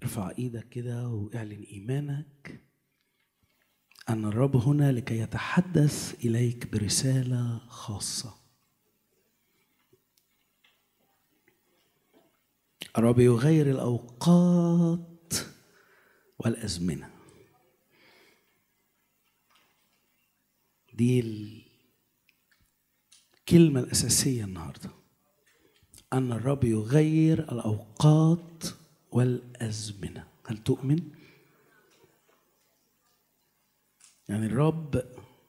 ارفع ايدك كده واعلن ايمانك ان الرب هنا لكي يتحدث اليك برسالة خاصة. الرب يغير الاوقات والازمنة. دي الكلمة الاساسية النهارده، ان الرب يغير الاوقات والازمنة. هل تؤمن؟ يعني الرب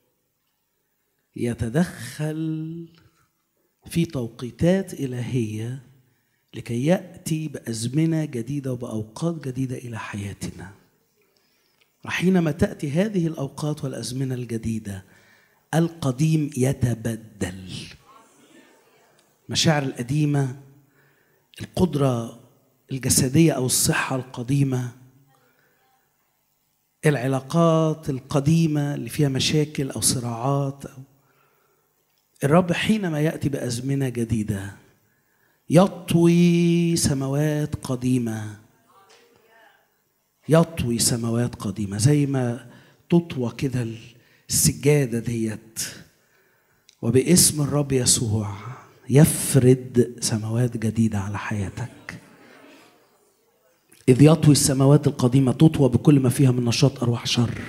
يتدخل في توقيتات إلهية لكي يأتي بأزمنة جديدة وبأوقات جديدة إلى حياتنا. وحينما تأتي هذه الأوقات والأزمنة الجديدة القديم يتبدل. مشاعر القديمة، القدرة الجسدية أو الصحة القديمة، العلاقات القديمة اللي فيها مشاكل أو صراعات، الرب حينما يأتي بأزمنة جديدة يطوي سماوات قديمة. يطوي سماوات قديمة زي ما تطوى كده السجادة ديت، وباسم الرب يسوع يفرد سماوات جديدة على حياتك. إذ يطوي السماوات القديمة تطوى بكل ما فيها من نشاط أرواح شر.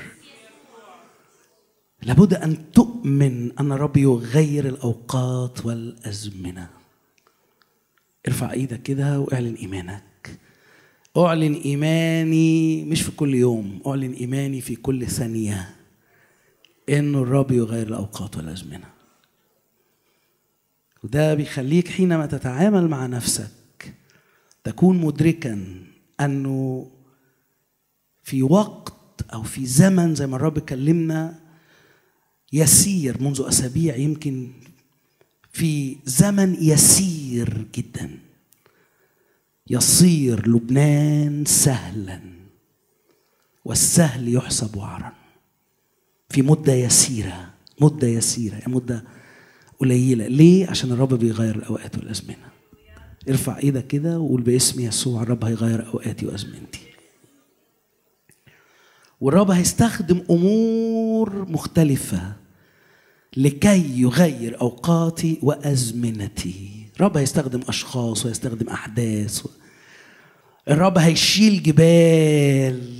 لابد أن تؤمن أن الرب يغير الأوقات والأزمنة. ارفع إيدك كده واعلن إيمانك. أعلن إيماني مش في كل يوم، أعلن إيماني في كل ثانية إن الرب يغير الأوقات والأزمنة. وده بيخليك حينما تتعامل مع نفسك تكون مدركا أنه في وقت أو في زمن زي ما الرب كلمنا يسير منذ أسابيع، يمكن في زمن يسير جدا يصير لبنان سهلا، والسهل يحسب وعرا في مدة يسيرة. مدة يسيرة يعني مدة قليلة. ليه؟ عشان الرب بيغير الأوقات والأزمنة. ارفع ايدك كده وقول باسم يسوع الرب هيغير أوقاتي وأزمنتي. والرب هيستخدم أمور مختلفة لكي يغير أوقاتي وأزمنتي. الرب هيستخدم أشخاص ويستخدم أحداث. الرب هيشيل جبال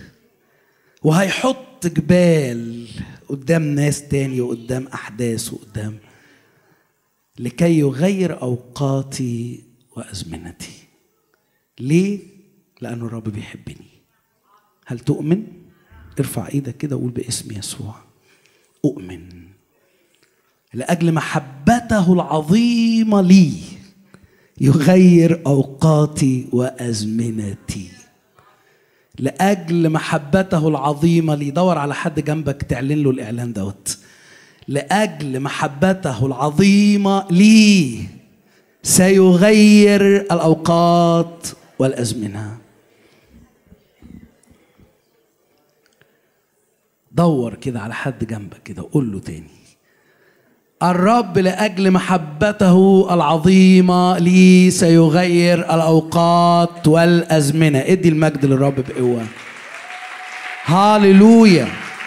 وهيحط جبال قدام ناس تاني وقدام أحداث وقدام لكي يغير أوقاتي وأزمنتي. ليه؟ لأنه الرب بيحبني. هل تؤمن؟ ارفع ايدك كده وقول باسم يسوع أؤمن. لأجل محبته العظيمة لي يغير أوقاتي وأزمنتي. لأجل محبته العظيمة لي. دور على حد جنبك تعلن له الإعلان دوت. لأجل محبته العظيمة لي سيغير الأوقات والأزمنة. دور كده على حد جنبك كده وقول له تاني. الرب لأجل محبته العظيمة لي سيغير الأوقات والأزمنة. ادي المجد للرب بقوة. هاليلويا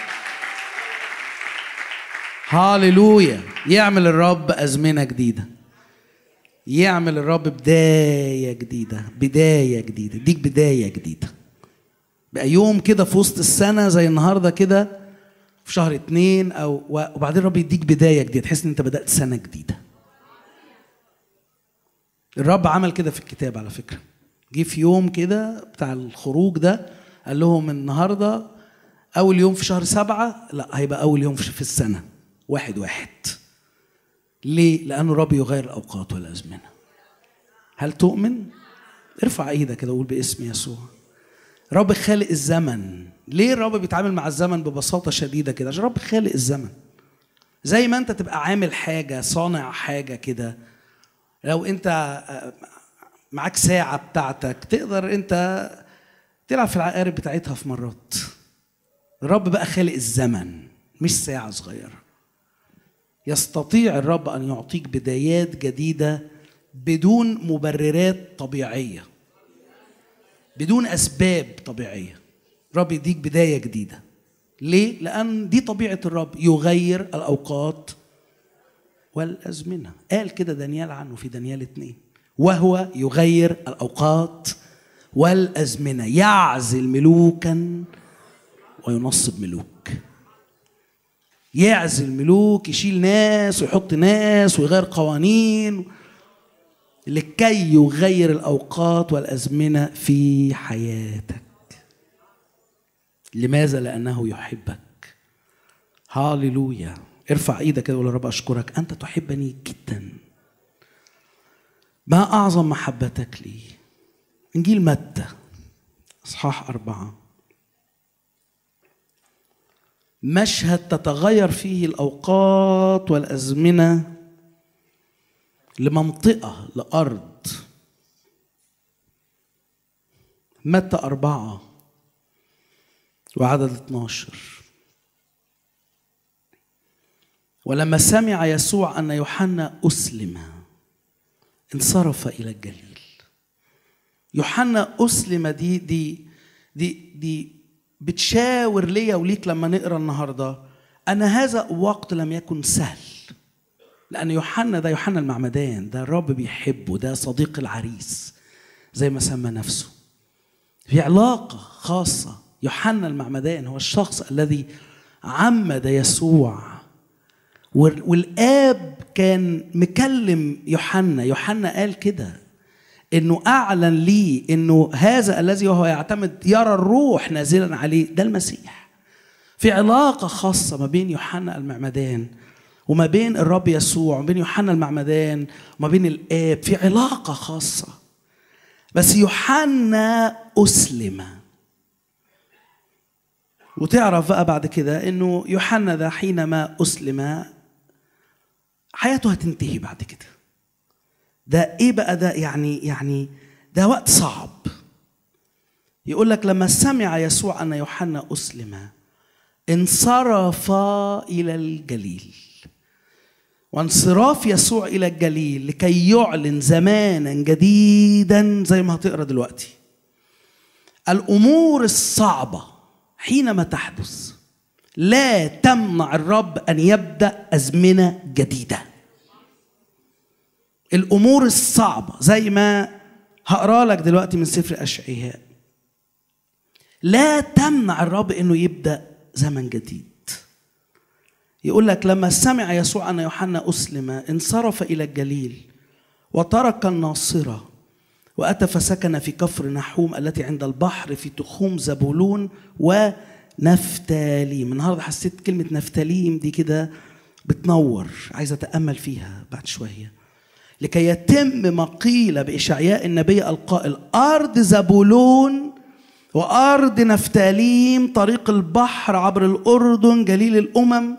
هاليلويا. يعمل الرب أزمنة جديدة. يعمل الرب بداية جديدة. بداية جديدة. ديك بداية جديدة. بقى يوم كده في وسط السنة زي النهاردة كده في شهر 2 وبعدين الرب يديك بداية جديدة. تحس ان انت بدأت سنة جديدة. الرب عمل كده في الكتاب على فكرة. جه في يوم كده بتاع الخروج ده قال لهم النهاردة أول يوم في شهر 7، لا هيبقى أول يوم في السنة 1/1. ليه؟ لأنه الرب يغير الأوقات والأزمنة. هل تؤمن؟ ارفع ايدك كده وقول باسم يسوع. رب خالق الزمن. ليه الرب بيتعامل مع الزمن ببساطة شديدة كده؟ عشان رب خالق الزمن. زي ما انت تبقى عامل حاجة، صانع حاجة كده. لو انت معاك ساعة بتاعتك تقدر انت تلعب في العقارب بتاعتها في مرات. الرب بقى خالق الزمن مش ساعة صغيرة. يستطيع الرب أن يعطيك بدايات جديدة بدون مبررات طبيعية. بدون أسباب طبيعية. الرب يديك بداية جديدة. ليه؟ لأن دي طبيعة الرب، يغير الأوقات والأزمنة. قال كده دانيال عنه في دانيال 2، وهو يغير الأوقات والأزمنة، يعزل ملوكا وينصب ملوك. يعزل ملوك، يشيل ناس ويحط ناس ويغير قوانين لكي يغير الأوقات والأزمنة في حياتك. لماذا؟ لأنه يحبك. هاليلويا. ارفع ايدك كده وقول يا رب أشكرك، أنت تحبني جدا. ما أعظم محبتك لي. إنجيل متى إصحاح 4، مشهد تتغير فيه الأوقات والأزمنة لمنطقة، لأرض. متى 4 وعدد 12. ولما سمع يسوع أن يوحنا أسلم انصرف إلى الجليل. يوحنا أسلم دي بتشاور ليا وليك لما نقرأ النهاردة أن هذا وقت لم يكن سهل، لأن يوحنا ده يوحنا المعمدان، ده الرب بيحبه، ده صديق العريس زي ما سمى نفسه. في علاقة خاصة. يوحنا المعمدان هو الشخص الذي عمد يسوع، والآب كان مكلم يوحنا قال كده إنه أعلن لي إنه هذا الذي وهو يعتمد يرى الروح نازلا عليه، ده المسيح. في علاقة خاصة ما بين يوحنا المعمدان وما بين الرب يسوع، وما بين يوحنا المعمدان وما بين الآب، في علاقة خاصة. بس يوحنا أسلم. وتعرف بقى بعد كده إنه يوحنا ده حينما أسلم حياته هتنتهي بعد كده. ده إيه بقى ده؟ يعني ده وقت صعب. يقول لك لما سمع يسوع أن يوحنا أسلم انصرف إلى الجليل. وانصراف يسوع إلى الجليل لكي يعلن زمانا جديدا، زي ما هتقرأ دلوقتي. الأمور الصعبة حينما تحدث لا تمنع الرب أن يبدأ أزمنة جديدة. الأمور الصعبة زي ما هقرأ لك دلوقتي من سفر أشعياء لا تمنع الرب أنه يبدأ زمن جديد. يقول لك لما سمع يسوع أن يوحنا أسلم انصرف إلى الجليل وترك الناصرة وأتى فسكن في كفر نحوم التي عند البحر في تخوم زبولون ونفتاليم. النهارده حسيت كلمة نفتاليم دي كده بتنور، عايز أتأمل فيها بعد شوية. لكي يتم ما قيل بإشعياء النبي القائل أرض زبولون وأرض نفتاليم طريق البحر عبر الأردن جليل الأمم،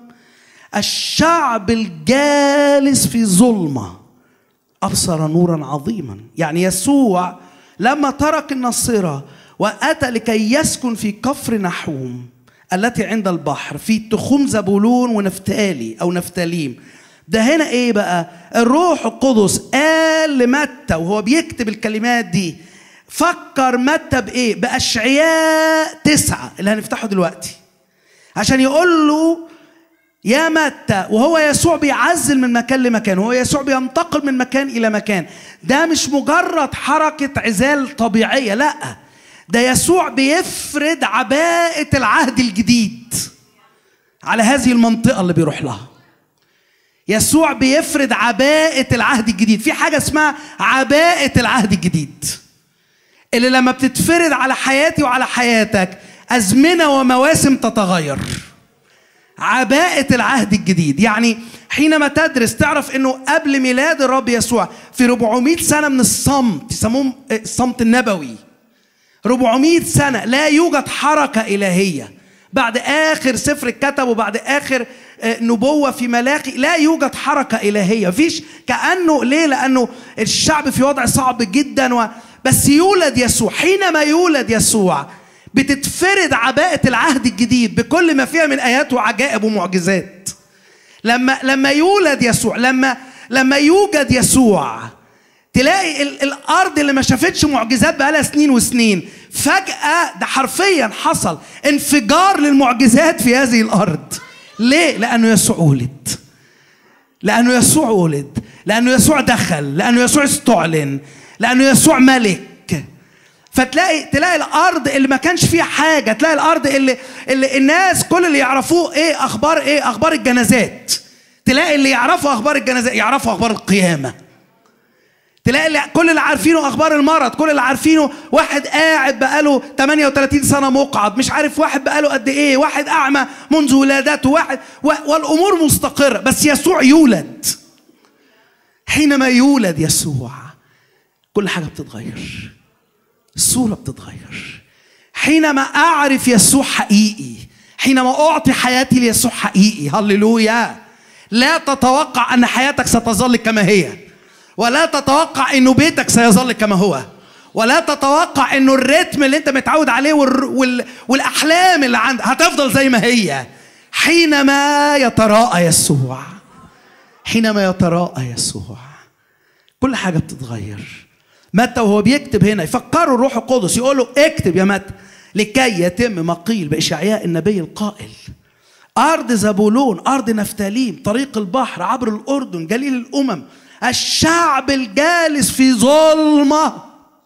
الشعب الجالس في ظلمة أبصر نورا عظيما. يعني يسوع لما ترك الناصرة وأتى لكي يسكن في كفر نحوم التي عند البحر في تخوم زبولون ونفتالي أو نفتاليم. ده هنا إيه بقى؟ الروح القدس قال لمتى وهو بيكتب الكلمات دي، فكر متى بإيه؟ بأشعياء 9 اللي هنفتحه دلوقتي، عشان يقول له يا متى، وهو يسوع بيعزل من مكان لمكان، وهو يسوع بينتقل من مكان إلى مكان. ده مش مجرد حركة عزال طبيعية، لأ، ده يسوع بيفرد عباءة العهد الجديد على هذه المنطقة اللي بيروح لها. يسوع بيفرد عباءة العهد الجديد. في حاجة اسمها عباءة العهد الجديد اللي لما بتتفرد على حياتي وعلى حياتك أزمنة ومواسم تتغير. عباءة العهد الجديد يعني حينما تدرس تعرف انه قبل ميلاد الرب يسوع في 400 سنة من الصمت، يسموه الصمت النبوي، 400 سنة لا يوجد حركة إلهية. بعد آخر سفر الكتب وبعد آخر نبوة في ملاخي لا يوجد حركة إلهية. فيش كأنه ليه؟ لأنه الشعب في وضع صعب جدا بس يولد يسوع. حينما يولد يسوع بتتفرد عباءة العهد الجديد بكل ما فيها من آيات وعجائب ومعجزات. لما يولد يسوع، لما يوجد يسوع تلاقي الارض اللي ما شافتش معجزات بقالها سنين وسنين، فجأة ده حرفيا حصل انفجار للمعجزات في هذه الارض. ليه؟ لانه يسوع ولد، لانه يسوع ولد، لانه يسوع دخل، لانه يسوع استعلن، لانه يسوع ملك. تلاقي الارض اللي ما كانش فيها حاجه، تلاقي الارض اللي الناس كل اللي يعرفوه ايه اخبار الجنازات. تلاقي اللي يعرفوا اخبار الجنازات يعرفوا اخبار القيامه. تلاقي كل اللي عارفينه اخبار المرض، كل اللي عارفينه واحد قاعد بقاله 38 سنه مقعد، مش عارف واحد بقاله قد ايه، واحد اعمى منذ ولادته، واحد والامور مستقره. بس يسوع يولد. حينما يولد يسوع كل حاجه بتتغير، الصوره بتتغير. حينما اعرف يسوع حقيقي، حينما اعطي حياتي ليسوع حقيقي، هللويا، لا تتوقع ان حياتك ستظل كما هي، ولا تتوقع انه بيتك سيظل كما هو، ولا تتوقع انه الريتم اللي انت متعود عليه والاحلام اللي عندك هتفضل زي ما هي. حينما يتراءى يسوع، حينما يتراءى يسوع كل حاجه بتتغير. متى وهو بيكتب هنا يفكروا الروح القدس، يقول له اكتب يا متى لكي يتم ما قيل بإشعياء النبي القائل: أرض زبولون، أرض نفتاليم، طريق البحر، عبر الأردن، جليل الأمم، الشعب الجالس في ظلمة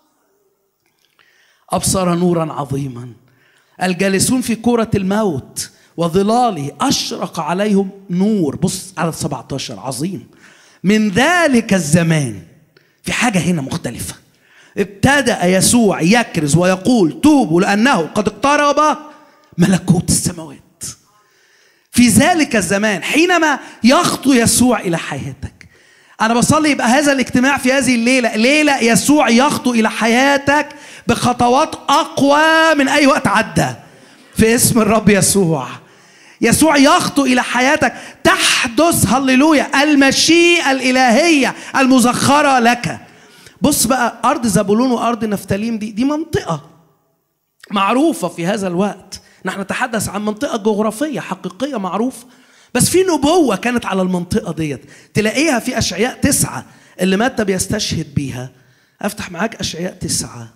أبصر نورا عظيما، الجالسون في كرة الموت وظلاله أشرق عليهم نور. بص على 17 عظيم. من ذلك الزمان، في حاجة هنا مختلفة، ابتدأ يسوع يكرز ويقول: توبوا لأنه قد اقترب ملكوت السماوات. في ذلك الزمان حينما يخطو يسوع إلى حياتك، أنا بصلي يبقى هذا الاجتماع في هذه الليلة ليلة يسوع يخطو إلى حياتك بخطوات أقوى من أي وقت عدى في اسم الرب يسوع. يسوع يخطو إلى حياتك، تحدث هللويا المشيئة الإلهية المزخرة لك. بص بقى، أرض زبولون وأرض نفتاليم دي منطقة معروفة في هذا الوقت. نحن نتحدث عن منطقة جغرافية حقيقية معروفة، بس في نبوة كانت على المنطقة ديت. تلاقيها في أشعياء 9 اللي متى بيستشهد بيها. أفتح معاك أشعياء 9،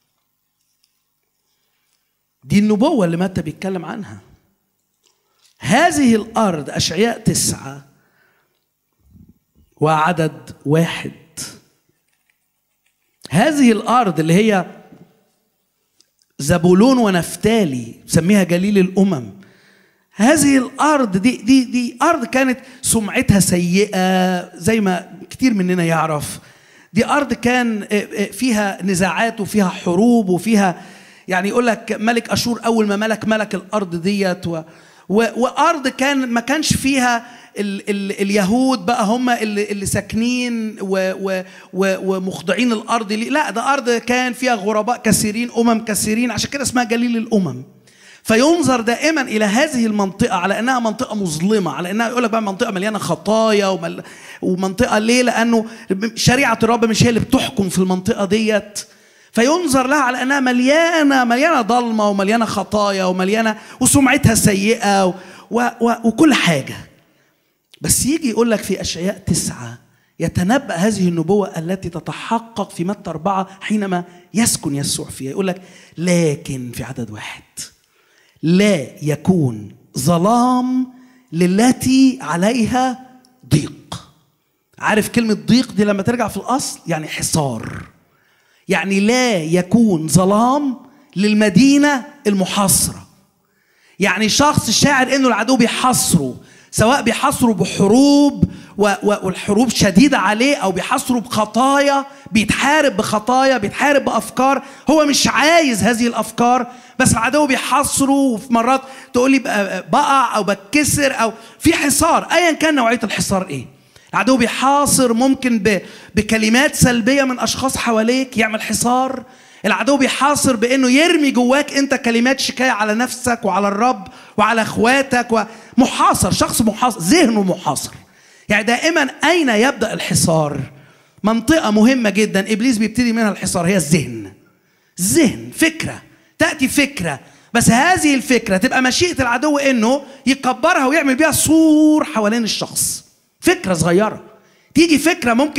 دي النبوة اللي متى بيتكلم عنها. هذه الأرض، أشعياء 9 وعدد 1، هذه الأرض اللي هي زبولون ونفتالي، سميها جليل الأمم. هذه الأرض دي أرض كانت سمعتها سيئة زي ما كتير مننا يعرف. دي أرض كان فيها نزاعات وفيها حروب وفيها، يعني يقول لك ملك أشور أول ما ملك الأرض ديت، وأرض كان ما كانش فيها اليهود بقى هم اللي ساكنين ومخضعين الأرض ليه. لا، ده أرض كان فيها غرباء كثيرين، أمم كثيرين، عشان كده اسمها جليل الأمم. فينظر دائما إلى هذه المنطقة على أنها منطقة مظلمة، على أنها يقول لك بقى منطقة مليانة خطايا ومنطقة ليه؟ لأنه شريعة الرب مش هي اللي بتحكم في المنطقة ديت. فينظر لها على أنها مليانة ضلمة ومليانة خطايا ومليانة وسمعتها سيئة وكل حاجة. بس يجي يقول لك في أشعياء 9 يتنبأ هذه النبوة التي تتحقق في متى 4 حينما يسكن يسوع فيها. يقول لك: لكن في عدد 1 لا يكون ظلام للتي عليها ضيق. عارف كلمة ضيق دي لما ترجع في الأصل يعني حصار، يعني لا يكون ظلام للمدينة المحاصرة. يعني شخص شاعر انه العدو بيحاصره، سواء بيحاصره بحروب والحروب شديدة عليه، او بيحاصره بخطايا، بيتحارب بخطايا، بيتحارب بأفكار هو مش عايز هذه الأفكار، بس العدو بيحاصره. وفي مرات تقولي بقع او بتكسر او في حصار، ايا كان نوعية الحصار ايه. العدو بيحاصر ممكن بكلمات سلبية من أشخاص حواليك يعمل حصار. العدو بيحاصر بأنه يرمي جواك أنت كلمات شكاية على نفسك وعلى الرب وعلى أخواتك. ومحاصر، شخص محاصر، ذهنه محاصر. يعني دائما أين يبدأ الحصار؟ منطقة مهمة جدا إبليس بيبتدي منها الحصار، هي الذهن. الذهن، فكرة، تأتي فكرة، بس هذه الفكرة تبقى مشيئة العدو أنه يكبرها ويعمل بيها سور حوالين الشخص. فكرة صغيرة، تيجي فكرة ممكن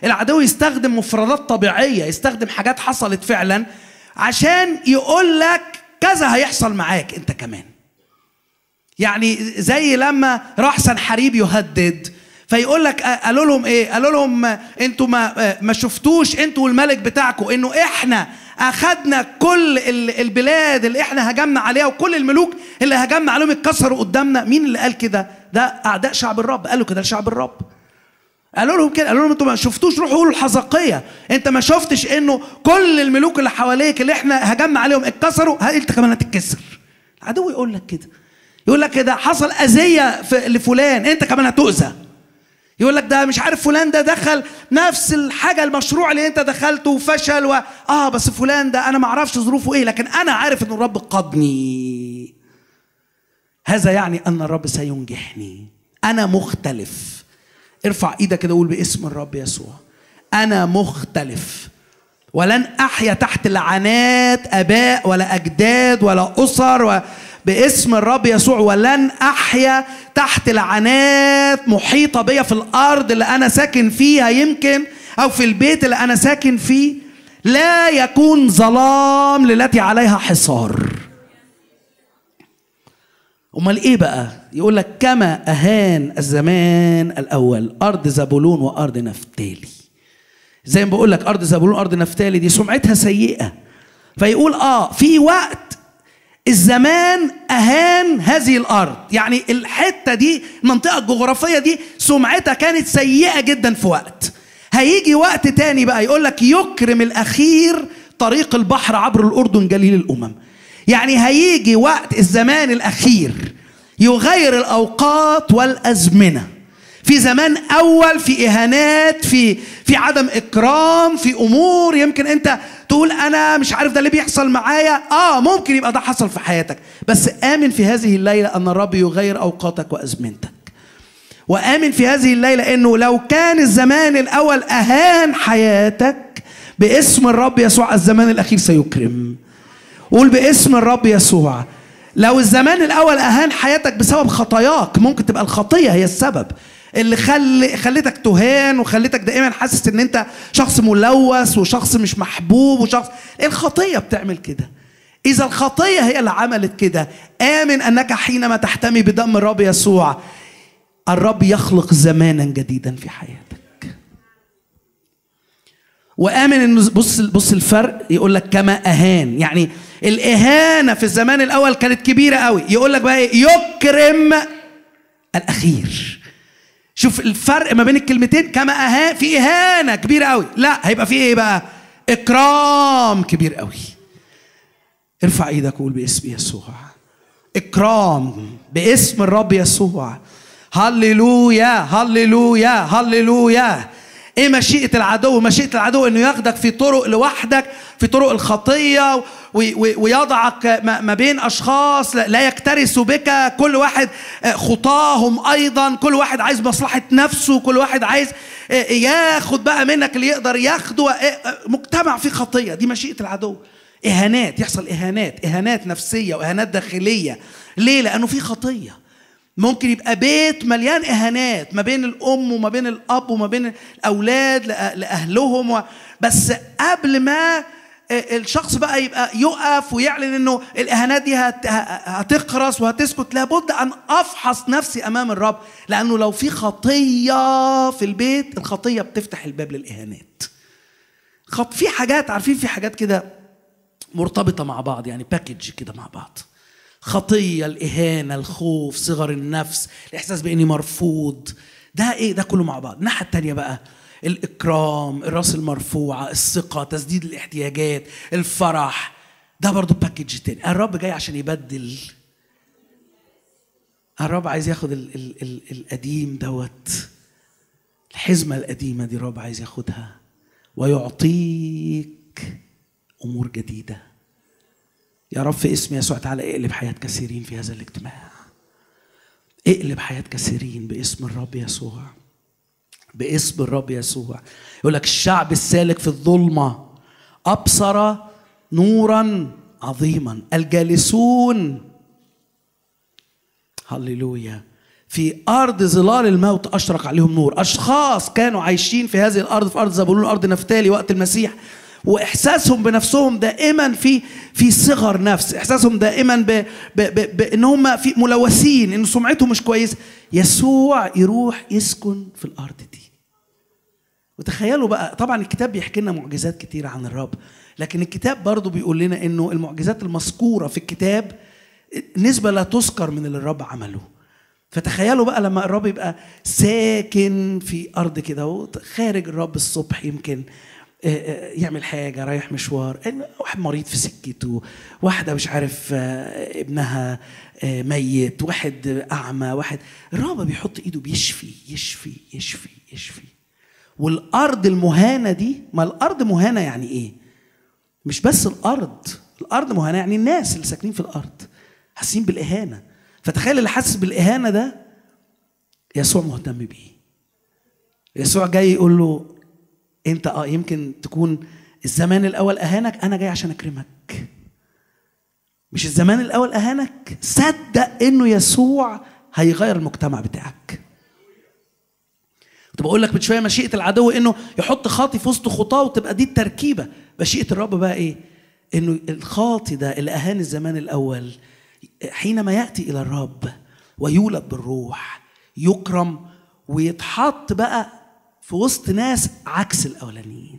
العدو يستخدم مفردات طبيعية، يستخدم حاجات حصلت فعلا عشان يقول لك كذا هيحصل معاك انت كمان. يعني زي لما راح سنحريب يهدد، فيقول لك قالوا لهم ايه؟ قالوا لهم انتوا ما شفتوش انتوا والملك بتاعكم انه احنا اخذنا كل البلاد اللي احنا هجمنا عليها، وكل الملوك اللي هجمنا عليهم اتكسروا قدامنا؟ مين اللي قال كده؟ ده اعداء شعب الرب قالوا كده لشعب الرب. قالوا لهم كده، قالوا لهم انتوا ما شفتوش؟ روحوا قولوا لحزقية انت ما شفتش انه كل الملوك اللي حواليك اللي احنا هجمنا عليهم اتكسروا؟ انت كمان هتتكسر. العدو يقول لك كده، يقول لك كده حصل اذيه لفلان انت كمان هتؤذى. يقول لك ده مش عارف فلان ده دخل نفس الحاجه المشروع اللي انت دخلته وفشل بس فلان ده انا ما اعرفش ظروفه ايه، لكن انا عارف ان الرب قادني. هذا يعني ان الرب سينجحني. انا مختلف. ارفع ايدك كده وقول باسم الرب يسوع انا مختلف، ولن احيا تحت لعنات اباء ولا اجداد ولا اسر باسم الرب يسوع. ولن احيا تحت لعنات محيطه بيا في الارض اللي انا ساكن فيها يمكن، او في البيت اللي انا ساكن فيه. لا يكون ظلام للتي عليها حصار. امال ايه بقى؟ يقول لك كما اهان الزمان الاول ارض زبولون وارض نفتالي. زي ما بقول لك ارض زبولون وارض نفتالي دي سمعتها سيئه، فيقول في وقت الزمان اهان هذه الارض، يعني الحته دي المنطقه الجغرافيه دي سمعتها كانت سيئه جدا في وقت. هيجي وقت تاني بقى يقول لك يكرم الاخير طريق البحر عبر الاردن جليل الامم. يعني هيجي وقت الزمان الاخير يغير الاوقات والازمنه. في زمان اول في اهانات، في عدم اكرام، في امور يمكن انت تقول انا مش عارف ده اللي بيحصل معايا. ممكن يبقى ده حصل في حياتك، بس امن في هذه الليله ان الرب يغير اوقاتك وازمنتك. وامن في هذه الليله انه لو كان الزمان الاول اهان حياتك باسم الرب يسوع الزمان الاخير سيكرم. قول باسم الرب يسوع. لو الزمان الاول اهان حياتك بسبب خطاياك، ممكن تبقى الخطيه هي السبب اللي خلتك تهان وخلتك دائما حاسس ان انت شخص ملوث وشخص مش محبوب وشخص. الخطيه بتعمل كده. اذا الخطيه هي اللي عملت كده، امن انك حينما تحتمي بدم الرب يسوع الرب يخلق زمانا جديدا في حياتك. وامن انه بص الفرق. يقول لك كما اهان، يعني الاهانه في الزمان الاول كانت كبيره قوي. يقول لك بقى يكرم الاخير. شوف الفرق ما بين الكلمتين. كما اهان في اهانه كبيره قوي، لا هيبقى في ايه بقى؟ اكرام كبير قوي. ارفع ايدك وقول باسم يسوع اكرام باسم الرب يسوع. هللويا هللويا هللويا. ايه مشيئة العدو؟ مشيئة العدو انه ياخدك في طرق لوحدك، في طرق الخطية، ويضعك ما بين اشخاص لا يكترثوا بك. كل واحد خطاهم ايضا، كل واحد عايز مصلحة نفسه، كل واحد عايز ياخد بقى منك اللي يقدر ياخده. مجتمع فيه خطية، دي مشيئة العدو. اهانات، يحصل اهانات نفسية واهانات داخلية. ليه؟ لانه في خطية. ممكن يبقى بيت مليان اهانات ما بين الام وما بين الاب وما بين الاولاد لاهلهم، بس قبل ما الشخص بقى يبقى يقف ويعلن انه الاهانات دي هتقرص وهتسكت، لابد ان افحص نفسي امام الرب. لانه لو في خطيه في البيت، الخطيه بتفتح الباب للاهانات. في حاجات، عارفين في حاجات كده مرتبطه مع بعض، يعني باكج كده مع بعض. خطية، الإهانة، الخوف، صغر النفس، الإحساس بإني مرفوض، ده إيه؟ ده كله مع بعض. الناحية التانية بقى الإكرام، الراس المرفوعة، الثقة، تسديد الاحتياجات، الفرح، ده برضو باكيج تاني. الرب جاي عشان يبدل. الرب عايز ياخد القديم دوت، الحزمة القديمة دي الرب عايز ياخدها ويعطيك أمور جديدة. يا رب في اسم يسوع تعالى اقلب حياة كثيرين في هذا الاجتماع. اقلب حياة كثيرين باسم الرب يسوع. باسم الرب يسوع. يقول لك الشعب السالك في الظلمة أبصر نورا عظيما، الجالسون هللويا في أرض ظلال الموت أشرق عليهم نور. أشخاص كانوا عايشين في هذه الأرض، في أرض زبولون، أرض نفتالي وقت المسيح، وإحساسهم بنفسهم دائما في صغر نفس، إحساسهم دائما بأن هم في ملوثين، إن سمعتهم مش كويسة. يسوع يروح يسكن في الأرض دي. وتخيلوا بقى، طبعا الكتاب بيحكي لنا معجزات كتيرة عن الرب، لكن الكتاب برضو بيقول لنا إنه المعجزات المذكورة في الكتاب نسبة لا تذكر من اللي الرب عمله. فتخيلوا بقى لما الرب يبقى ساكن في أرض كده، خارج الرب الصبح يمكن يعمل حاجة، رايح مشوار، واحد مريض في سكته، واحدة مش عارف ابنها ميت، واحد أعمى، واحد، الرب بيحط إيده بيشفي يشفي يشفي يشفي. والأرض المهانة دي، ما الأرض مهانة يعني إيه؟ مش بس الأرض مهانة يعني الناس اللي ساكنين في الأرض حاسين بالإهانة. فتخيل اللي حاسس بالإهانة ده يسوع مهتم بيه. يسوع جاي يقول له انت يمكن تكون الزمان الاول اهانك، انا جاي عشان اكرمك. مش الزمان الاول اهانك، صدق انه يسوع هيغير المجتمع بتاعك. كنت بقول لك من شويه مشيئه العدو انه يحط خاطي في وسط خطاه، وتبقى دي التركيبه. مشيئه الرب بقى ايه؟ انه الخاطي ده اللي اهان الزمان الاول حينما ياتي الى الرب ويولد بالروح يكرم ويتحط بقى في وسط ناس عكس الأولانيين،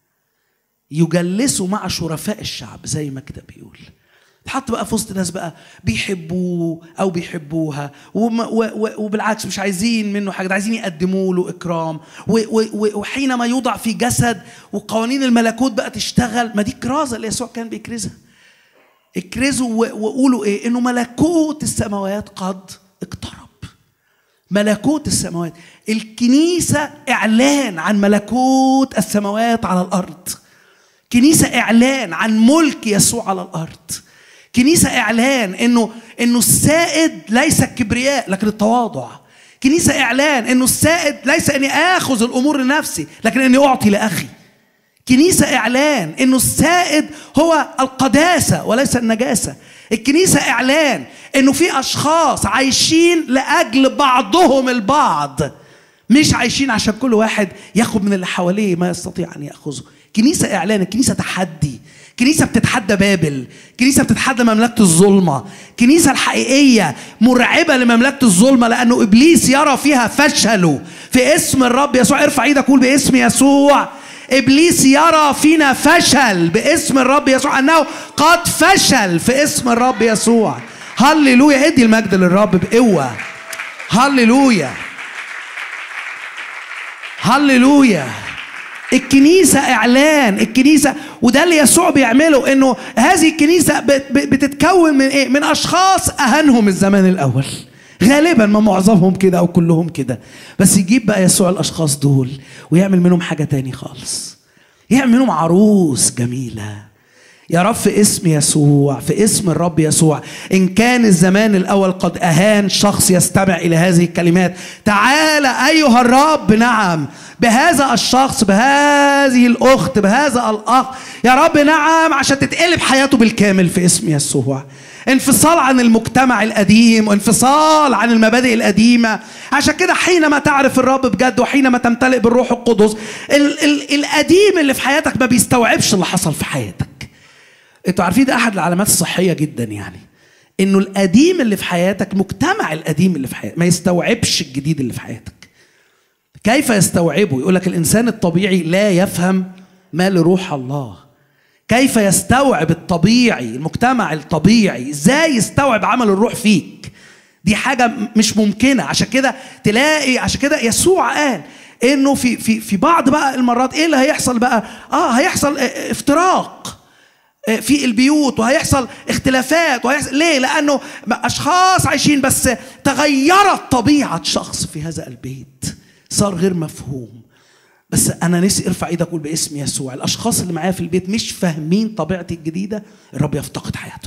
يجلسوا مع شرفاء الشعب زي ما كده بيقول. تحط بقى في وسط ناس بقى بيحبوه أو بيحبوها، وبالعكس مش عايزين منه حاجة، عايزين يقدموا له إكرام. وحينما يوضع في جسد وقوانين الملكوت بقى تشتغل. ما دي كرازة اللي يسوع كان بيكرزها. اكرزوا وقولوا إيه؟ إنه ملكوت السماوات قد اقترب. ملكوت السماوات، الكنيسة إعلان عن ملكوت السماوات على الأرض. كنيسة إعلان عن ملك يسوع على الأرض. كنيسة إعلان إنه السائد ليس الكبرياء لكن التواضع. كنيسة إعلان إنه السائد ليس إني آخذ الأمور لنفسي لكن إني أعطي لأخي. كنيسة إعلان إنه السائد هو القداسة وليس النجاسة. الكنيسة إعلان إنه في أشخاص عايشين لأجل بعضهم البعض، مش عايشين عشان كل واحد ياخد من اللي حواليه ما يستطيع أن يأخذه. كنيسة إعلان، الكنيسة تحدي، كنيسة بتتحدى بابل، كنيسة بتتحدى مملكة الظلمة. كنيسة الحقيقية مرعبة لمملكة الظلمة لأنه إبليس يرى فيها فشله. في اسم الرب يسوع، ارفع ايدك قول باسم يسوع. إبليس يرى فينا فشل باسم الرب يسوع، أنه قد فشل في اسم الرب يسوع. هللويا. ادي المجد للرب بقوة. هللويا هللويا. الكنيسة إعلان، الكنيسة، وده اللي يسوع بيعمله، إنه هذه الكنيسة بتتكون من إيه؟ من أشخاص أهانهم الزمان الأول، غالبا ما معظمهم كده أو كلهم كده، بس يجيب بقى يسوع الأشخاص دول ويعمل منهم حاجة تاني خالص، يعمل منهم عروس جميلة. يا رب في اسم يسوع، في اسم الرب يسوع، إن كان الزمان الأول قد أهان شخص يستمع إلى هذه الكلمات، تعال أيها الرب، نعم، بهذا الشخص، بهذه الأخت، بهذا الأخ، يا رب نعم، عشان تتقلب حياته بالكامل في اسم يسوع. انفصال عن المجتمع القديم وانفصال عن المبادئ القديمة. عشان كده حينما تعرف الرب بجد وحينما تمتلئ بالروح القدس، القديم اللي في حياتك ما بيستوعبش اللي حصل في حياتك. انتوا عارفين ده احد العلامات الصحية جدا، يعني انه القديم اللي في حياتك، مجتمع القديم اللي في حياتك ما يستوعبش الجديد اللي في حياتك. كيف يستوعبه؟ يقول لك الانسان الطبيعي لا يفهم ما لروح الله. كيف يستوعب الطبيعي، المجتمع الطبيعي ازاي يستوعب عمل الروح فيك؟ دي حاجة مش ممكنة. عشان كده تلاقي، عشان كده يسوع قال انه في بعض بقى المرات ايه اللي هيحصل بقى؟ هيحصل افتراق في البيوت، وهيحصل اختلافات، وهيحصل ليه؟ لانه اشخاص عايشين، بس تغيرت طبيعة شخص في هذا البيت، صار غير مفهوم. بس انا نفسي ارفع ايدك قول باسم يسوع، الاشخاص اللي معايا في البيت مش فاهمين طبيعتي الجديدة، الرب يفتقد حياتهم.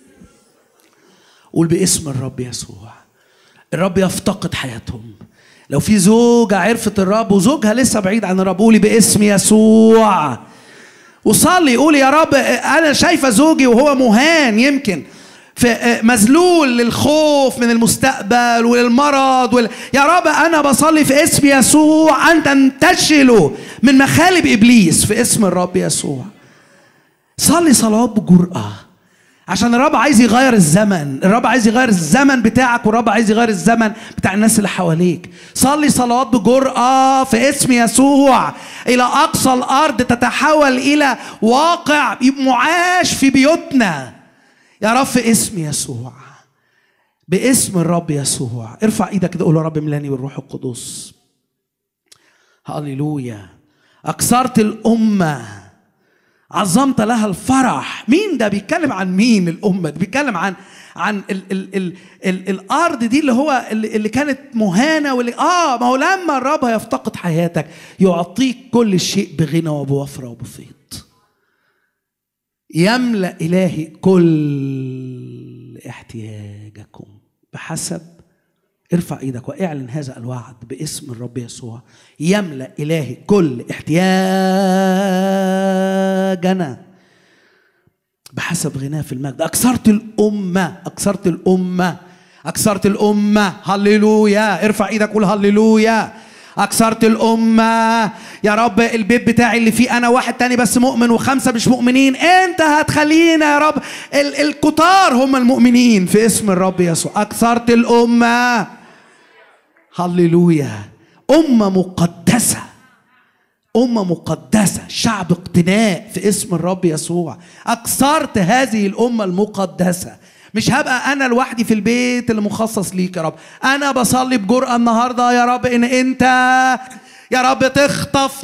قول باسم الرب يسوع، الرب يفتقد حياتهم. لو في زوجة عرفت الرب وزوجها لسه بعيد عن الرب، قولي باسم يسوع وصلي، قولي يا رب انا شايفة زوجي وهو مهان يمكن مذلول للخوف من المستقبل وللمرض يا رب أنا بصلي في اسم يسوع أن تنتشلوا من مخالب إبليس في اسم الرب يسوع. صلي صلوات بجرأة عشان الرب عايز يغير الزمن. الرب عايز يغير الزمن بتاعك، والرب عايز يغير الزمن بتاع الناس اللي حواليك. صلي صلوات بجرأة في اسم يسوع إلى أقصى الأرض تتحول إلى واقع معاش في بيوتنا يا رب في اسم يسوع، باسم الرب يسوع. ارفع ايدك كده قول يا رب املاني بالروح القدس. هاليلويا. أكثرت الأمة، عظمت لها الفرح. مين ده بيتكلم عن مين؟ الأمة دي بيتكلم عن الأرض دي اللي هو اللي كانت مهانة واللي ما هو لما الرب يفتقد حياتك يعطيك كل شيء بغنى وبوفرة وبفيض. يملأ إلهي كل احتياجكم بحسب. ارفع ايدك واعلن هذا الوعد باسم الرب يسوع. يملأ إلهي كل احتياجنا بحسب غناه في المجد. أكثرت الأمة، أكثرت الأمة، أكثرت الأمة. هللويا. ارفع ايدك قول هللويا. أكثرت الأمة يا رب. البيت بتاعي اللي فيه أنا واحد تاني بس مؤمن و5 مش مؤمنين، أنت هتخلينا يا رب الكتار هم المؤمنين في اسم الرب يسوع. أكثرت الأمة. هللويا. أمة مقدسة، أمة مقدسة، شعب اقتناء في اسم الرب يسوع. أكثرت هذه الأمة المقدسة. مش هبقى أنا لوحدي في البيت اللي مخصص ليك يا رب. أنا بصلي بجرأة النهاردة يا رب إن أنت يا رب تخطف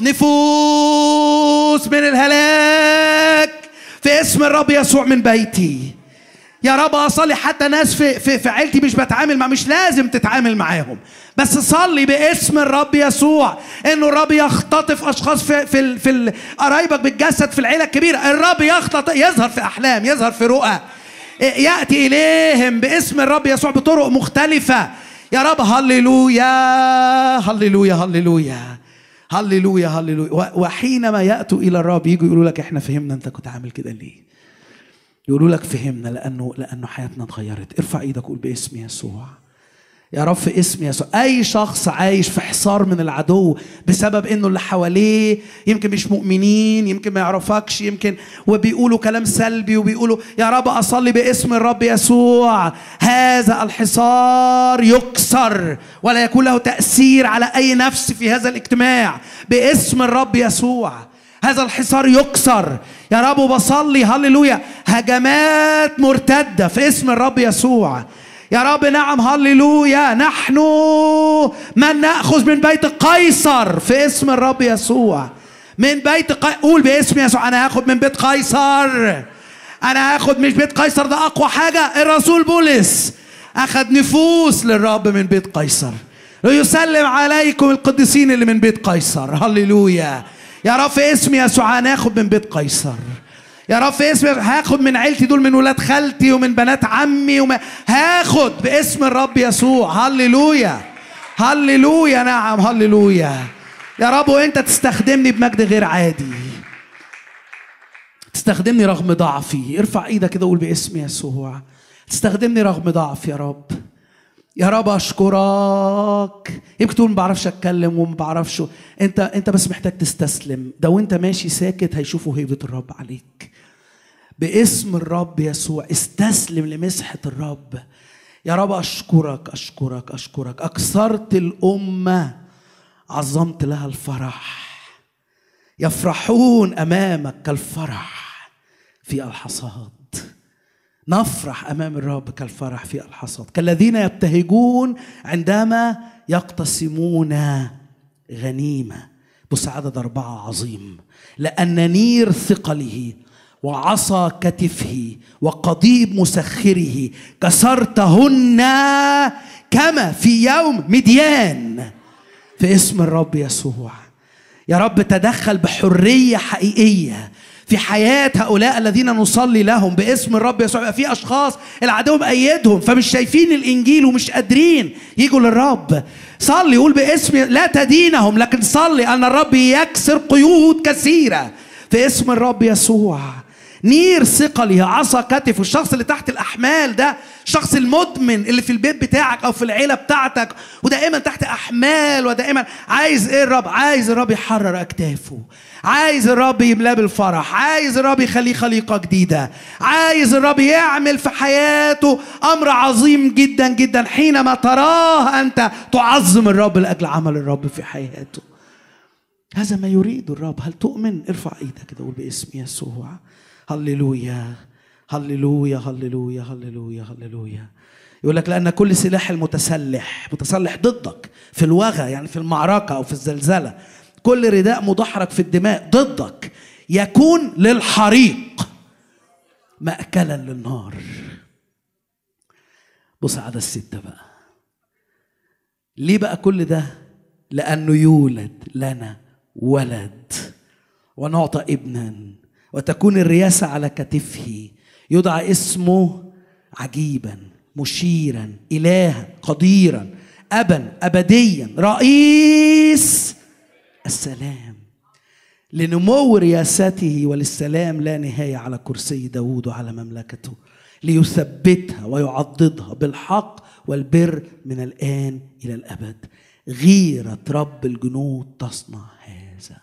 نفوس من الهلاك في اسم الرب يسوع من بيتي. يا رب أصلي حتى ناس في عيلتي مش بتعامل مع، مش لازم تتعامل معاهم، بس صلي باسم الرب يسوع إنه الرب يختطف أشخاص في قرايبك بالجسد في العيلة الكبيرة. الرب يختطف، يظهر في أحلام، يظهر في رؤى، يأتي إليهم باسم الرب يسوع بطرق مختلفة يا رب. هللويا هللويا هللويا هللويا هللويا. وحينما يأتوا إلى الرب يجوا يقولوا لك إحنا فهمنا أنت كنت عامل كده ليه. يقولوا لك فهمنا لأنه حياتنا اتغيرت. ارفع إيدك قول باسم يسوع يا رب في اسم يسوع. أي شخص عايش في حصار من العدو بسبب إنه اللي حواليه يمكن مش مؤمنين، يمكن ما يعرفكش، يمكن وبيقولوا كلام سلبي وبيقولوا يا رب أصلي باسم الرب يسوع هذا الحصار يكسر ولا يكون له تأثير على أي نفس في هذا الاجتماع باسم الرب يسوع. هذا الحصار يكسر يا رب. وبصلي هللويا هجمات مرتدة في اسم الرب يسوع يا رب. نعم هللويا. نحن من نأخذ من بيت قيصر في اسم الرب يسوع. من بيت قول باسم يسوع أنا هاخد من بيت قيصر. أنا هاخد مش بيت قيصر ده أقوى حاجة. الرسول بولس أخذ نفوس للرب من بيت قيصر. يسلم عليكم القديسين اللي من بيت قيصر. هللويا يا رب في اسم يسوع. هناخد من بيت قيصر يا رب في اسم. هاخد من عيلتي دول، من ولاد خالتي ومن بنات عمي هاخد باسم الرب يسوع. هللويا هللويا. نعم هللويا يا رب. وانت تستخدمني بمجد غير عادي، تستخدمني رغم ضعفي. ارفع ايدك كده وقول باسم يسوع تستخدمني رغم ضعفي يا رب. يا رب أشكرك. يمكن تقول ما بعرفش أتكلم وما بعرفش، أنت بس محتاج تستسلم. ده وأنت ماشي ساكت هيشوفوا هيبة الرب عليك باسم الرب يسوع. استسلم لمسحة الرب يا رب. أشكرك أشكرك أشكرك. أكثرت الأمة، عظمت لها الفرح. يفرحون أمامك كالفرح في الحصاد. نفرح أمام الرب كالفرح في الحصاد، كالذين يبتهجون عندما يقتسمون غنيمة. بص عدد 4 عظيم. لأن نير ثقله وعصا كتفه وقضيب مسخره كسرتهن كما في يوم مديان في اسم الرب يسوع. يا رب تدخل بحرية حقيقية في حياة هؤلاء الذين نصلي لهم باسم الرب يسوع. يبقى في أشخاص العدو مأيدهم فمش شايفين الإنجيل ومش قادرين يجوا للرب. صلي قول باسم، لا تدينهم لكن صلي أن الرب يكسر قيود كثيرة في اسم الرب يسوع. نير ثقله، عصا كتفه. الشخص اللي تحت الأحمال ده الشخص المدمن اللي في البيت بتاعك أو في العيلة بتاعتك ودائما تحت أحمال ودائما عايز إيه الرب؟ عايز الرب يحرر أكتافه، عايز الرب يملاه بالفرح، عايز الرب يخليه خليقة جديدة، عايز الرب يعمل في حياته أمر عظيم جدا جدا. حينما تراه أنت تعظم الرب لأجل عمل الرب في حياته. هذا ما يريد الرب. هل تؤمن؟ ارفع ايدك كده وقول باسم يسوع هللويا هللويا هللويا هللويا هللويا. يقول لك لأن كل سلاح المتسلح ضدك في الوغى، يعني في المعركة أو في الزلزلة، كل رداء مدحرج في الدماء ضدك يكون للحريق مأكلا للنار. بص عدد 6 بقى. ليه بقى كل ده؟ لأنه يولد لنا ولد ونعطى ابنا وتكون الرياسة على كتفه، يدعى اسمه عجيبا مشيرا إلها قديرا أبا أبديا رئيس السلام. لنمو رياسته وللسلام لا نهاية على كرسي داود وعلى مملكته، ليثبتها ويعضدها بالحق والبر من الآن إلى الأبد. غيرة رب الجنود تصنع هذا.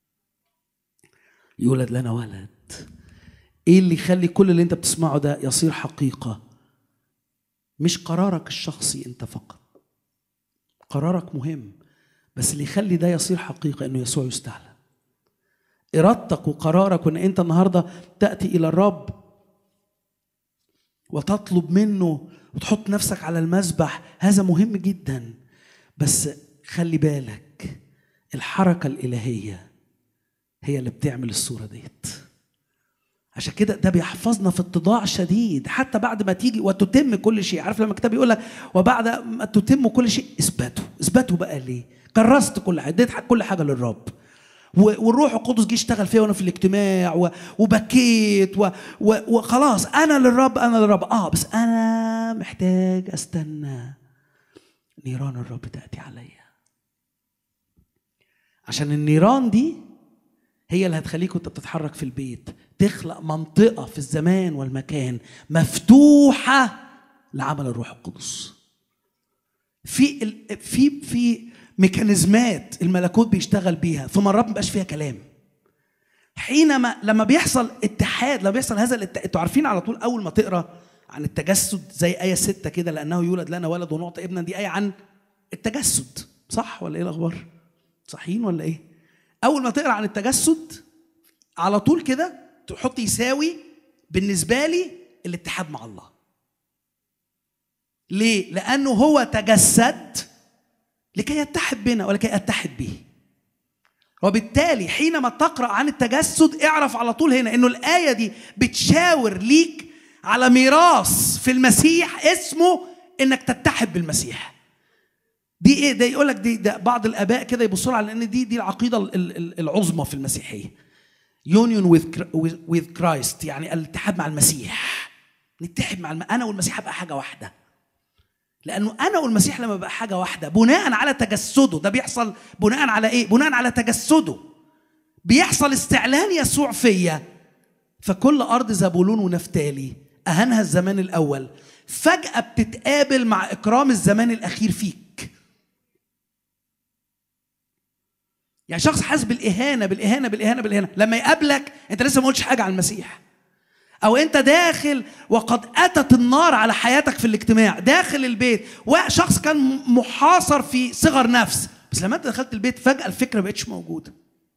يولد لنا ولد. ايه اللي يخلي كل اللي انت بتسمعه ده يصير حقيقة؟ مش قرارك الشخصي انت فقط، قرارك مهم، بس اللي يخلي ده يصير حقيقة انه يسوع يستعلن. ارادتك وقرارك وان انت النهاردة تأتي الى الرب وتطلب منه وتحط نفسك على المذبح، هذا مهم جدا. بس خلي بالك الحركة الإلهية هي اللي بتعمل الصورة ديت. عشان كده ده بيحفظنا في اتضاع شديد حتى بعد ما تيجي وتتم كل شيء. عارف لما الكتاب يقول لك وبعد ما تتم كل شيء اثبتوا بقى. ليه؟ كرست كل حاجة، اديت كل حاجة للرب، والروح القدس جه اشتغل فيا وانا في الاجتماع وبكيت وخلاص انا للرب. بس انا محتاج استنى نيران الرب تأتي عليا، عشان النيران دي هي اللي هتخليك وانت بتتحرك في البيت تخلق منطقة في الزمان والمكان مفتوحة لعمل الروح القدس. في ميكانيزمات الملكوت بيشتغل بيها، فمرات مبقاش فيها كلام. لما بيحصل اتحاد، لما بيحصل هذا الاتحاد، انتوا عارفين على طول اول ما تقرا عن التجسد زي آية 6 كده، لأنه يولد لنا ولد ونعطى ابنا، دي آية عن التجسد، صح ولا ايه الأخبار؟ صحيين ولا ايه؟ أول ما تقرا عن التجسد على طول كده تحط يساوي بالنسبة لي الاتحاد مع الله. ليه؟ لأنه هو تجسد لكي يتحد بنا ولكي أتحد به. وبالتالي حينما تقرأ عن التجسد اعرف على طول هنا إنه الآية دي بتشاور ليك على ميراث في المسيح اسمه إنك تتحد بالمسيح. دي إيه؟ ده يقول لك ده بعض الآباء كده يبصوا على إن دي العقيدة العظمى في المسيحية. Union with Christ، يعني الاتحاد مع المسيح. نتحد مع أنا والمسيح أبقى حاجة واحدة. لأنه أنا والمسيح لما بقى حاجة واحدة بناء على تجسده، ده بيحصل بناء على إيه؟ بناء على تجسده بيحصل استعلان يسوع فيا. فكل أرض زبولون ونفتالي أهانها الزمان الأول فجأة بتتقابل مع إكرام الزمان الأخير فيك. يعني شخص حاسس بالإهانة لما يقابلك أنت لسه ما قلتش حاجة عن المسيح، أو أنت داخل وقد أتت النار على حياتك في الاجتماع داخل البيت، وشخص كان محاصر في صغر نفس، بس لما أنت دخلت البيت فجأة الفكرة ما بقتش موجودة.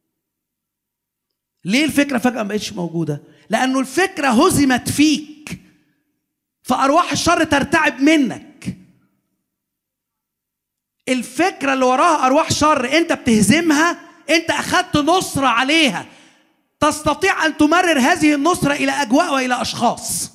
ليه الفكرة فجأة ما بقتش موجودة؟ لأنه الفكرة هزمت فيك فأرواح الشر ترتعب منك. الفكرة اللي وراها أرواح شر أنت بتهزمها، أنت أخذت نصرة عليها، تستطيع أن تمرر هذه النصرة إلى أجواء وإلى أشخاص.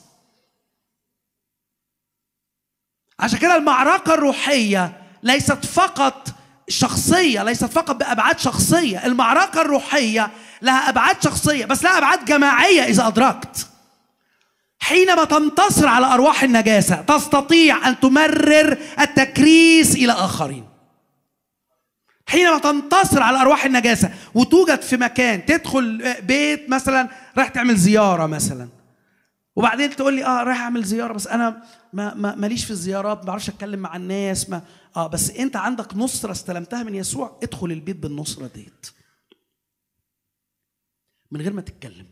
عشان كده المعركة الروحية ليست فقط شخصية، ليست فقط بأبعاد شخصية. المعركة الروحية لها أبعاد شخصية بس لها أبعاد جماعية. إذا أدركت حينما تنتصر على أرواح النجاسة تستطيع أن تمرر التكريس إلى آخرين. حينما تنتصر على أرواح النجاسة وتوجد في مكان، تدخل بيت مثلا رايح تعمل زيارة مثلا، وبعدين تقول لي رايح اعمل زياره بس انا ماليش في الزيارات، ما بعرفش اتكلم مع الناس، بس انت عندك نصره استلمتها من يسوع، ادخل البيت بالنصره ديت من غير ما تتكلم.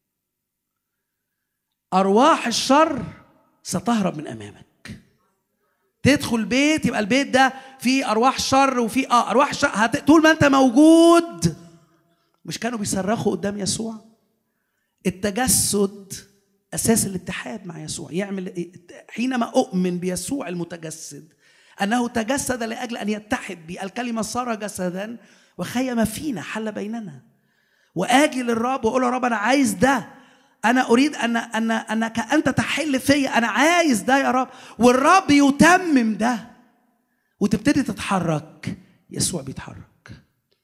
ارواح الشر ستهرب من امامك. تدخل بيت يبقى البيت ده فيه ارواح شر، وفيه ارواح شر طول ما انت موجود. مش كانوا بيصرخوا قدام يسوع؟ التجسد أساس الاتحاد مع يسوع. يعمل حينما أؤمن بيسوع المتجسد أنه تجسد لأجل أن يتحد بي، الكلمة صار جسدا وخيم فينا، حل بيننا، وآجي للرب وأقول له: رب أنا عايز ده، أنا أريد أنك أنت تحل فيا، أنا عايز ده يا رب، والرب يتمم ده، وتبتدي تتحرك. يسوع بيتحرك.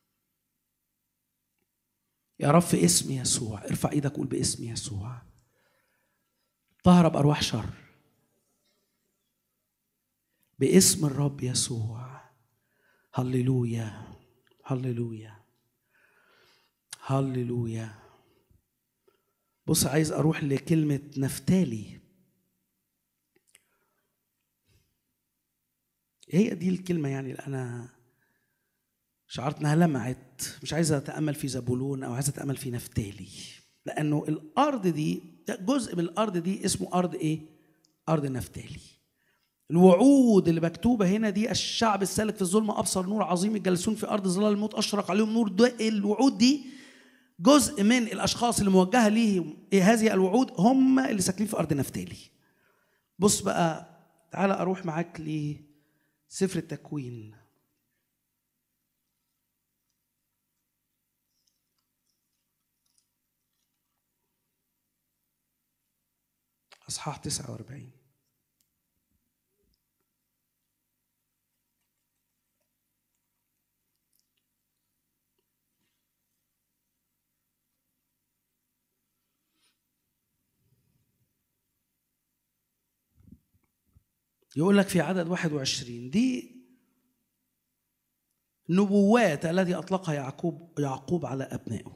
يا رب في اسم يسوع، ارفع ايدك قول: باسم يسوع تهرب أرواح شر، باسم الرب يسوع. هللويا هللويا هللويا. بص، عايز أروح لكلمة نفتالي. هي دي الكلمة يعني اللي أنا شعرت إنها لمعت. مش عايز أتأمل في زبولون أو عايز أتأمل في نفتالي، لأنه الأرض دي، جزء من الأرض دي اسمه أرض إيه؟ أرض نفتالي. الوعود اللي مكتوبة هنا دي: الشعب السالك في الظلمة أبصر نور عظيم، الجالسون في أرض ظلال الموت أشرق عليهم نور. الوعود دي جزء من الأشخاص اللي موجهة ليهم هذه الوعود هم اللي ساكنين في أرض نفتالي. بص بقى، تعالى أروح معاك لسفر التكوين أصحاح 49. يقول لك في عدد 21 دي نبوات التي أطلقها يعقوب على أبنائه.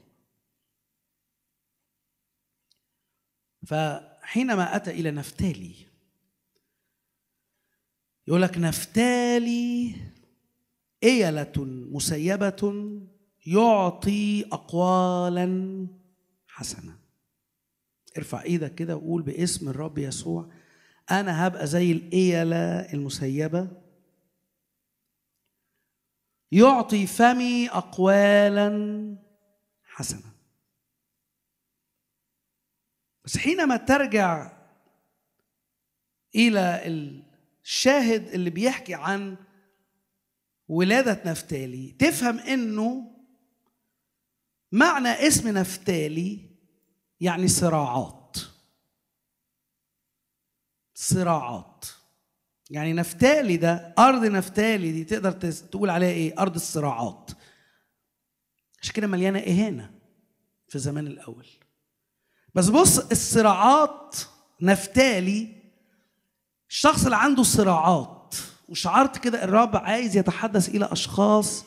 فحينما أتى إلى نفتالي يقول لك: نفتالي إيلة مسيبة يعطي أقوالا حسنة. ارفع ايدك كده وقول: باسم الرب يسوع أنا هبقى زي الإيلة المسيبة، يعطي فمي أقوالا حسنة. بس حينما ترجع إلى الشاهد اللي بيحكي عن ولادة نفتالي، تفهم إنه معنى اسم نفتالي يعني صراعات. صراعات يعني نفتالي ده، أرض نفتالي دي تقدر تقول عليها إيه؟ أرض الصراعات. عشان كده مليانة إهانة في الزمان الأول. بس بص، الصراعات نفتالي، الشخص اللي عنده صراعات، وشعرت كده الرب عايز يتحدث إلى أشخاص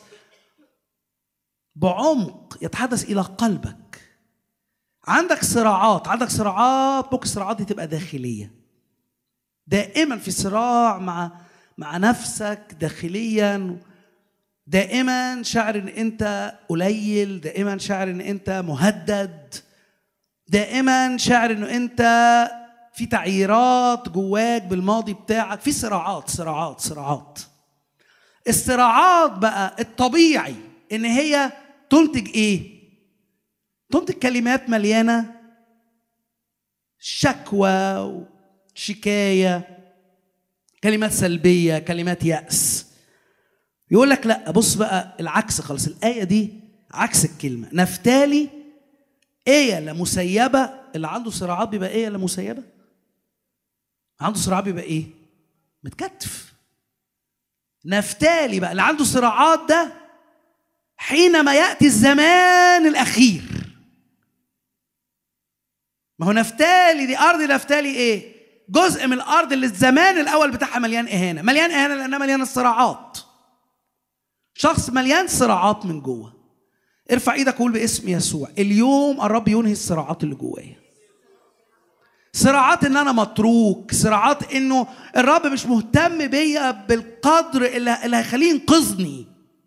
بعمق، يتحدث إلى قلبك. عندك صراعات، ممكن الصراعات دي تبقى داخلية، دائما في صراع مع نفسك داخليا، دائما شعر ان انت قليل، دائما شعر ان انت مهدد، دائما شعر انه انت في تعييرات جواك بالماضي بتاعك، في صراعات. الصراعات بقى الطبيعي ان هي تنتج ايه؟ تنتج كلمات مليانة شكوى وشكاية، كلمات سلبية، كلمات يأس. يقول لك لا، بص بقى العكس خالص، الآية دي عكس الكلمة. نفتالي إيلة مسيبة. اللي عنده صراعات بيبقى إيلة مسيبة. عنده صراعات بيبقى إيه؟ متكتف. نفتالي بقى اللي عنده صراعات ده حينما يأتي الزمان الأخير. ما هو نفتالي دي أرض نفتالي إيه؟ جزء من الأرض اللي الزمان الأول بتاعها مليان إهانة، لأنها مليانة الصراعات. شخص مليان صراعات من جوه، ارفع ايدك وقول باسم يسوع اليوم الرب ينهي الصراعات اللي جوايا. صراعات ان انا متروك، صراعات انه الرب مش مهتم بيا بالقدر اللي هيخليه ينقذني،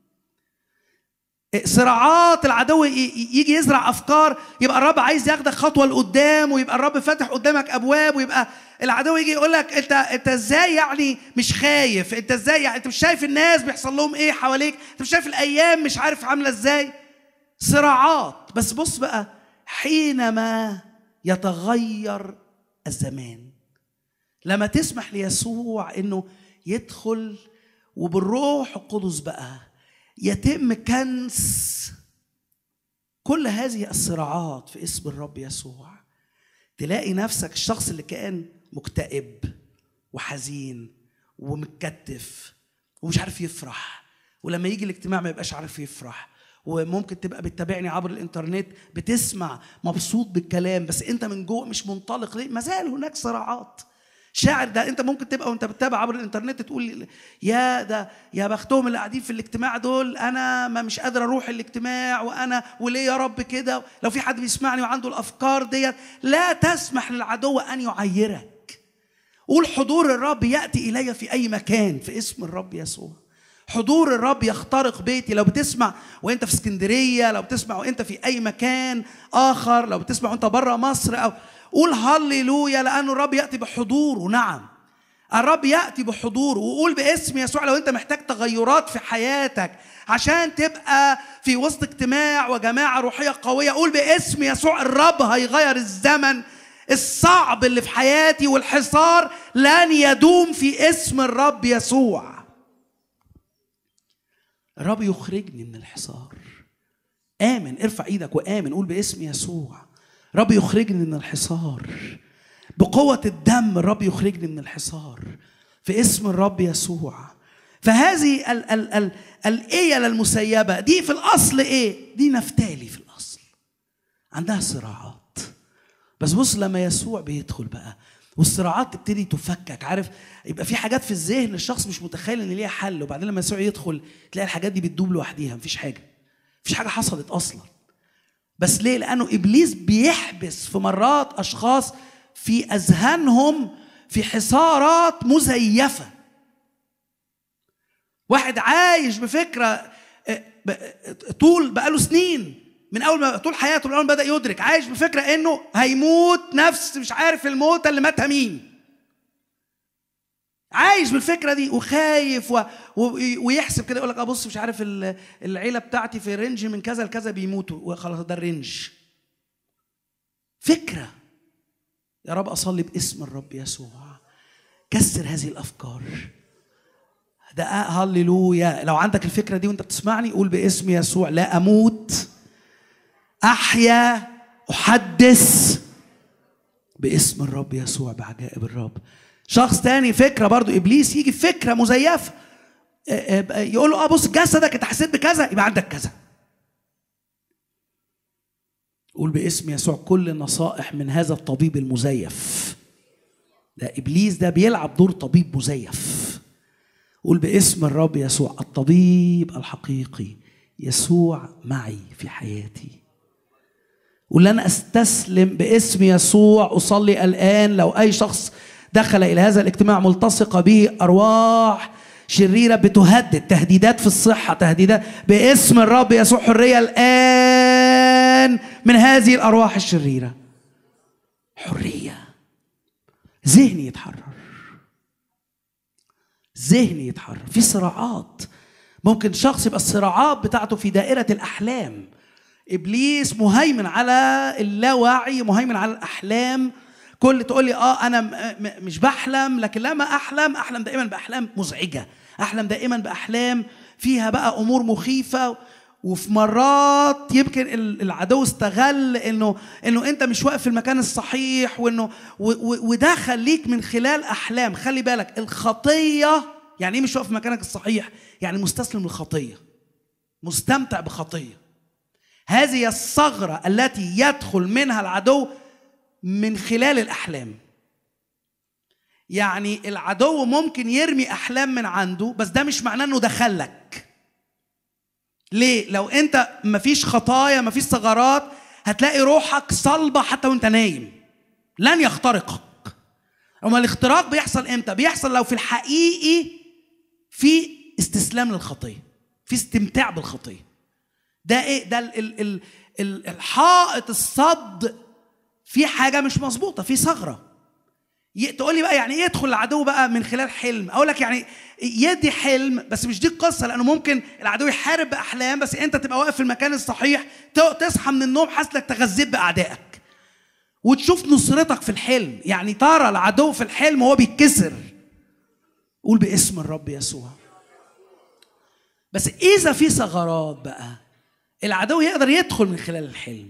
صراعات العدو يجي يزرع افكار يبقى الرب عايز ياخدك خطوه لقدام، ويبقى الرب فاتح قدامك ابواب، ويبقى العدو يجي يقول لك انت ازاي يعني مش خايف، انت ازاي يعني انت مش شايف الناس بيحصل لهم ايه حواليك، انت مش شايف الايام مش عارف عامله ازاي. صراعات. بس بص بقى، حينما يتغير الزمان، لما تسمح ليسوع انه يدخل وبالروح القدس بقى يتم كنس كل هذه الصراعات في اسم الرب يسوع، تلاقي نفسك الشخص اللي كان مكتئب وحزين ومتكتف ومش عارف يفرح، ولما يجي الاجتماع ما يبقاش عارف يفرح، وممكن تبقى بتتابعني عبر الانترنت بتسمع مبسوط بالكلام بس انت من جوه مش منطلق. ليه؟ ما زال هناك صراعات. شاعر ده انت ممكن تبقى وانت بتتابع عبر الانترنت تقول يا بختهم اللي قاعدين في الاجتماع دول، انا ما مش قادر اروح الاجتماع، وانا وليه يا رب كده. لو في حد بيسمعني وعنده الافكار ديت، لا تسمح للعدو ان يعيرك. قول حضور الرب ياتي الي في اي مكان في اسم الرب يسوع. حضور الرب يخترق بيتي. لو بتسمع وانت في اسكندريه، لو بتسمع وانت في اي مكان اخر، لو بتسمع وانت بره مصر، او قول هللويا، لأنه الرب يأتي بحضوره. نعم، الرب يأتي بحضوره. وقول باسم يسوع لو أنت محتاج تغيرات في حياتك عشان تبقى في وسط اجتماع وجماعة روحية قوية، قول باسم يسوع الرب هيغير الزمن الصعب اللي في حياتي، والحصار لن يدوم في اسم الرب يسوع. الرب يخرجني من الحصار. آمن، ارفع ايدك وآمن، قول باسم يسوع رب يخرجني من الحصار. بقوة الدم الرب يخرجني من الحصار في اسم الرب يسوع. فهذه الإيلة المسيبة دي في الأصل إيه؟ دي نفتالي في الأصل، عندها صراعات. بس بص لما يسوع بيدخل بقى والصراعات تبتدي تفكك، عارف يبقى في حاجات في الذهن الشخص مش متخيل ان ليها حل، وبعدين لما يسوع يدخل تلاقي الحاجات دي بتدوب لوحديها، مفيش حاجة حصلت أصلا. بس ليه؟ لأنه إبليس بيحبس في مرات أشخاص في أذهانهم في حصارات مزيفة. واحد عايش بفكرة طول بقاله سنين، من أول ما طول حياته، من أول ما بدأ يدرك، عايش بفكرة إنه هيموت نفس مش عارف الموت اللي ماتها مين. عايش بالفكرة دي وخايف ويحسب كده، يقول لك أبص مش عارف العيلة بتاعتي في رينج من كذا لكذا بيموتوا، وخلاص ده الرينج. فكرة. يا رب أصلي باسم الرب يسوع كسر هذه الأفكار. ده هللويا. لو عندك الفكرة دي وانت بتسمعني قول باسم يسوع لا أموت، أحيا، أحدث باسم الرب يسوع بعجائب الرب. شخص تاني فكرة برضو إبليس يجي فكرة مزيفة يقول له بص جسدك انت حسيت بكذا يبقى عندك كذا. قول باسم يسوع كل النصائح من هذا الطبيب المزيف. ده إبليس ده بيلعب دور طبيب مزيف. قول باسم الرب يسوع الطبيب الحقيقي يسوع معي في حياتي. قول أنا أستسلم باسم يسوع. أصلي الآن لو أي شخص دخل إلى هذا الاجتماع ملتصقة به أرواح شريرة بتهدد، تهديدات في الصحة، تهديدات باسم الرب يسوع، حرية الآن من هذه الأرواح الشريرة. حرية. ذهني يتحرر، ذهني يتحرر. في صراعات ممكن شخص يبقى الصراعات بتاعته في دائرة الأحلام. إبليس مهيمن على اللاوعي، مهيمن على الأحلام. كل تقول لي أنا مش بحلم، لكن لما أحلم دائما بأحلام مزعجة، أحلم دائما بأحلام فيها بقى أمور مخيفة. وفي مرات يمكن العدو استغل إنه أنت مش واقف في المكان الصحيح، وده خليك من خلال أحلام. خلي بالك الخطية يعني إيه مش واقف في مكانك الصحيح؟ يعني مستسلم للخطية، مستمتع بخطية. هذه الثغرة التي يدخل منها العدو من خلال الأحلام. يعني العدو ممكن يرمي أحلام من عنده، بس ده مش معناه أنه دخلك. ليه؟ لو انت مفيش خطايا مفيش ثغرات هتلاقي روحك صلبة حتى وانت نايم، لن يخترقك. اما الاختراق بيحصل امتى؟ بيحصل لو في الحقيقي في استسلام للخطية، في استمتاع بالخطية. ده ايه؟ ده الحائط الصد في حاجة مش مظبوطة، في ثغرة. تقول لي بقى يعني ايه يدخل العدو بقى من خلال حلم؟ اقول لك يعني يدي حلم، بس مش دي القصه، لانه ممكن العدو يحارب باحلام بس انت تبقى واقف في المكان الصحيح، تصحى من النوم حاسس انك تغذيت باعدائك وتشوف نصرتك في الحلم. يعني ترى العدو في الحلم وهو بيتكسر. قول باسم الرب يسوع. بس اذا في ثغرات بقى العدو يقدر يدخل من خلال الحلم.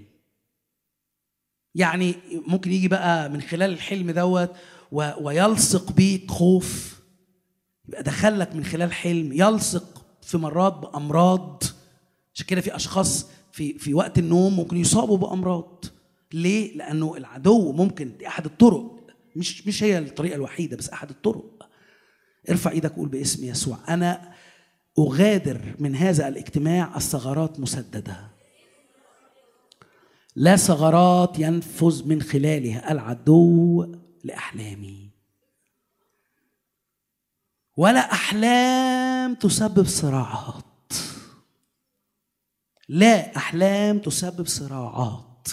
يعني ممكن يجي بقى من خلال الحلم دوت ويلصق بيك خوف، يبقى دخلك من خلال حلم، يلصق في مرات بأمراض. عشان كده في أشخاص في وقت النوم ممكن يصابوا بأمراض. ليه؟ لأنه العدو ممكن، دي أحد الطرق، مش هي الطريقة الوحيدة بس أحد الطرق. ارفع إيدك وقول باسم يسوع: أنا أغادر من هذا الاجتماع الثغرات مسددة. لا ثغرات ينفذ من خلالها العدو لأحلامي، ولا أحلام تسبب صراعات. لا أحلام تسبب صراعات.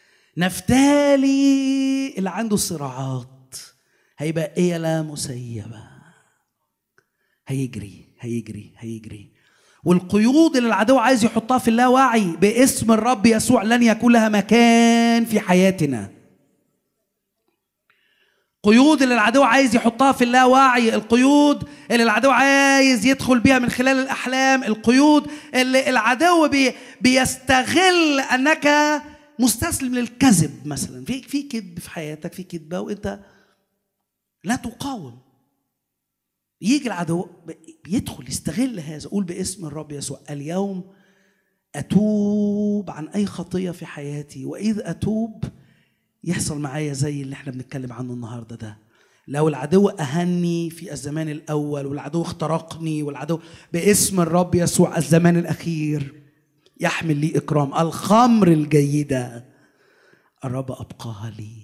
نفتالي اللي عنده صراعات هيبقى إيلا مسيبة، هيجري هيجري هيجري. والقيود اللي العدو عايز يحطها في اللاوعي باسم الرب يسوع لن يكون لها مكان في حياتنا. قيود اللي العدو عايز يحطها في اللاوعي، القيود اللي العدو عايز يدخل بيها من خلال الأحلام، القيود اللي العدو بيستغل أنك مستسلم للكذب. مثلا في كذب في حياتك، في كذبة وأنت لا تقاوم، يجي العدو بيدخل يستغل هذا. قول باسم الرب يسوع: اليوم أتوب عن أي خطية في حياتي، وإذ أتوب يحصل معايا زي اللي احنا بنتكلم عنه النهاردة ده. لو العدو أهني في الزمان الأول، والعدو اخترقني، والعدو باسم الرب يسوع الزمان الأخير يحمل لي إكرام. الخمر الجيدة الرب أبقاها لي.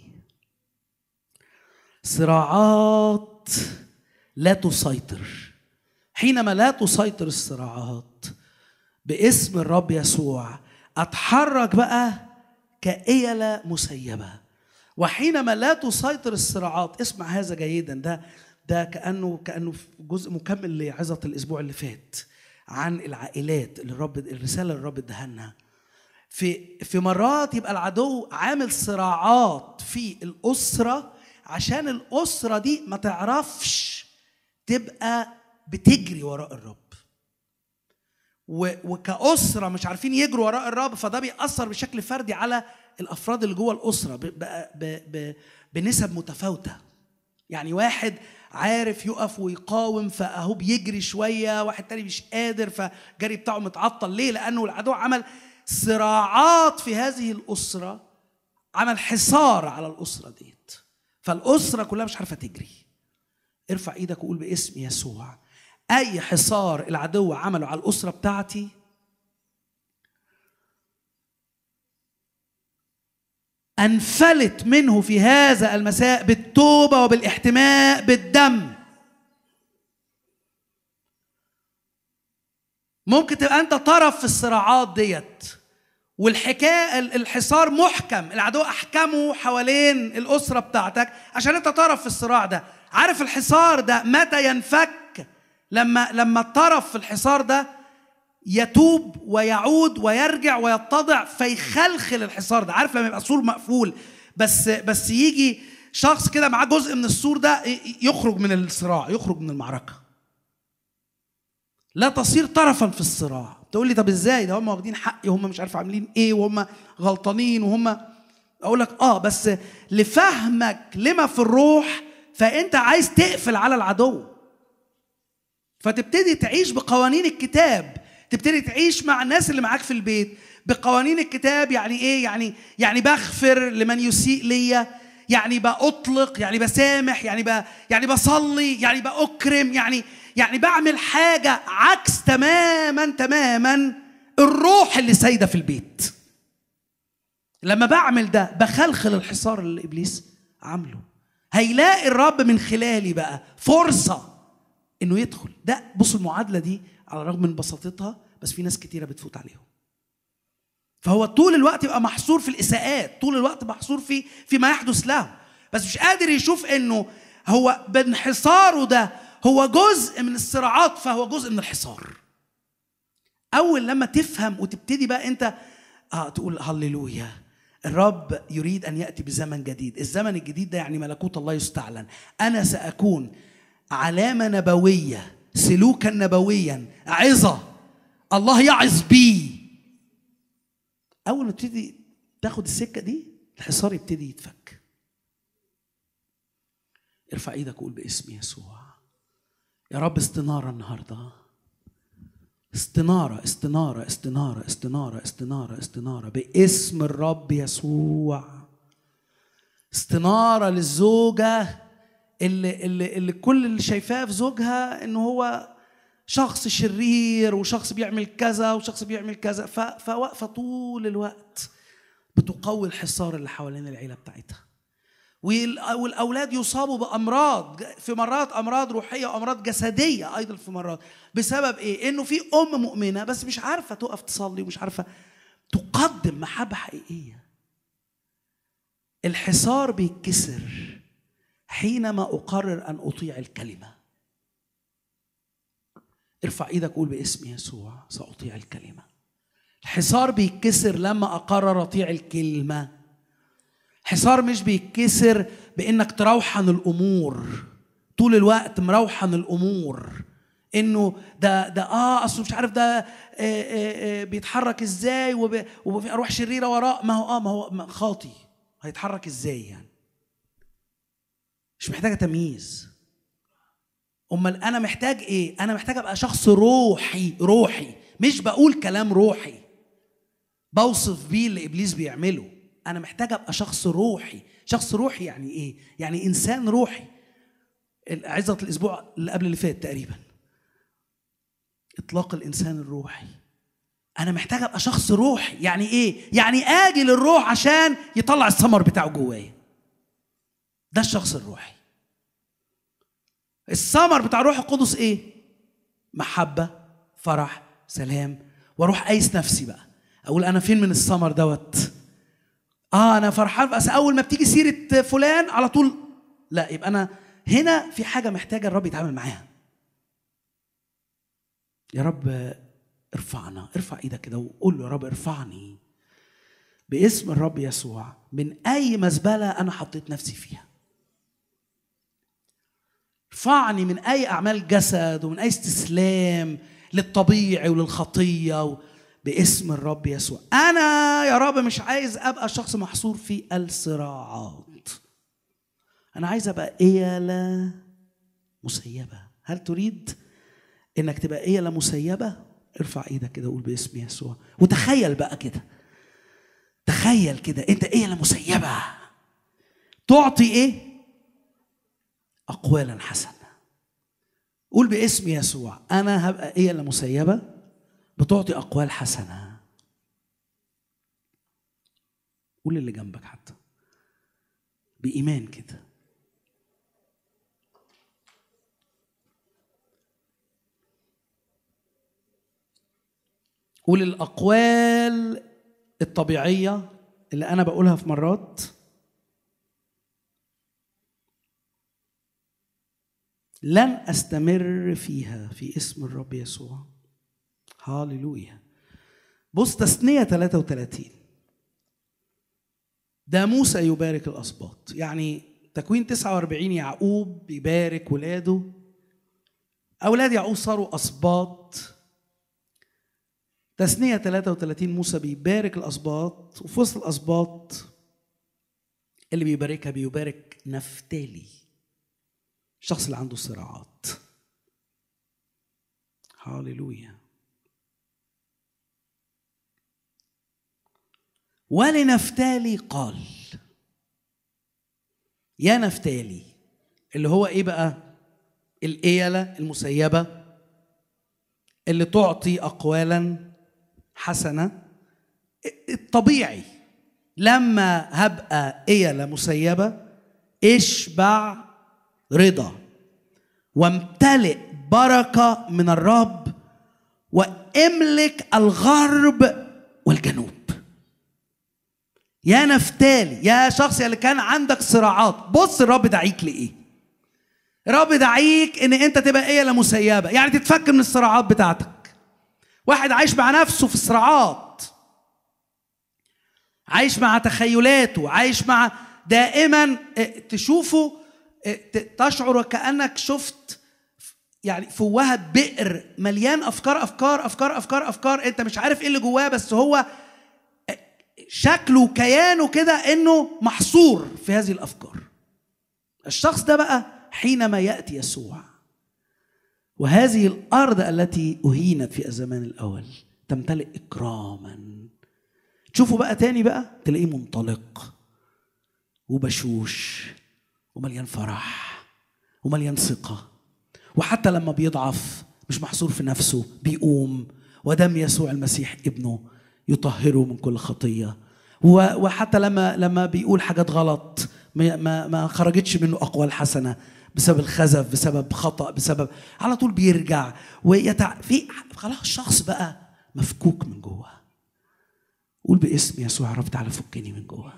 صراعات لا تسيطر. حينما لا تسيطر الصراعات باسم الرب يسوع أتحرك بقى كإيلة مسيبة. وحينما لا تسيطر الصراعات، اسمع هذا جيدا، ده كأنه جزء مكمل لعظة الأسبوع اللي فات عن العائلات اللي الرسالة اللي الرب ادهلنا. في مرات يبقى العدو عامل صراعات في الأسرة عشان الأسرة دي ما تعرفش تبقى بتجري وراء الرب، وكأسرة مش عارفين يجروا وراء الرب، فده بيأثر بشكل فردي على الأفراد اللي جوه الأسرة بنسب متفاوتة. يعني واحد عارف يقف ويقاوم فأهو بيجري شوية، واحد تاني مش قادر فجري بتاعه متعطل. ليه؟ لأنه العدو عمل صراعات في هذه الأسرة، عمل حصار على الأسرة ديت، فالأسرة كلها مش عارفة تجري. ارفع ايدك وقول باسم يسوع: اي حصار العدو عمله على الاسره بتاعتي انفلت منه في هذا المساء بالتوبه وبالاحتماء بالدم. ممكن تبقى انت طرف في الصراعات ديت، والحكايه الحصار محكم، العدو احكمه حوالين الاسره بتاعتك عشان انت طرف في الصراع ده. عارف الحصار ده متى ينفك؟ لما الطرف في الحصار ده يتوب ويعود ويرجع ويتضع فيخلخل الحصار ده. عارف لما يبقى سور مقفول بس يجي شخص كده معاه جزء من السور ده يخرج من الصراع، يخرج من المعركة، لا تصير طرفا في الصراع. تقول لي طب ازاي؟ ده هم واخدين حقي وهم مش عارف عاملين ايه وهم غلطانين وهم. اقول لك بس لفهمك لما في الروح فانت عايز تقفل على العدو، فتبتدي تعيش بقوانين الكتاب، تبتدي تعيش مع الناس اللي معاك في البيت بقوانين الكتاب. يعني ايه؟ يعني بغفر لمن يسيء ليا، يعني بأطلق، يعني بسامح، يعني بصلي، يعني بأكرم، يعني بعمل حاجة عكس تماما الروح اللي سايدة في البيت. لما بعمل ده بخلخل الحصار اللي إبليس عامله. هيلاقي الرب من خلالي بقى فرصة إنه يدخل. ده بصوا المعادلة دي على الرغم من بساطتها بس في ناس كتيرة بتفوت عليهم. فهو طول الوقت يبقى محصور في الإساءات، طول الوقت محصور فيما يحدث له، بس مش قادر يشوف إنه هو بانحصاره ده هو جزء من الصراعات، فهو جزء من الحصار. أول لما تفهم وتبتدي بقى أنت تقول هللويا، الرب يريد أن يأتي بزمن جديد. الزمن الجديد ده يعني ملكوت الله يستعلن. أنا سأكون علامة نبوية، سلوكا نبويا، عظة الله يعظ بي. أول ما تبتدي تاخد السكة دي الحصار يبتدي يتفك. ارفع ايدك وقول باسم يسوع يا رب استنارة النهاردة، استنارة استنارة استنارة استنارة استنارة استنارة باسم الرب يسوع. استنارة للزوجة اللي كل اللي شايفاه في زوجها انه هو شخص شرير وشخص بيعمل كذا وشخص بيعمل كذا، فواقفة طول الوقت بتقوي الحصار اللي حوالين العيلة بتاعتها. والأولاد يصابوا بأمراض، في مرات أمراض روحية وأمراض جسدية أيضا في مرات، بسبب إيه؟ إنه في أم مؤمنة بس مش عارفة تقف تصلي ومش عارفة تقدم محبة حقيقية. الحصار بيتكسر حينما أقرر أن أطيع الكلمة. ارفع إيدك قول باسم يسوع سأطيع الكلمة. الحصار بيتكسر لما أقرر أطيع الكلمة. حصار مش بيتكسر بانك تروحن الامور طول الوقت، مروحن الامور انه ده اصله مش عارف ده بيتحرك ازاي وفي اروح شريره وراء. ما هو خاطي، هيتحرك ازاي يعني؟ مش محتاجه تمييز. امال انا محتاج ايه؟ انا محتاج ابقى شخص روحي، مش بقول كلام روحي بوصف بيه اللي ابليس بيعمله. أنا محتاج أبقى شخص روحي. شخص روحي يعني إيه؟ يعني إنسان روحي. عظة الأسبوع اللي قبل اللي فات تقريبا إطلاق الإنسان الروحي. أنا محتاج أبقى شخص روحي. يعني إيه؟ يعني آجي للروح عشان يطلع الثمر بتاعه جوايا. ده الشخص الروحي. الثمر بتاع الروح القدس إيه؟ محبة، فرح، سلام. وأروح قايس نفسي بقى، أقول أنا فين من الثمر دوت؟ أنا فرحان، بس أول ما بتيجي سيرة فلان على طول لا، يبقى أنا هنا في حاجة محتاجة الرب يتعامل معاها. يا رب ارفعنا، ارفع إيدك كده وقول له يا رب ارفعني باسم الرب يسوع من أي مزبلة أنا حطيت نفسي فيها. ارفعني من أي أعمال جسد ومن أي استسلام للطبيعي وللخطية باسم الرب يسوع. أنا يا رب مش عايز أبقى شخص محصور في الصراعات. أنا عايز أبقى إيلة مسيبة. هل تريد إنك تبقى إيلة مسيبة؟ ارفع إيدك كده وقول باسم يسوع. وتخيل بقى كده، تخيل كده أنت إيلة مسيبة تعطي إيه؟ أقوالا حسنة. قول باسم يسوع أنا هبقى إيلة مسيبة بتعطي أقوال حسنة. قول اللي جنبك حتى بإيمان كده. قول الأقوال الطبيعية اللي أنا بقولها في مرات لن أستمر فيها في اسم الرب يسوع. هاليلويا. بص تثنية 33 ده موسى يبارك الأسباط. يعني تكوين 49 يعقوب بيبارك ولاده، أولاد يعقوب صاروا أسباط. تثنية 33 موسى بيبارك الأسباط، وفي وسط الأسباط اللي بيباركها بيبارك نفتالي، الشخص اللي عنده صراعات. هاليلويا. ولنفتالي قال. يا نفتالي اللي هو ايه بقى؟ الإيلة المسيبة اللي تعطي أقوالا حسنة. الطبيعي لما هبقى إيلة مسيبة اشبع رضا وامتلئ بركة من الرب واملك الغرب والجنوب. يا نفتالي، يا شخص اللي كان عندك صراعات، بص الرب دعيك لإيه؟ الرب دعيك ان انت تبقى إيلة مسيبة، يعني تتفك من الصراعات بتاعتك. واحد عايش مع نفسه في الصراعات، عايش مع تخيلاته، عايش مع دائما تشوفه تشعر وكأنك شفت يعني فوهة بئر مليان أفكار أفكار أفكار أفكار أفكار، أنت مش عارف إيه اللي جواه، بس هو شكله وكيانه كده إنه محصور في هذه الأفكار. الشخص ده بقى حينما يأتي يسوع وهذه الأرض التي أهينت في الزمان الأول تمتلئ إكراما، تشوفوا بقى تاني بقى تلاقيه منطلق وبشوش ومليان فرح ومليان ثقة، وحتى لما بيضعف مش محصور في نفسه، بيقوم ودم يسوع المسيح ابنه يطهره من كل خطية. وحتى لما بيقول حاجات غلط ما خرجتش منه أقوال حسنة بسبب الخزف، بسبب خطأ، بسبب على طول بيرجع في خلاص الشخص بقى مفكوك من جوه. قول باسم يسوع رب تعالى فكني من جوه.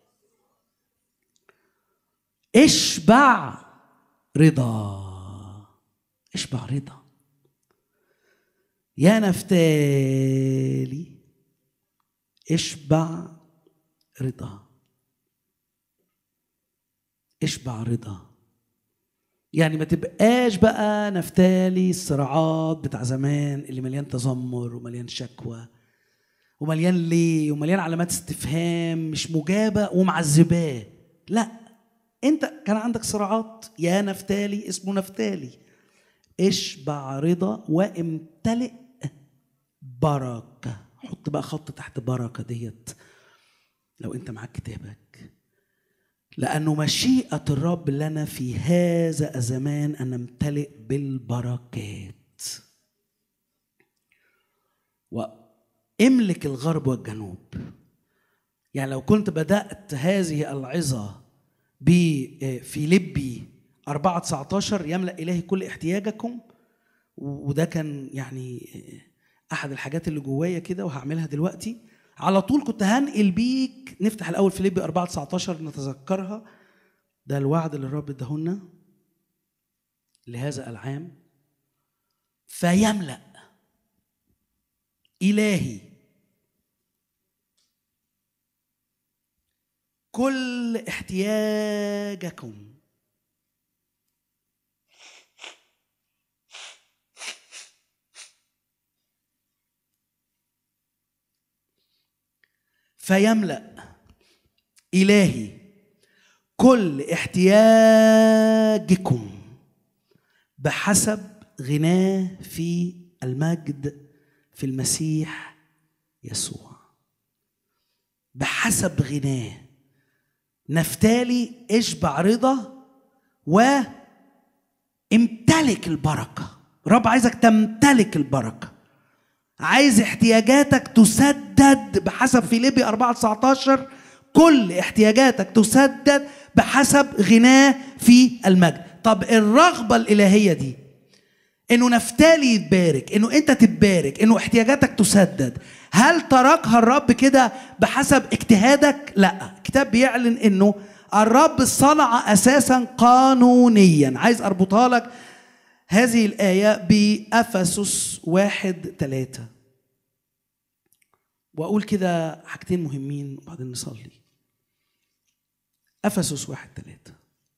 اشبع رضا، اشبع رضا يا نفتالي، اشبع رضا، اشبع رضا. يعني ما تبقاش بقى نفتالي الصراعات بتاع زمان اللي مليان تذمر ومليان شكوى ومليان ليه ومليان علامات استفهام مش مجابة ومعذباه. لا، انت كان عندك صراعات يا نفتالي، اسمه نفتالي، اشبع رضا وامتلئ بركة. حط بقى خط تحت بركة ديت لو انت معاك كتابك، لأنه مشيئة الرب لنا في هذا الزمان أن نمتلئ بالبركات. واملك الغرب والجنوب. يعني لو كنت بدأت هذه العظة بفيليبي 4:19 يملأ إلهي كل احتياجكم، وده كان يعني أحد الحاجات اللي جوايا كده وهعملها دلوقتي على طول. كنت هنقل بيك نفتح الأول فيليبي 4:19 نتذكرها. ده الوعد اللي الرب اداهولنا لهذا العام. فيملأ إلهي كل احتياجكم فيملأ إلهي كل احتياجكم بحسب غناه في المجد في المسيح يسوع. بحسب غناه. نفتالي اشبع رضا وامتلك البركة. رب عايزك تمتلك البركة، عايز احتياجاتك تسدد بحسب فيليبي 4:19 كل احتياجاتك تسدد بحسب غناه في المجد. طب الرغبة الإلهية دي انه نفتالي يتبارك، انه انت تتبارك، انه احتياجاتك تسدد، هل تركها الرب كده بحسب اجتهادك؟ لا، الكتاب بيعلن انه الرب صنع اساسا قانونيا. عايز اربطها لك هذه الآية بأفسس 1:3 وأقول كده حاجتين مهمين وبعدين نصلي. أفسس 1:3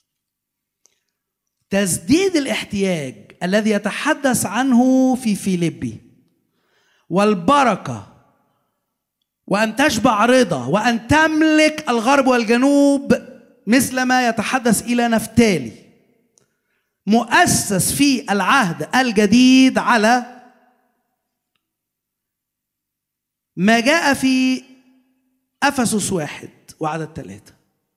تسديد الاحتياج الذي يتحدث عنه في فيليبي والبركة وأن تشبع رضا وأن تملك الغرب والجنوب مثل ما يتحدث إلى نفتالي، مؤسس في العهد الجديد على ما جاء في أفسس 1:3.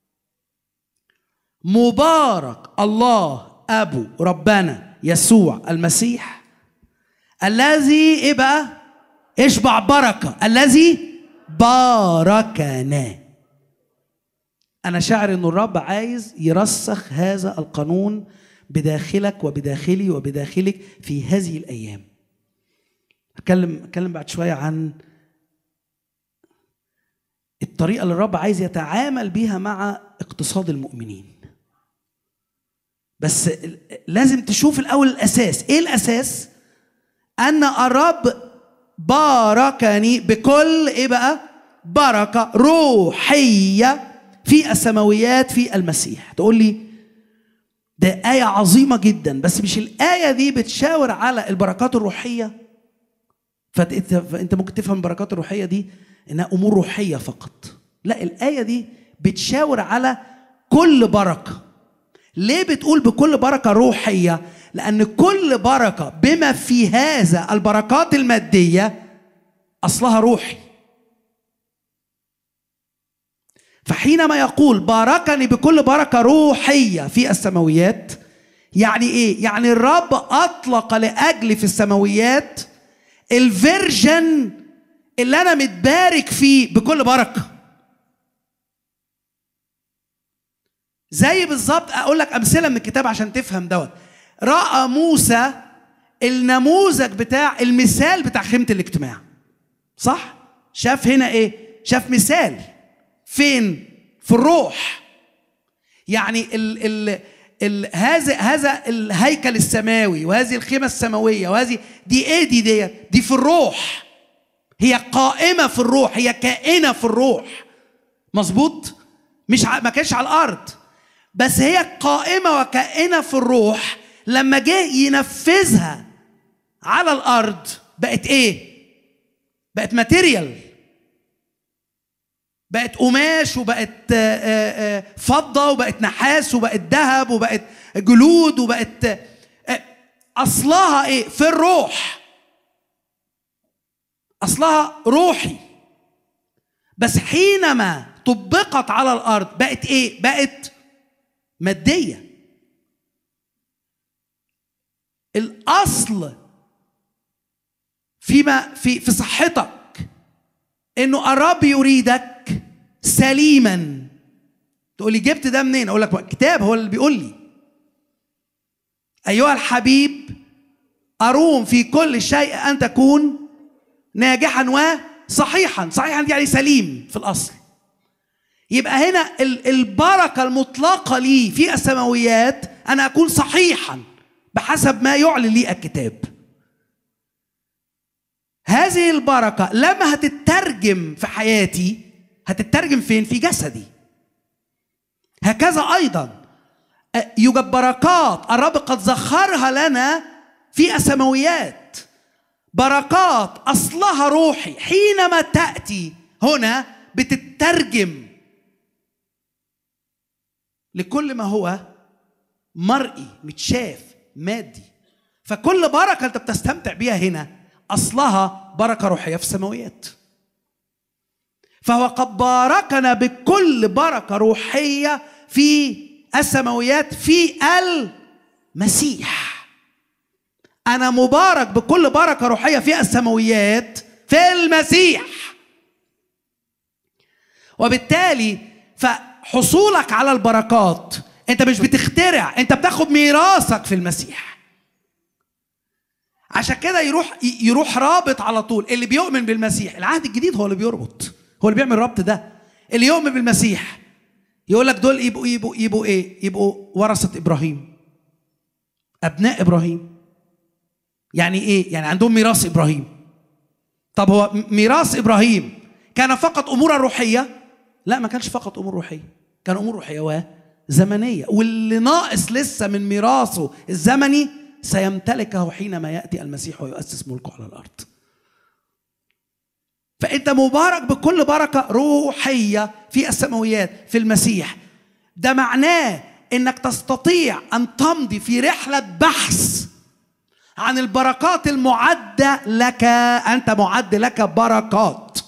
مبارك الله أبو ربنا يسوع المسيح الذي اشبع بركة الذي باركنا. أنا شاعر إنه الرب عايز يرسخ هذا القانون بداخلك وبداخلي وبداخلك في هذه الأيام. أتكلم بعد شوية عن الطريقة اللي الرب عايز يتعامل بيها مع اقتصاد المؤمنين. بس لازم تشوف الأول الأساس. إيه الأساس؟ أن الرب باركني بكل إيه بقى؟ بركة روحية في السماويات في المسيح. تقول لي ده آية عظيمة جدا، بس مش الآية دي بتشاور على البركات الروحية؟ فأنت ممكن تفهم البركات الروحية دي إنها أمور روحية فقط. لا، الآية دي بتشاور على كل بركة. ليه بتقول بكل بركة روحية؟ لأن كل بركة بما في هذا البركات المادية أصلها روحي. فحينما يقول باركني بكل بركة روحية في السماويات، يعني إيه؟ يعني الرب أطلق لأجلي في السماويات الفيرجن اللي أنا متبارك فيه بكل بركة. زي بالظبط، أقول لك أمثلة من الكتاب عشان تفهم دوت. رأى موسى النموذج بتاع المثال بتاع خيمة الاجتماع، صح؟ شاف هنا إيه؟ شاف مثال فين؟ في الروح. يعني هذا الهيكل السماوي وهذه الخيمة السماوية وهذه دي ايه؟ دي في الروح. هي قائمة في الروح، هي كائنة في الروح. مظبوط؟ مش ما كانش على الأرض، بس هي قائمة وكائنة في الروح. لما جه ينفذها على الأرض بقت ايه؟ بقت ماتيريال، بقت قماش وبقت فضة وبقت نحاس وبقت ذهب وبقت جلود وبقت أصلها إيه؟ في الروح. أصلها روحي. بس حينما طبقت على الأرض بقت إيه؟ بقت مادية. الأصل في صحتك إنه الرب يريدك سليما. تقول لي جبت ده منين؟ اقول لك الكتاب هو اللي بيقول لي ايها الحبيب اروم في كل شيء ان تكون ناجحا وصحيحا. صحيحا يعني سليم في الاصل. يبقى هنا البركه المطلقه لي في السماويات انا اكون صحيحا بحسب ما يعلن لي الكتاب. هذه البركه لما هتترجم في حياتي هتترجم فين؟ في جسدي. هكذا أيضا يوجد بركات الرب قد زخرها لنا في السماويات، بركات أصلها روحي. حينما تأتي هنا بتترجم لكل ما هو مرئي متشاف مادي. فكل بركة أنت بتستمتع بيها هنا أصلها بركة روحية في السماويات. فهو قد باركنا بكل بركة روحية في السماويات في المسيح. أنا مبارك بكل بركة روحية في السماويات في المسيح. وبالتالي فحصولك على البركات أنت مش بتخترع، أنت بتاخد ميراثك في المسيح. عشان كده يروح رابط على طول. اللي بيؤمن بالمسيح، العهد الجديد هو اللي بيربط، هو اللي بيعمل الربط ده. اللي يؤمن بالمسيح يقول لك دول يبقوا ايه؟ يبقوا ورثة ابراهيم، ابناء ابراهيم. يعني ايه؟ يعني عندهم ميراث ابراهيم. طب هو ميراث ابراهيم كان فقط امور روحية؟ لا، ما كانش فقط امور روحية، كان امور روحية وزمنية. واللي ناقص لسه من ميراثه الزمني سيمتلكه حينما يأتي المسيح ويؤسس ملكه على الارض. فأنت مبارك بكل بركة روحية في السماويات في المسيح. ده معناه أنك تستطيع أن تمضي في رحلة بحث عن البركات المعدة لك. أنت معد لك بركات.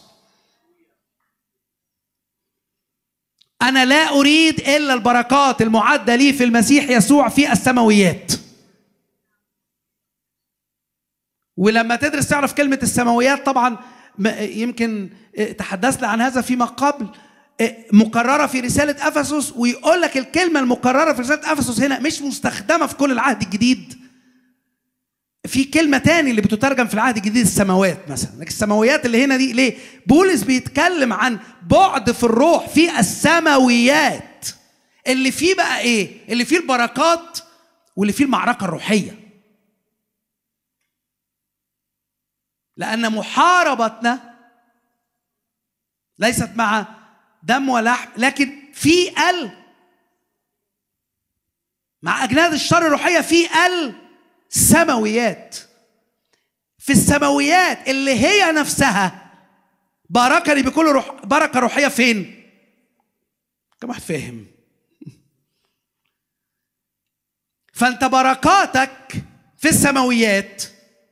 أنا لا أريد إلا البركات المعدة لي في المسيح يسوع في السماويات. ولما تدرس تعرف كلمة السماويات طبعا يمكن تحدثنا عن هذا فيما قبل، مكررة في رسالة أفسس، ويقول لك الكلمة المكررة في رسالة أفسس هنا مش مستخدمة في كل العهد الجديد. في كلمة تاني اللي بتترجم في العهد الجديد السماوات مثلا، لكن السماويات اللي هنا دي ليه؟ بولس بيتكلم عن بعد في الروح في السماويات، اللي فيه بقى ايه؟ اللي فيه البركات واللي فيه المعركة الروحية. لأن محاربتنا ليست مع دم ولحم، لكن في مع أجناد الشر الروحية في السماويات. في السماويات اللي هي نفسها باركني بكل بركة روحية فين؟ كم واحد فاهم؟ فأنت بركاتك في السماويات،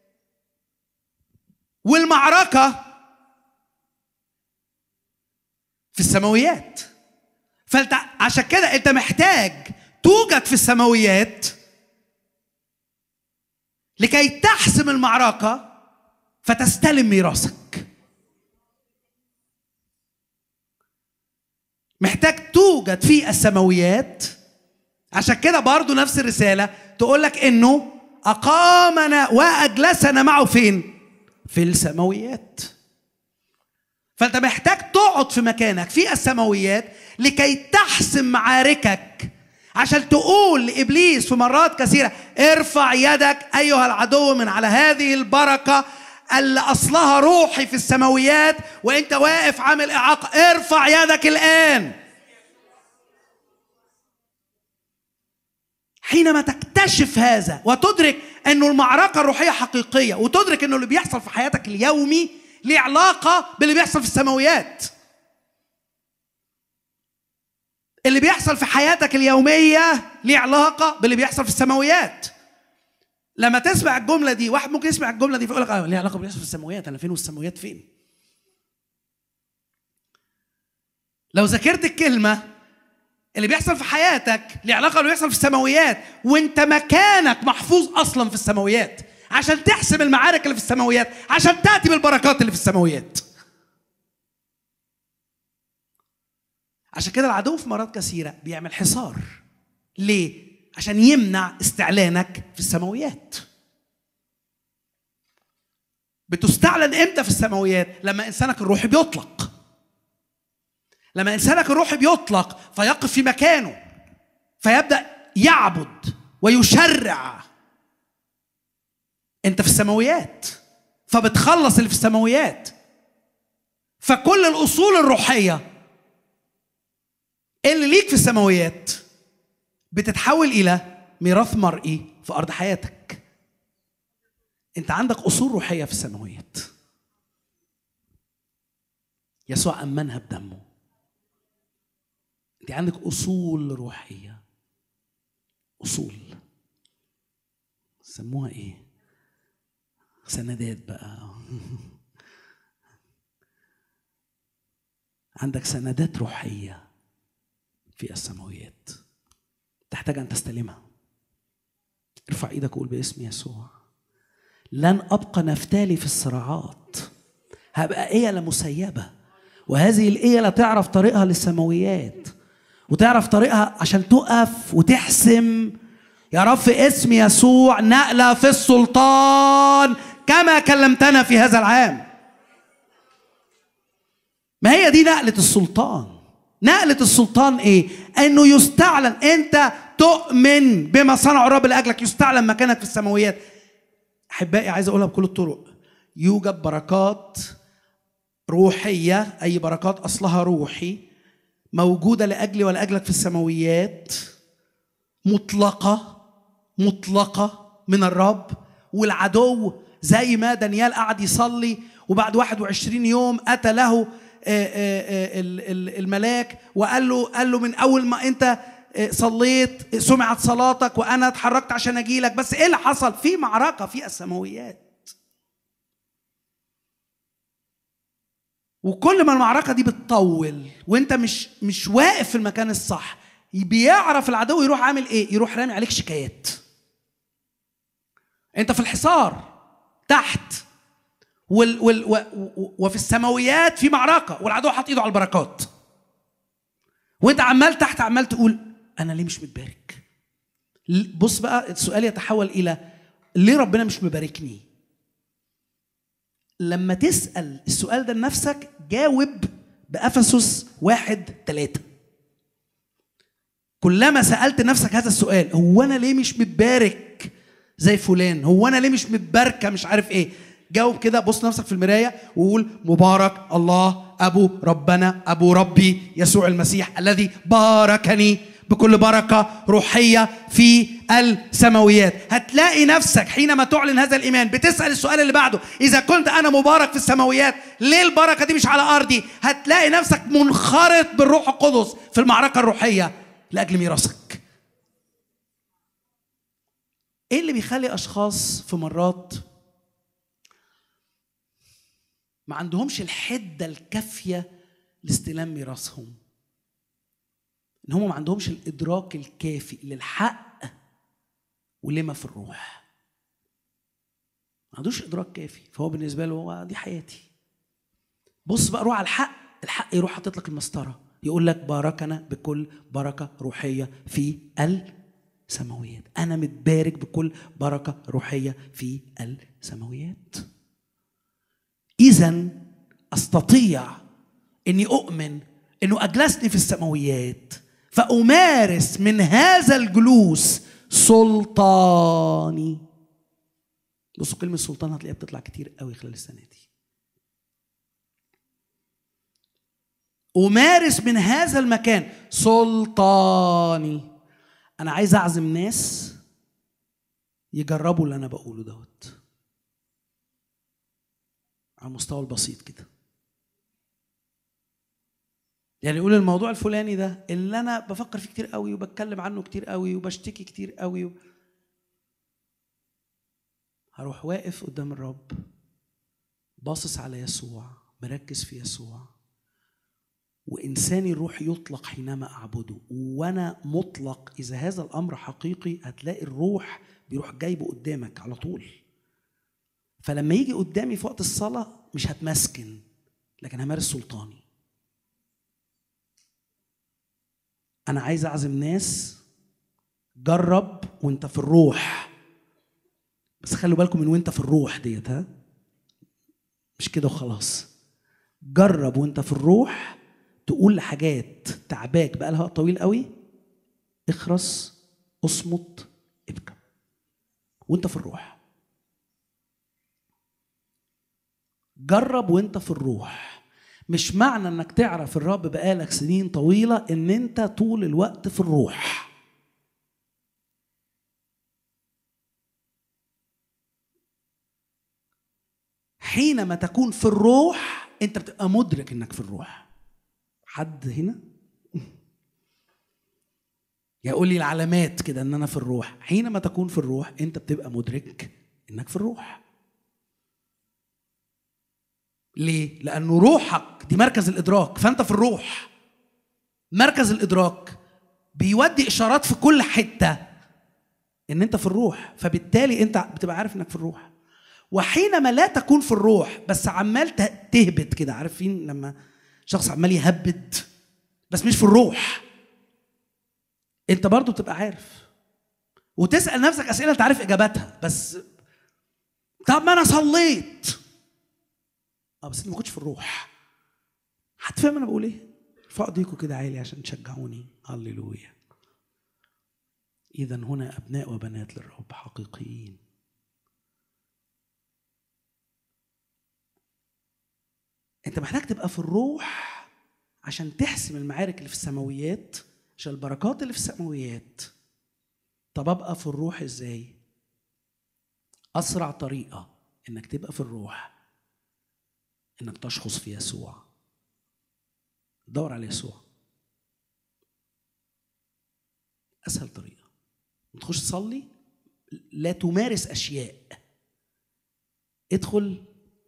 والمعركة في السماويات. فأنت عشان كده أنت محتاج توجد في السماويات لكي تحسم المعركة فتستلم ميراثك. محتاج توجد في السماويات. عشان كده برضو نفس الرسالة تقولك إنه أقامنا وأجلسنا معه فين؟ في السماويات. فأنت محتاج تقعد في مكانك في السماويات لكي تحسم معاركك، عشان تقول لإبليس في مرات كثيرة ارفع يدك أيها العدو من على هذه البركة اللي أصلها روحي في السماويات وإنت واقف عامل إعاقة، ارفع يدك الآن. حينما تكتشف هذا وتدرك أنه المعركة الروحية حقيقية، وتدرك أنه اللي بيحصل في حياتك اليومي ليه علاقة باللي بيحصل في السماويات. اللي بيحصل في حياتك اليومية ليه علاقة باللي بيحصل في السماويات. لما تسمع الجملة دي، واحد ممكن يسمع الجملة دي فيقول لك ليه علاقة باللي بيحصل في السماويات، أنا فين والسماويات فين؟ لو ذاكرت الكلمة اللي بيحصل في حياتك ليه علاقة باللي بيحصل في السماويات، وانت مكانك محفوظ أصلا في السماويات عشان تحسم المعارك اللي في السماويات، عشان تأتي بالبركات اللي في السماويات. عشان كده العدو في مرات كثيرة بيعمل حصار. ليه؟ عشان يمنع استعلانك في السماويات. بتستعلن امتى في السماويات؟ لما إنسانك الروحي بيطلق. لما إنسانك الروحي بيطلق فيقف في مكانه فيبدأ يعبد ويشرع. انت في السماويات فبتخلص اللي في السماويات. فكل الأصول الروحية اللي ليك في السماويات بتتحول إلى ميراث مرئي في أرض حياتك. انت عندك أصول روحية في السماويات، يسوع أمنها بدمه. انت عندك أصول روحية، أصول سموها ايه؟ سندات بقى. عندك سندات روحية في السماويات تحتاج أن تستلمها. ارفع ايدك وقول باسم يسوع لن أبقى نفتالي في الصراعات، هبقى إيلة مسيبة، وهذه الإيلة تعرف طريقها للسماويات وتعرف طريقها عشان تقف وتحسم. يا رب في اسم يسوع نقلة في السلطان كما كلمتنا في هذا العام. ما هي دي نقلة السلطان. نقلة السلطان ايه؟ انه يستعلن. انت تؤمن بما صنع الرب لاجلك، يستعلن مكانك في السماويات. احبائي عايز اقولها بكل الطرق، يوجد بركات روحية، اي بركات اصلها روحي موجودة لاجلي ولاجلك في السماويات، مطلقة من الرب. والعدو زي ما دانيال قعد يصلي وبعد 21 يوم أتى له الملاك وقال له من أول ما أنت صليت سمعت صلاتك وأنا اتحركت عشان أجيلك. بس إيه اللي حصل؟ في معركة في السماويات، وكل ما المعركة دي بتطول وأنت مش واقف في المكان الصح، بيعرف العدو يروح عامل إيه؟ يروح رامي عليك شكايات. أنت في الحصار تحت وفي السماويات في معركة، والعدو حاط ايده على البركات، وانت عمال تحت عمال تقول انا ليه مش متبارك. بص بقى السؤال يتحول الى ليه ربنا مش مباركني. لما تسأل السؤال ده لنفسك جاوب بأفسس 1:3. كلما سألت نفسك هذا السؤال، هو أنا ليه مش متبارك زي فلان، هو أنا ليه مش متباركة مش عارف إيه، جاوب كده، بص نفسك في المراية وقول مبارك الله أبو ربنا أبو ربي يسوع المسيح الذي باركني بكل بركة روحية في السماويات. هتلاقي نفسك حينما تعلن هذا الإيمان بتسأل السؤال اللي بعده، إذا كنت أنا مبارك في السماويات ليه البركة دي مش على أرضي؟ هتلاقي نفسك منخرط بالروح القدس في المعركة الروحية لأجل ميراثك. إيه اللي بيخلي أشخاص في مرات ما عندهمش الحدة الكافية لاستلام ميراثهم؟ إن هم ما عندهمش الإدراك الكافي للحق ولما في الروح. ما عندوش إدراك كافي، فهو بالنسبة له هو دي حياتي. بص بقى روح على الحق، الحق يروح حاطط لك المسطرة يقول لك باركنا بكل بركة روحية في السماويات. أنا متبارك بكل بركة روحية في السماويات. إذن أستطيع أني أؤمن أنه أجلسني في السماويات فأمارس من هذا الجلوس سلطاني. بصوا كلمة سلطان هتلاقيها بتطلع كتير قوي خلال السنة دي. أمارس من هذا المكان سلطاني. أنا عايز أعزم ناس يجربوا اللي أنا بقوله دوت على المستوى البسيط كده. يعني يقول الموضوع الفلاني ده اللي أنا بفكر فيه كتير قوي وبتكلم عنه كتير قوي وبشتكي كتير قوي، هروح واقف قدام الرب باصص على يسوع مركز في يسوع، وإنساني الروح يطلق حينما أعبده. وأنا مطلق إذا هذا الأمر حقيقي هتلاقي الروح بيروح جايبه قدامك على طول. فلما يجي قدامي في وقت الصلاة مش هتمسكن لكن همارس سلطاني. أنا عايز أعزم ناس جرب وانت في الروح، بس خلوا بالكم من وانت في الروح ديت، ها مش كده وخلاص. جرب وانت في الروح تقول لحاجات تعباك بقى لها طويل قوي اخرس اصمت ابكى وانت في الروح. جرب وانت في الروح. مش معنى انك تعرف الرب بقالك سنين طويلة ان انت طول الوقت في الروح. حينما تكون في الروح انت بتبقى مدرك انك في الروح. حد هنا يقول لي العلامات كده ان انا في الروح. حينما تكون في الروح انت بتبقى مدرك انك في الروح. ليه؟ لانه روحك دي مركز الادراك، فانت في الروح. مركز الادراك بيودي اشارات في كل حته ان انت في الروح، فبالتالي انت بتبقى عارف انك في الروح. وحينما لا تكون في الروح بس عمال تهبد كده، عارفين لما شخص عمال يهبد بس مش في الروح، انت برضو بتبقى عارف وتسأل نفسك اسئله انت عارف اجاباتها، بس طب ما انا صليت بس انت ما كنتش في الروح. هتفهم انا بقول ايه؟ ارفعوا ايديكم كده عالي عشان تشجعوني. هللويا. اذا هنا ابناء وبنات للرب حقيقيين. انت محتاج تبقى في الروح عشان تحسم المعارك اللي في السماويات، عشان البركات اللي في السماويات. طب ابقى في الروح ازاي؟ اسرع طريقه انك تبقى في الروح انك تشخص في يسوع. دور على يسوع. اسهل طريقه. تخش تصلي، لا تمارس اشياء. ادخل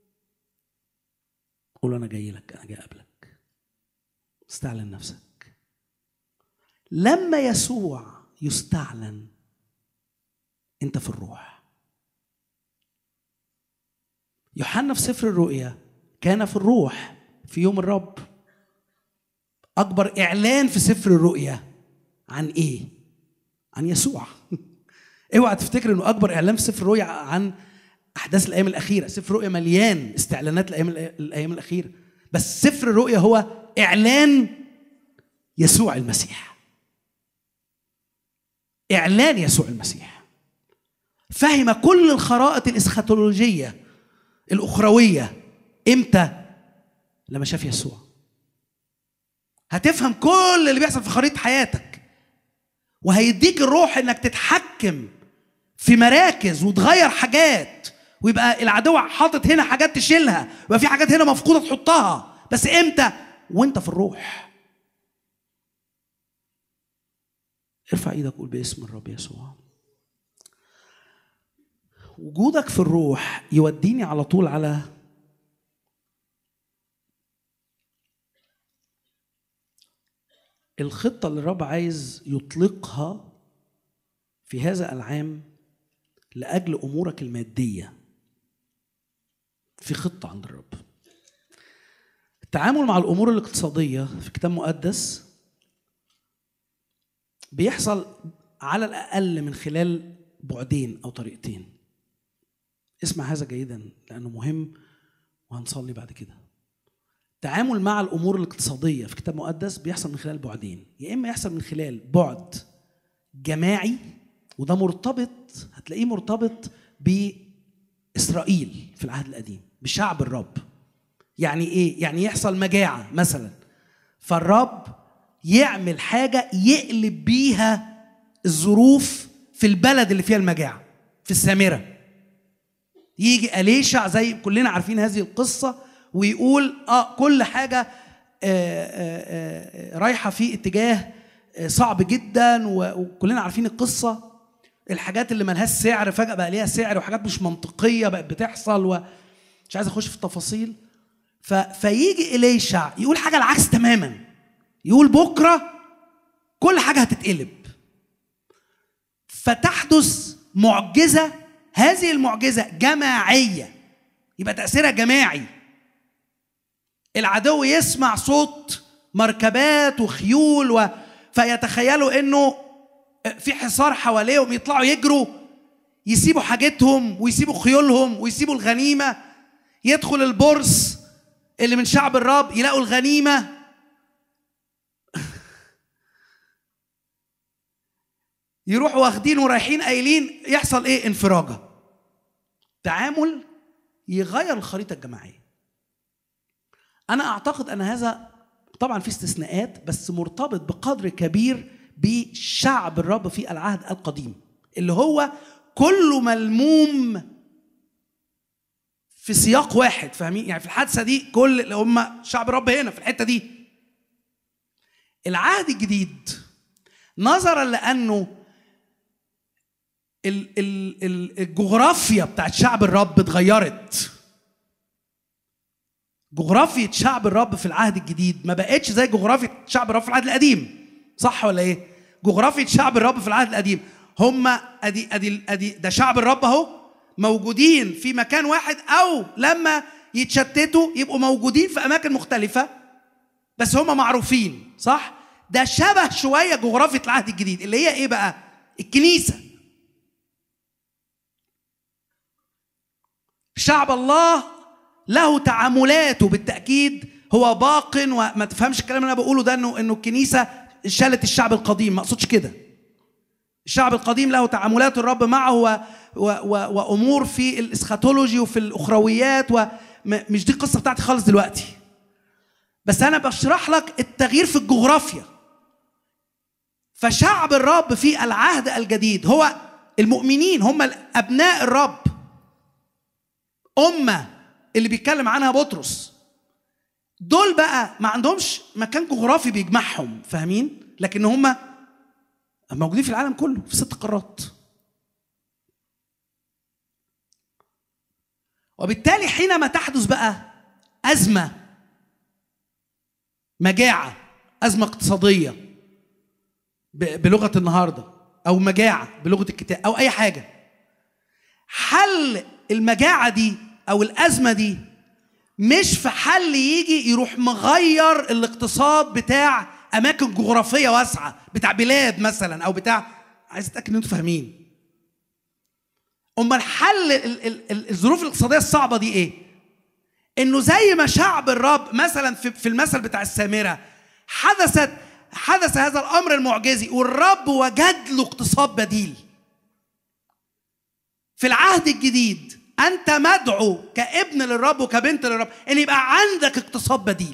قول انا جاي لك، انا جاي اقابلك. استعلن نفسك. لما يسوع يستعلن انت في الروح. يوحنا في سفر الرؤيا كان في الروح في يوم الرب. أكبر إعلان في سفر الرؤيا عن إيه؟ عن يسوع. اوعى تفتكر إنه أكبر إعلان في سفر الرؤيا عن أحداث الأيام الأخيرة. سفر الرؤيا مليان استعلانات الأيام الأخيرة، بس سفر الرؤيا هو إعلان يسوع المسيح. إعلان يسوع المسيح. فهم كل الخرائط الإسخاتولوجية الأخروية. إمتى؟ لما شاف يسوع. هتفهم كل اللي بيحصل في خريطة حياتك، وهيديك الروح إنك تتحكم في مراكز وتغير حاجات، ويبقى العدو حاطط هنا حاجات تشيلها، ويبقى في حاجات هنا مفقودة تحطها. بس إمتى؟ وإنت في الروح. ارفع ايدك وقول باسم الرب يسوع. وجودك في الروح يوديني على طول على الخطة اللي الرب عايز يطلقها في هذا العام لأجل أمورك المادية. في خطة عند الرب. التعامل مع الأمور الاقتصادية في كتاب مقدس بيحصل على الأقل من خلال بعدين أو طريقتين. اسمع هذا جيدا لأنه مهم وهنصلي بعد كده. التعامل مع الأمور الاقتصادية في كتاب مقدس بيحصل من خلال بعدين. يا إما يحصل من خلال بعد جماعي، وده مرتبط، هتلاقيه مرتبط بإسرائيل في العهد القديم، بشعب الرب. يعني إيه؟ يعني يحصل مجاعة مثلا، فالرب يعمل حاجة يقلب بيها الظروف في البلد اللي فيها المجاعة، في السامرة. يجي أليشع زي كلنا عارفين هذه القصة، ويقول كل حاجة رايحة في اتجاه صعب جدا، وكلنا عارفين القصة. الحاجات اللي ملهاش سعر فجأة بقى ليها سعر، وحاجات مش منطقية بقت بتحصل، ومش عايز أخش في التفاصيل. فيجي أليشع يقول حاجة العكس تماما، يقول بكرة كل حاجة هتتقلب. فتحدث معجزة. هذه المعجزة جماعية، يبقى تأثيرها جماعي. العدو يسمع صوت مركبات وخيول فيتخيلوا انه في حصار حواليهم، يطلعوا يجروا، يسيبوا حاجتهم ويسيبوا خيولهم ويسيبوا الغنيمة. يدخل البرص اللي من شعب الرب يلاقوا الغنيمة. يروحوا واخدين ورايحين قايلين، يحصل ايه؟ انفراجة. تعامل يغير الخريطة الجماعية. أنا أعتقد أن هذا طبعا في استثناءات، بس مرتبط بقدر كبير بشعب الرب في العهد القديم، اللي هو كله ملموم في سياق واحد. فاهمين؟ يعني في الحادثة دي كل اللي هم شعب الرب هنا في الحتة دي. العهد الجديد نظرا لأنه الجغرافيا بتاعت شعب الرب اتغيرت. جغرافية شعب الرب في العهد الجديد ما بقتش زي جغرافية شعب الرب في العهد القديم. صح ولا ايه؟ جغرافية شعب الرب في العهد القديم هم ادي ده شعب الرب اهو موجودين في مكان واحد، او لما يتشتتوا يبقوا موجودين في اماكن مختلفة بس هم معروفين. صح؟ ده شبه شوية جغرافية العهد الجديد اللي هي ايه بقى؟ الكنيسة. شعب الله له تعاملاته بالتأكيد، هو باق. وما تفهمش الكلام اللي انا بقوله ده انه الكنيسة شالت الشعب القديم، ما اقصدش كده. الشعب القديم له تعاملات الرب معه وامور في الاسخاتولوجي وفي الاخرويات، ومش دي القصة بتاعتي خالص دلوقتي. بس انا بشرح لك التغيير في الجغرافيا. فشعب الرب في العهد الجديد هو المؤمنين، هم ابناء الرب، أمة اللي بيتكلم عنها بطرس. دول بقى ما عندهمش مكان جغرافي بيجمعهم، فاهمين؟ لكن هم موجودين في العالم كله في 6 قارات. وبالتالي حينما تحدث بقى أزمة، مجاعة، أزمة اقتصادية بلغة النهاردة، أو مجاعة بلغة الكتاب، أو أي حاجة، حل المجاعة دي او الازمه دي مش في حل يجي يروح مغير الاقتصاد بتاع اماكن جغرافيه واسعه، بتاع بلاد مثلا، او بتاع، عايز اتاكد ان انتوا فاهمين. امال حل الظروف الاقتصاديه الصعبه دي ايه؟ انه زي ما شعب الرب مثلا في المثل بتاع السامره حدث هذا الامر المعجزي والرب وجد له اقتصاد بديل. في العهد الجديد انت مدعو كابن للرب وكبنت للرب ان يبقى عندك اقتصاد بديل.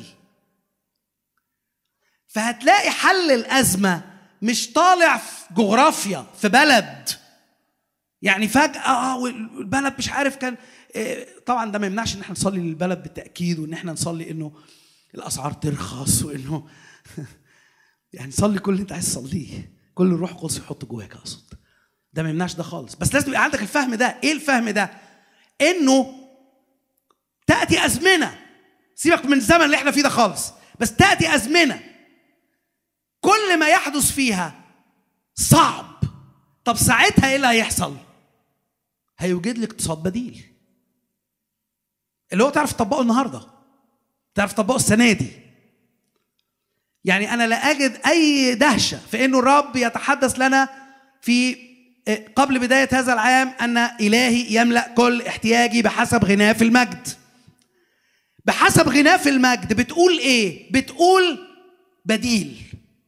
فهتلاقي حل الازمه مش طالع في جغرافيا في بلد، يعني فجاه والبلد مش عارف كان طبعا ده ما يمنعش ان احنا نصلي للبلد بالتاكيد، وان احنا نصلي انه الاسعار ترخص، وانه يعني صلي كل اللي انت عايز تصليه، كل الروح القدس يحط جواك. اقصد ده ما يمنعش ده خالص، بس لازم يبقى عندك الفهم ده. ايه الفهم ده؟ انه تاتي ازمنه، سيبك من الزمن اللي احنا فيه ده خالص، بس تاتي ازمنه كل ما يحدث فيها صعب. طب ساعتها ايه اللي هيحصل؟ هيوجد لك اقتصاد بديل، اللي هو تعرف تطبقه النهارده، تعرف تطبقه السنه دي. يعني انا لا اجد اي دهشه في انه الرب يتحدث لنا في قبل بدايه هذا العام ان الهي يملا كل احتياجي بحسب غناه في المجد. بحسب غناه في المجد بتقول ايه؟ بتقول بديل.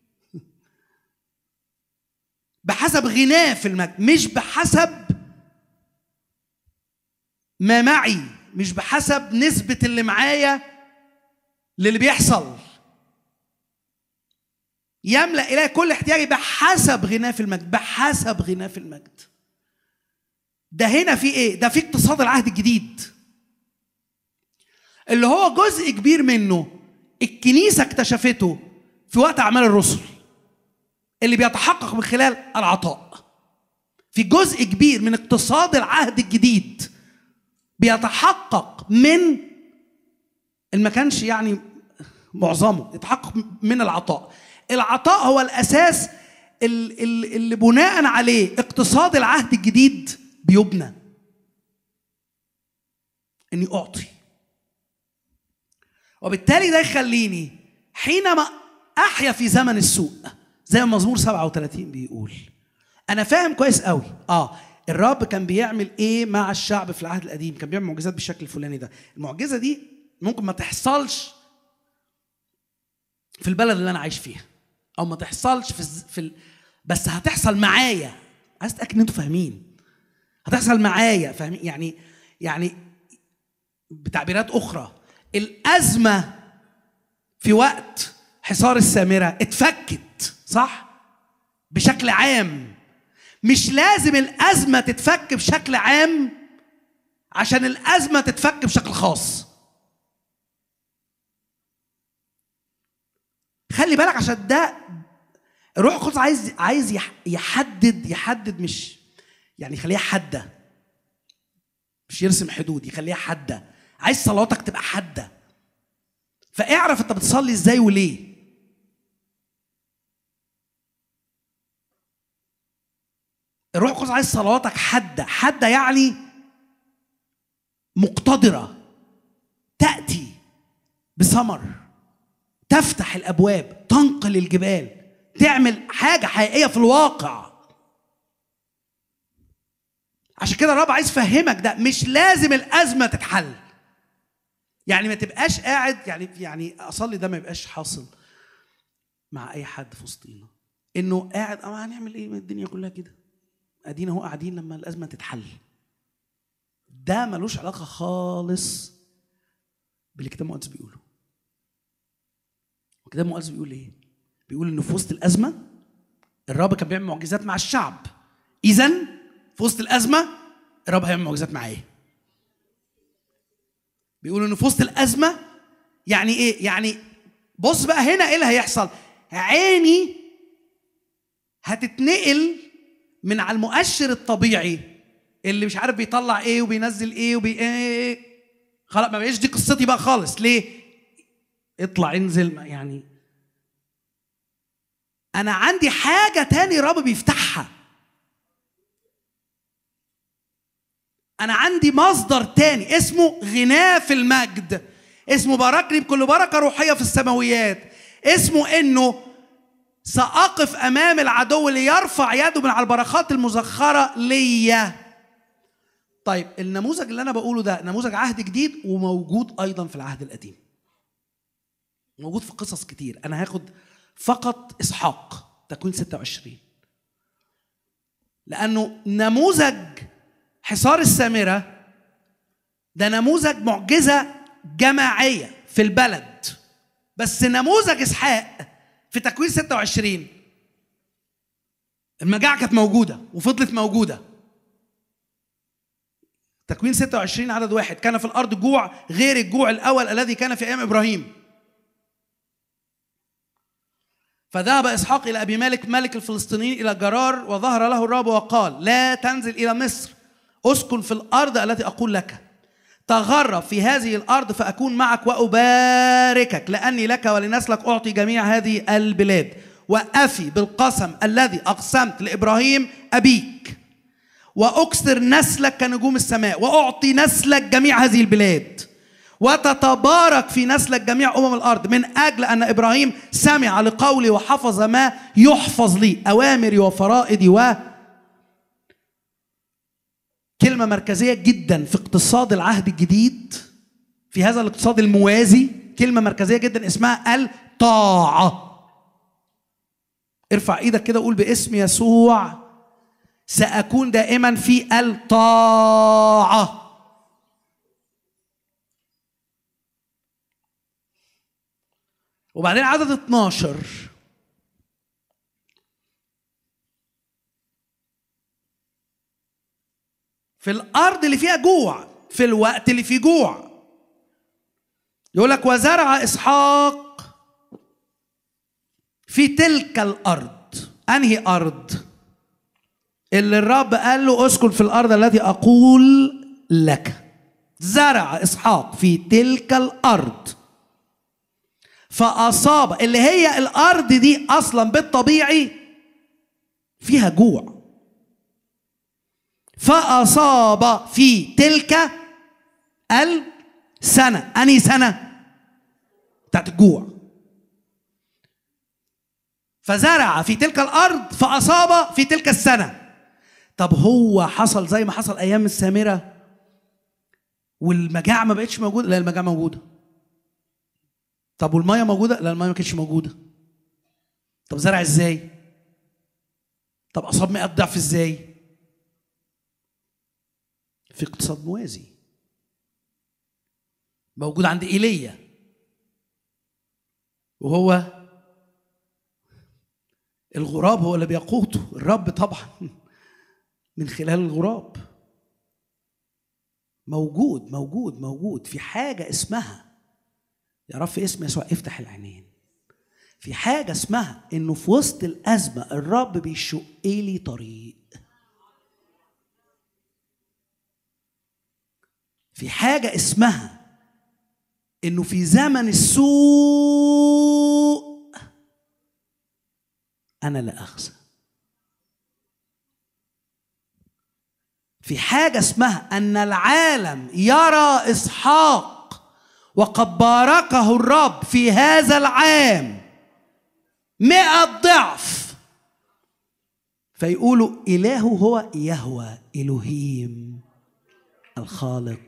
بحسب غناه في المجد، مش بحسب ما معي، مش بحسب نسبة اللي معايا للي بيحصل. يملأ إلهي كل احتياجي بحسب غناه في المجد، بحسب غناه في المجد. ده هنا في ايه؟ ده في اقتصاد العهد الجديد اللي هو جزء كبير منه الكنيسة اكتشفته في وقت أعمال الرسل، اللي بيتحقق من خلال العطاء. في جزء كبير من اقتصاد العهد الجديد بيتحقق من، ما كانش يعني معظمه، يتحقق من العطاء. العطاء هو الأساس اللي بناء عليه اقتصاد العهد الجديد بيبنى. إني أعطي، وبالتالي ده يخليني حينما أحيا في زمن السوء زي ما مزمور 37 بيقول، أنا فاهم كويس قوي الرب كان بيعمل إيه مع الشعب في العهد القديم. كان بيعمل معجزات بالشكل الفلاني ده. المعجزة دي ممكن ما تحصلش في البلد اللي أنا عايش فيها، أو ما تحصلش بس هتحصل معايا. عايز أتأكد إن أنتوا فاهمين. هتحصل معايا، فاهمين؟ يعني بتعبيرات أخرى، الأزمة في وقت حصار السامرة اتفكت، صح؟ بشكل عام. مش لازم الأزمة تتفك بشكل عام عشان الأزمة تتفك بشكل خاص. خلي بالك، عشان ده الروح القدس عايز يحدد، مش يعني يخليها حادة، مش يرسم حدود، يخليها حادة. عايز صلواتك تبقى حادة، فاعرف انت بتصلي ازاي وليه. الروح القدس عايز صلواتك حادة يعني مقتدرة، تأتي بثمر، تفتح الأبواب، تنقل الجبال، تعمل حاجة حقيقية في الواقع. عشان كده الرب عايز يفهمك ده. مش لازم الأزمة تتحل، يعني ما تبقاش قاعد يعني أصلي ده ما يبقاش حاصل مع أي حد في وسطينا، إنه قاعد هنعمل إيه؟ الدنيا كلها كده، أدينا هو قاعدين لما الأزمة تتحل. ده ملوش علاقة خالص بالكتاب المقدس بيقوله. الكتاب المقدس بيقول إيه؟ بيقول إنه في وسط الأزمة الرب كان بيعمل معجزات مع الشعب. إذن في وسط الأزمة الرب هيعمل معجزات معاه. بيقول إنه في وسط الأزمة يعني إيه؟ يعني بص بقى هنا إيه اللي هيحصل؟ عيني هتتنقل من على المؤشر الطبيعي اللي مش عارف بيطلع ايه وبينزل ايه ايه، خلاص ما بقاش دي قصتي بقى خالص. ليه؟ اطلع انزل، يعني انا عندي حاجة تاني رب بيفتحها. أنا عندي مصدر تاني اسمه غناه في المجد، اسمه باركني بكل بركة روحية في السماويات، اسمه إنه سأقف أمام العدو ليرفع يده من على البركات المزخرة ليا. طيب النموذج اللي أنا بقوله ده نموذج عهد جديد وموجود أيضا في العهد القديم، موجود في قصص كتير. أنا هاخد فقط إسحاق، تكوين 26، لأنه نموذج حصار السامرة ده نموذج معجزة جماعية في البلد، بس نموذج إسحاق في تكوين 26 المجاعة كانت موجودة وفضلت موجودة. تكوين 26 عدد 1، كان في الأرض جوع غير الجوع الأول الذي كان في أيام إبراهيم. فذهب إسحاق إلى أبي مالك ملك الفلسطينيين إلى جرار، وظهر له الرب وقال: لا تنزل إلى مصر، اسكن في الأرض التي أقول لك، تغرب في هذه الأرض فأكون معك وأباركك، لأني لك ولنسلك أعطي جميع هذه البلاد، وأفي بالقسم الذي أقسمت لإبراهيم أبيك، وأكثر نسلك كنجوم السماء، وأعطي نسلك جميع هذه البلاد، وتتبارك في نسلك جميع الأرض، من أجل أن إبراهيم سمع لقولي وحفظ ما يحفظ لي، أوامري وفرائضي. كلمة مركزية جدا في اقتصاد العهد الجديد، في هذا الاقتصاد الموازي، كلمة مركزية جدا اسمها الطاعة. ارفع ايدك كده وقول: باسم يسوع سأكون دائما في الطاعة. وبعدين عدد 12، في الأرض اللي فيها جوع، في الوقت اللي فيه جوع، يقول لك: وزرع إسحاق في تلك الأرض. أنهي أرض؟ اللي الرب قال له اسكن في الأرض التي أقول لك. زرع إسحاق في تلك الأرض فأصاب، اللي هي الأرض دي أصلا بالطبيعي فيها جوع، فأصاب في تلك السنة. أنهي سنة؟ بتاعت الجوع. فزرع في تلك الأرض فأصاب في تلك السنة. طب هو حصل زي ما حصل أيام السامرة والمجاعة ما بقتش موجودة؟ لا، المجاعة موجودة. طب والمية موجودة؟ لا، المية ما كانتش موجودة. طب زرع ازاي؟ طب أصاب 100 ضعف ازاي؟ في اقتصاد موازي موجود عند إيليا، وهو الغراب هو اللي بيقوته الرب طبعا من خلال الغراب. موجود موجود موجود في حاجة اسمها، يا رب في اسم يسوع افتح العينين، في حاجة اسمها انه في وسط الأزمة الرب بيشق لي طريق. في حاجة اسمها انه في زمن السوء انا لا اخزى. في حاجة اسمها ان العالم يرى إسحاق وقد باركه الرب في هذا العام 100 ضعف، فيقولوا إلهه هو يهوى إلهيم الخالق.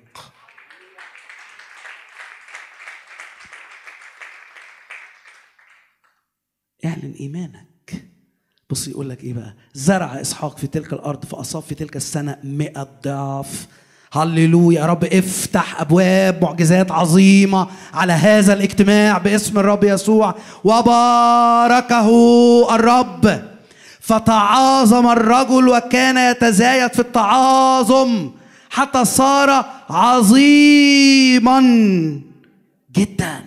اعلن إيمانك. بص يقول لك إيه بقى: زرع إسحاق في تلك الأرض فأصاب في تلك السنة 100 ضعف. هللويا يا رب، افتح أبواب معجزات عظيمة على هذا الاجتماع باسم الرب يسوع. وباركه الرب فتعاظم الرجل وكان يتزايد في التعاظم حتى صار عظيما جدا.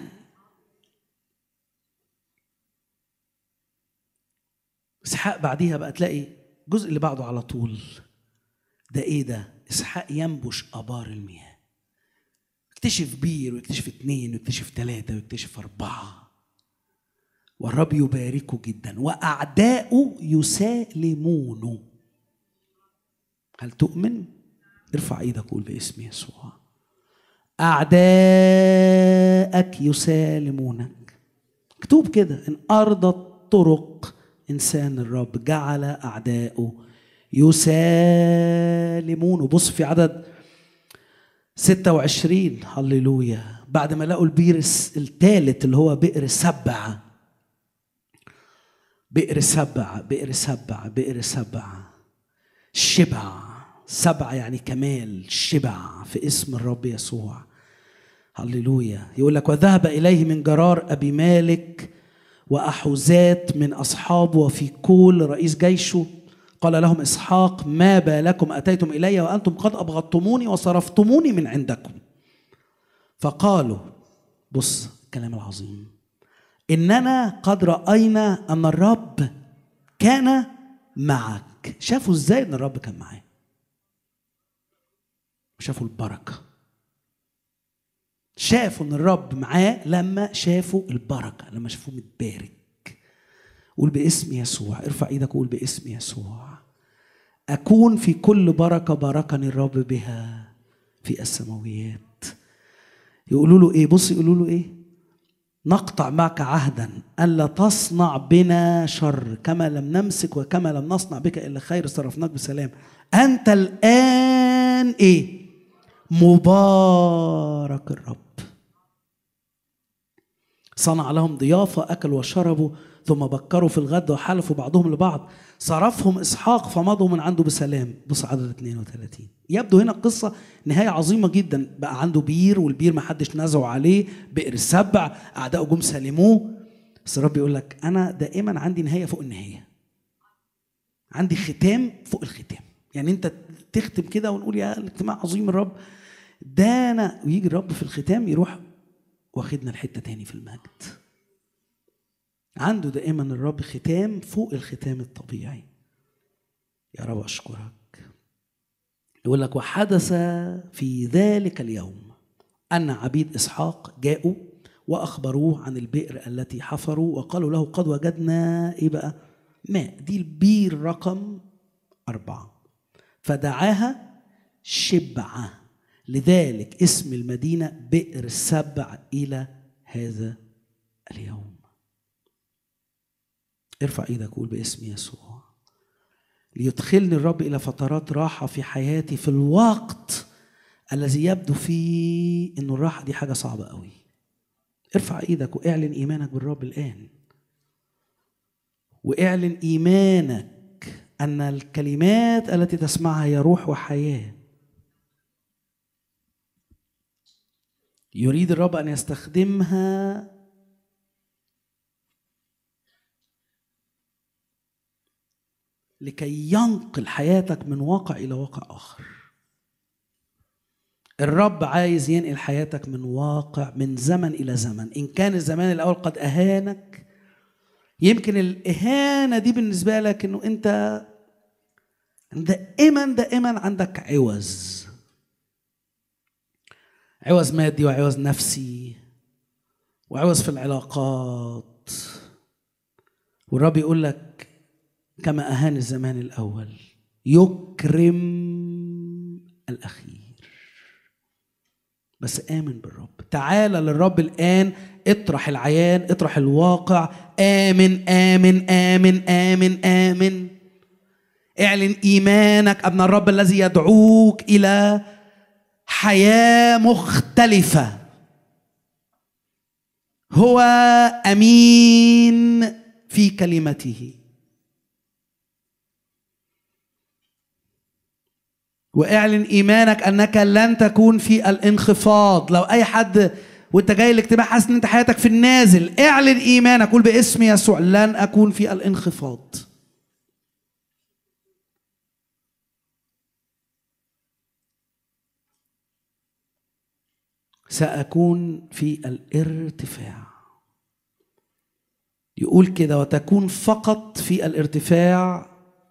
إسحاق بعديها بقى تلاقي الجزء اللي بعده على طول ده ايه ده؟ إسحاق ينبش آبار المياه، يكتشف بير ويكتشف 2 ويكتشف 3 ويكتشف 4، والرب يباركه جدا وأعداؤه يسالمونه. هل تؤمن؟ ارفع ايدك وقول باسم يسوع. أعداءك يسالمونك. مكتوب كده: إن أرضت طرق إنسان الرب جعل أعداؤه يسالمونه. بص في عدد 26، هللويا، بعد ما لقوا البير الثالث اللي هو بئر سبع. بئر سبع، بئر سبع، بئر سبع، شبع. سبع يعني كمال، شبع في اسم الرب يسوع. هللويا. يقول لك: وذهب إليه من جرار أبي مالك وأحوزات من أصحابه وفي كل رئيس جيشه. قال لهم إسحاق: ما بالكم أتيتم إلي وأنتم قد أبغضتموني وصرفتموني من عندكم؟ فقالوا، بص الكلام العظيم، إننا قد رأينا أن الرب كان معك. شافوا إزاي أن الرب كان معاه؟ شافوا البركة. شافوا أن الرب معاه لما شافوا البركة، لما شافوه متبارك. قول باسم يسوع. ارفع ايدك وقول باسم يسوع: أكون في كل بركة باركني الرب بها في السماويات. يقولوا له إيه؟ بص يقولوا له إيه؟ نقطع معك عهدا ألا تصنع بنا شر، كما لم نمسك وكما لم نصنع بك إلا خير صرفناك بسلام. أنت الآن إيه؟ مبارك الرب. صنع لهم ضيافة، أكلوا وشربوا، ثم بكروا في الغد وحلفوا بعضهم لبعض. صرفهم إسحاق فمضوا من عنده بسلام. بص عدد 32. يبدو هنا القصة نهاية عظيمة جدا. بقى عنده بير، والبير ما حدش نزعوا عليه، بئر السبع، أعداؤه جم سلموه. بس الرب يقول لك: أنا دائما عندي نهاية فوق النهاية، عندي ختام فوق الختام. يعني أنت تختم كده ونقول يا الاجتماع عظيم الرب ده أنا، ويجي الرب في الختام يروح واخدنا الحتة تاني في المجد. عنده دائما الرب ختام فوق الختام الطبيعي. يا رب أشكرك. يقول لك: وحدث في ذلك اليوم أن عبيد إسحاق جاءوا وأخبروه عن البئر التي حفروا، وقالوا له: قد وجدنا إيه بقى؟ ماء. دي البير رقم 4. فدعاها شبعة، لذلك اسم المدينة بئر السبع إلى هذا اليوم. ارفع ايدك وقول باسم يسوع: ليدخلني الرب إلى فترات راحة في حياتي في الوقت الذي يبدو فيه إنه الراحة دي حاجة صعبة قوي. ارفع ايدك واعلن إيمانك بالرب الآن، واعلن إيمانك أن الكلمات التي تسمعها هي روح وحياة. يريد الرب أن يستخدمها لكي ينقل حياتك من واقع إلى واقع آخر. الرب عايز ينقل حياتك من واقع، من زمن إلى زمن. إن كان الزمان الأول قد أهانك، يمكن الإهانة دي بالنسبة لك إنه أنت دائما عندك عوز مادي وعوز نفسي وعوز في العلاقات. والرب يقول لك: كما أهان الزمان الأول يكرم الأخير. بس آمن بالرب. تعال للرب الآن، اطرح العيان، اطرح الواقع. آمن آمن آمن آمن آمن. اعلن إيمانك أن الرب الذي يدعوك إلى حياة مختلفة هو أمين في كلمته. واعلن إيمانك أنك لن تكون في الانخفاض. لو أي حد وانت جاي الاجتماع حاسس ان انت حياتك في النازل، اعلن إيمانك، قول باسم يسوع: لن أكون في الانخفاض. سأكون في الارتفاع. يقول كده: وتكون فقط في الارتفاع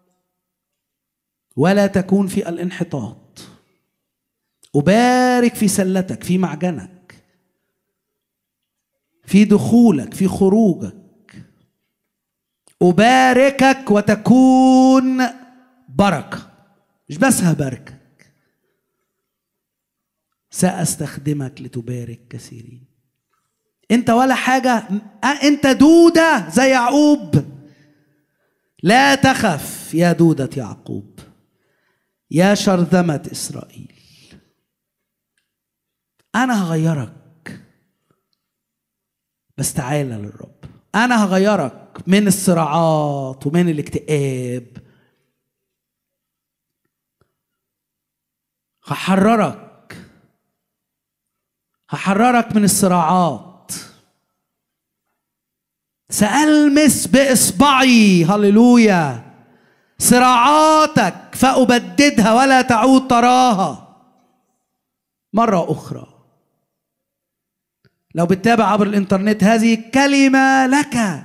ولا تكون في الانحطاط. أبارك في سلتك، في معجنك، في دخولك، في خروجك. أباركك وتكون بركة. مش بس هباركك، سأستخدمك لتبارك كثيرين. انت ولا حاجة، انت دودة زي يعقوب. لا تخف يا دودة يعقوب، يا شرذمة إسرائيل، أنا هغيرك. بس تعالى للرب. أنا هغيرك من الصراعات ومن الاكتئاب، هحررك من الصراعات. سألمس بإصبعي، هللويا، صراعاتك فأبددها ولا تعود تراها مرة أخرى. لو بتتابع عبر الإنترنت، هذه كلمة لك.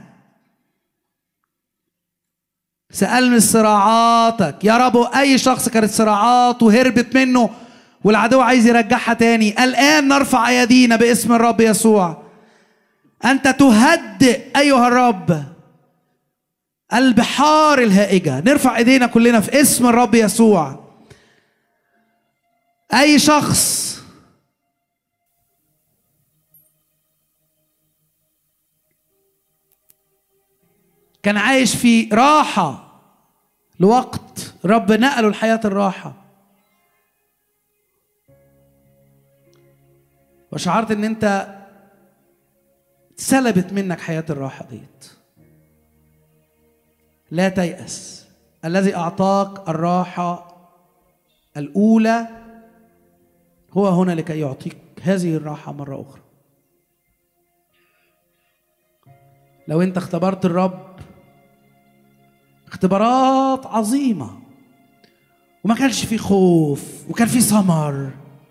سألمس صراعاتك يا رب. أي شخص كانت صراعات وهربت منه والعدو عايز يرجعها تاني، الآن نرفع أيدينا باسم الرب يسوع. أنت تهدئ أيها الرب البحار الهائجة. نرفع ايدينا كلنا في اسم الرب يسوع. أي شخص كان عايش في راحة لوقت، رب نقله لحياة الراحة، وشعرت ان انت سلبت منك حياة الراحة ديت. لا تيأس، الذي أعطاك الراحة الأولى هو هنا لكي يعطيك هذه الراحة مرة أخرى. لو أنت اختبرت الرب اختبارات عظيمة وما كانش في خوف وكان في ثمر،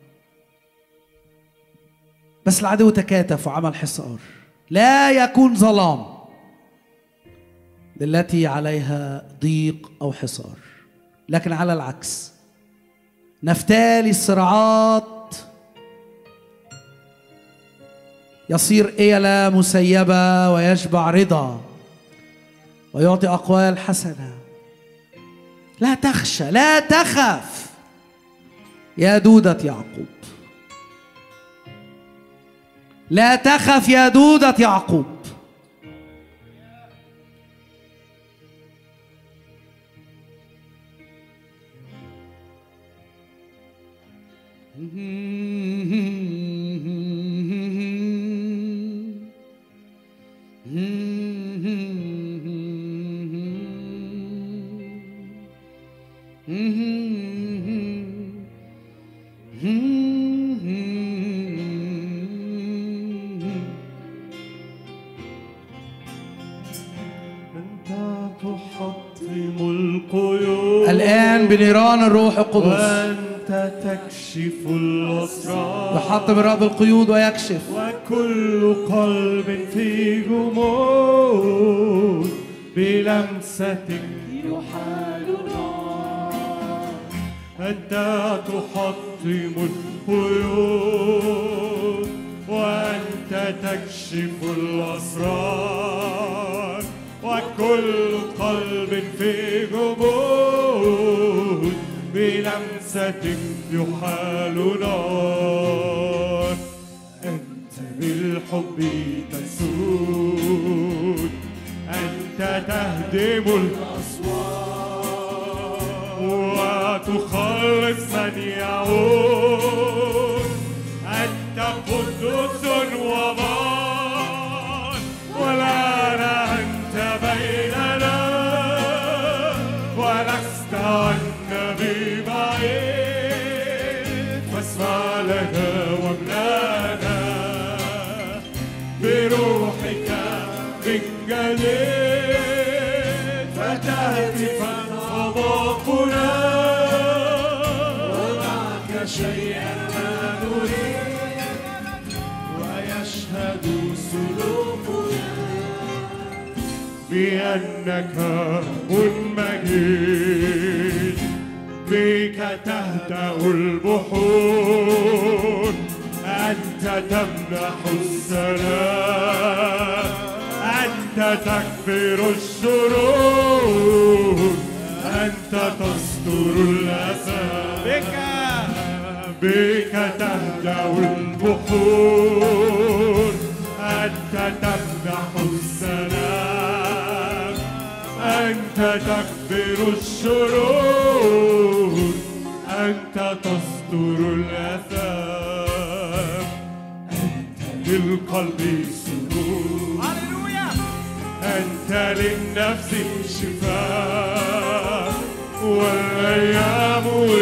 بس العدو تكاتف وعمل حصار، لا يكون ظلام للتي عليها ضيق أو حصار، لكن على العكس نفتالي الصراعات يصير إيلة مسيبة ويشبع رضا ويعطي أقوال حسنة. لا تخشى، لا تخف يا دودة يعقوب، لا تخف يا دودة يعقوب. الآن بنيران الروح القدس وأنت تكشف الأسرار، يحطم الرب القيود ويكشف، وكل قلب في جمود بلمستك يحال نار. أنت تحطم القيود وأنت تكشف الأسرار، وكل قلب في جمود بلمستك يحال نار. أنت بالحب تسود، أنت تهدم الأسوار وتخلص من يعود. أنت قدوس وبار، ولا أنت بيننا، ولست عنا ببعيد. فاسمع لنا واملانا بروحك من جديد، فتهتف أعماقنا ومعك شيئا ما نريد، ويشهد سلوكنا بأنك مجيد. بك تهدأ البحور، أنت تمنح السلام، أنت تكفر الشرور، أنت تستر الأسى. بك تهدأ البحور، أنت تمنح السلام، أنت تغفر الشرور، أنت تستر الآثام، أنت للقلب سرور، أنت للنفس شفاء، والأيام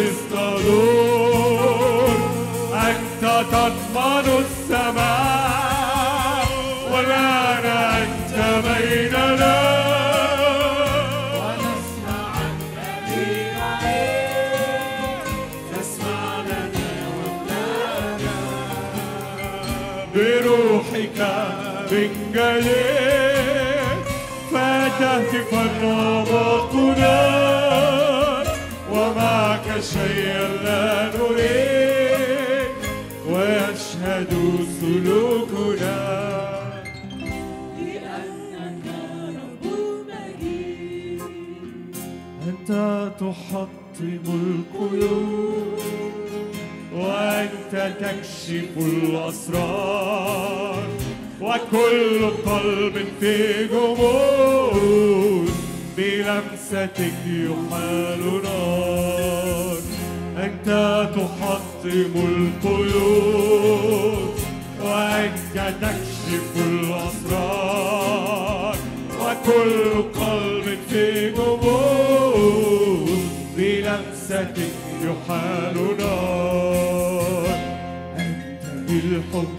استدور، أنت تضمن السماء، والآن أنت بيننا، ونسمع عنك بعيد، تسمع لنا وابنانا، بروحك من جديد فتهتف أعماقنا، ومعك شيئا لا نريد، ويشهد سلوكنا، لأنك رب مجيد. أنت تحطم القيود، وأنت تكشف الأسرار، وكل قلب في جمود بلمستك يحال نار. أنت تحطم القيود، وأنت تكشف الأسرار، وكل قلب في جمود بلمستك يحال نار. أنت بالحب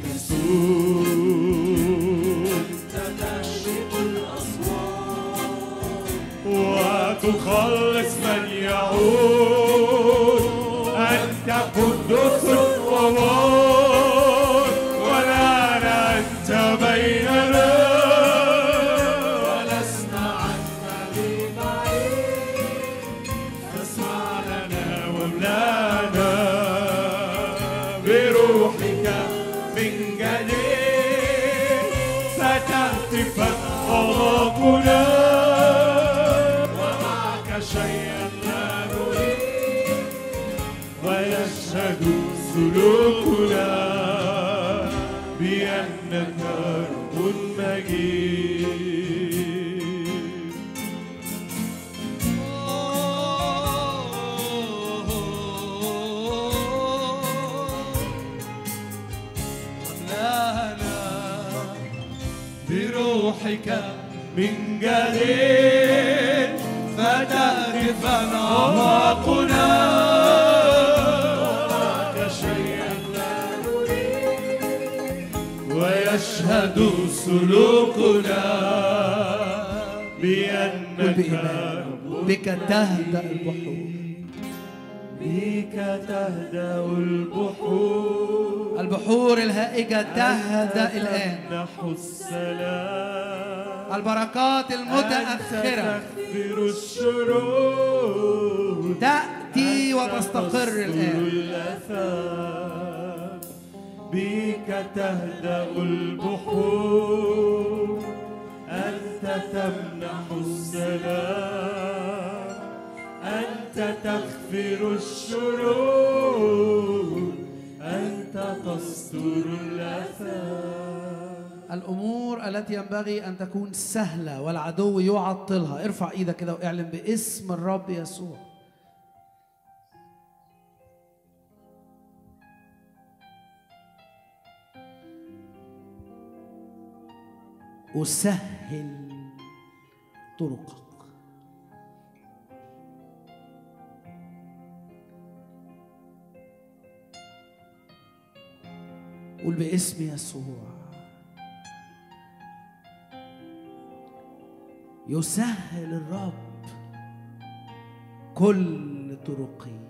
تسود، تكشف الأسوار، وتخلص من يعود. أنت قدوس وبار، والآن أنت بيننا، ولسنا عنك ببعيد، فاسمع لنا واملانا بروحك من جديد، فتهتف أعماقنا، ومعك شيئا لا نريد، ويشهد سلوكنا بأنك رب مجيد. بروحك من جديد فتهتف أعماقنا، ومعك شيئا لا نريد، ويشهد سلوكنا بأنك بك تهدأ البحور، بك تهدأ البحور، البحور الهائجة تهدأ الآن، تمنح السلام، البركات المتأخرة تغفر الشرور، تأتي وتستقر الآن. الآثام، بك تهدأ البحور، أنت تمنح السلام، أنت تغفر الشرور، أنت تستر الآثام. الأمور التي ينبغي أن تكون سهلة والعدو يعطلها، ارفع إيدك كده واعلن باسم الرب يسوع. أسهل طرقك. قول باسم يسوع. يسهل الرب كل طرقي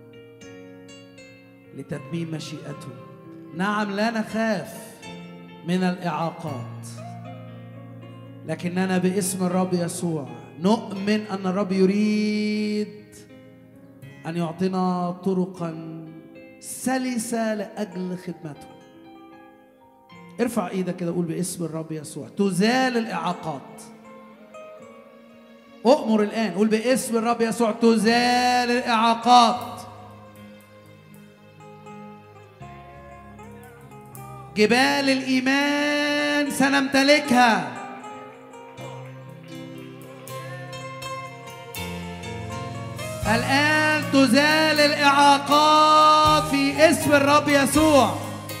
لتتميم مشيئته. نعم، لا نخاف من الإعاقات، لكننا باسم الرب يسوع نؤمن أن الرب يريد أن يعطينا طرقا سلسة لأجل خدمته. ارفع ايدك كده، قول باسم الرب يسوع تزال الإعاقات. أؤمر الآن، قول باسم الرب يسوع تزال الإعاقات. جبال الإيمان سنمتلكها. الآن تزال الإعاقات في اسم الرب يسوع.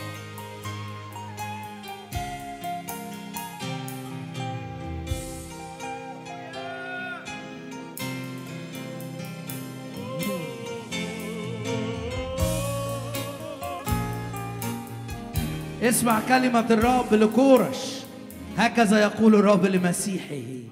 اسمع كلمة الرب لكورش. هكذا يقول الرب لمسيحه.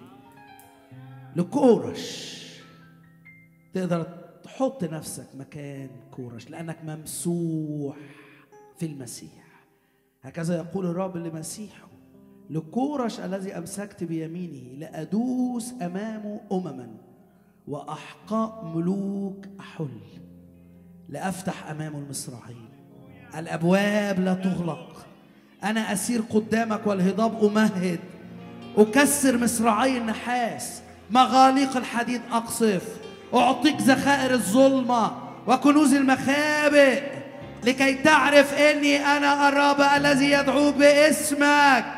لكورش تقدر تحط نفسك مكان كورش لأنك ممسوح في المسيح. هكذا يقول الرب لمسيحه. لكورش الذي أمسكت بيمينه لأدوس أمامه أمما وأحقاء ملوك أحل. لأفتح أمامه المصراعين، الأبواب لا تغلق. أنا أسير قدامك والهضاب أمهد. أكسر مصراعي النحاس، مغاليق الحديد أقصف. أعطيك ذخائر الظلمة وكنوز المخابئ لكي تعرف إني أنا الرب الذي يدعوك باسمك.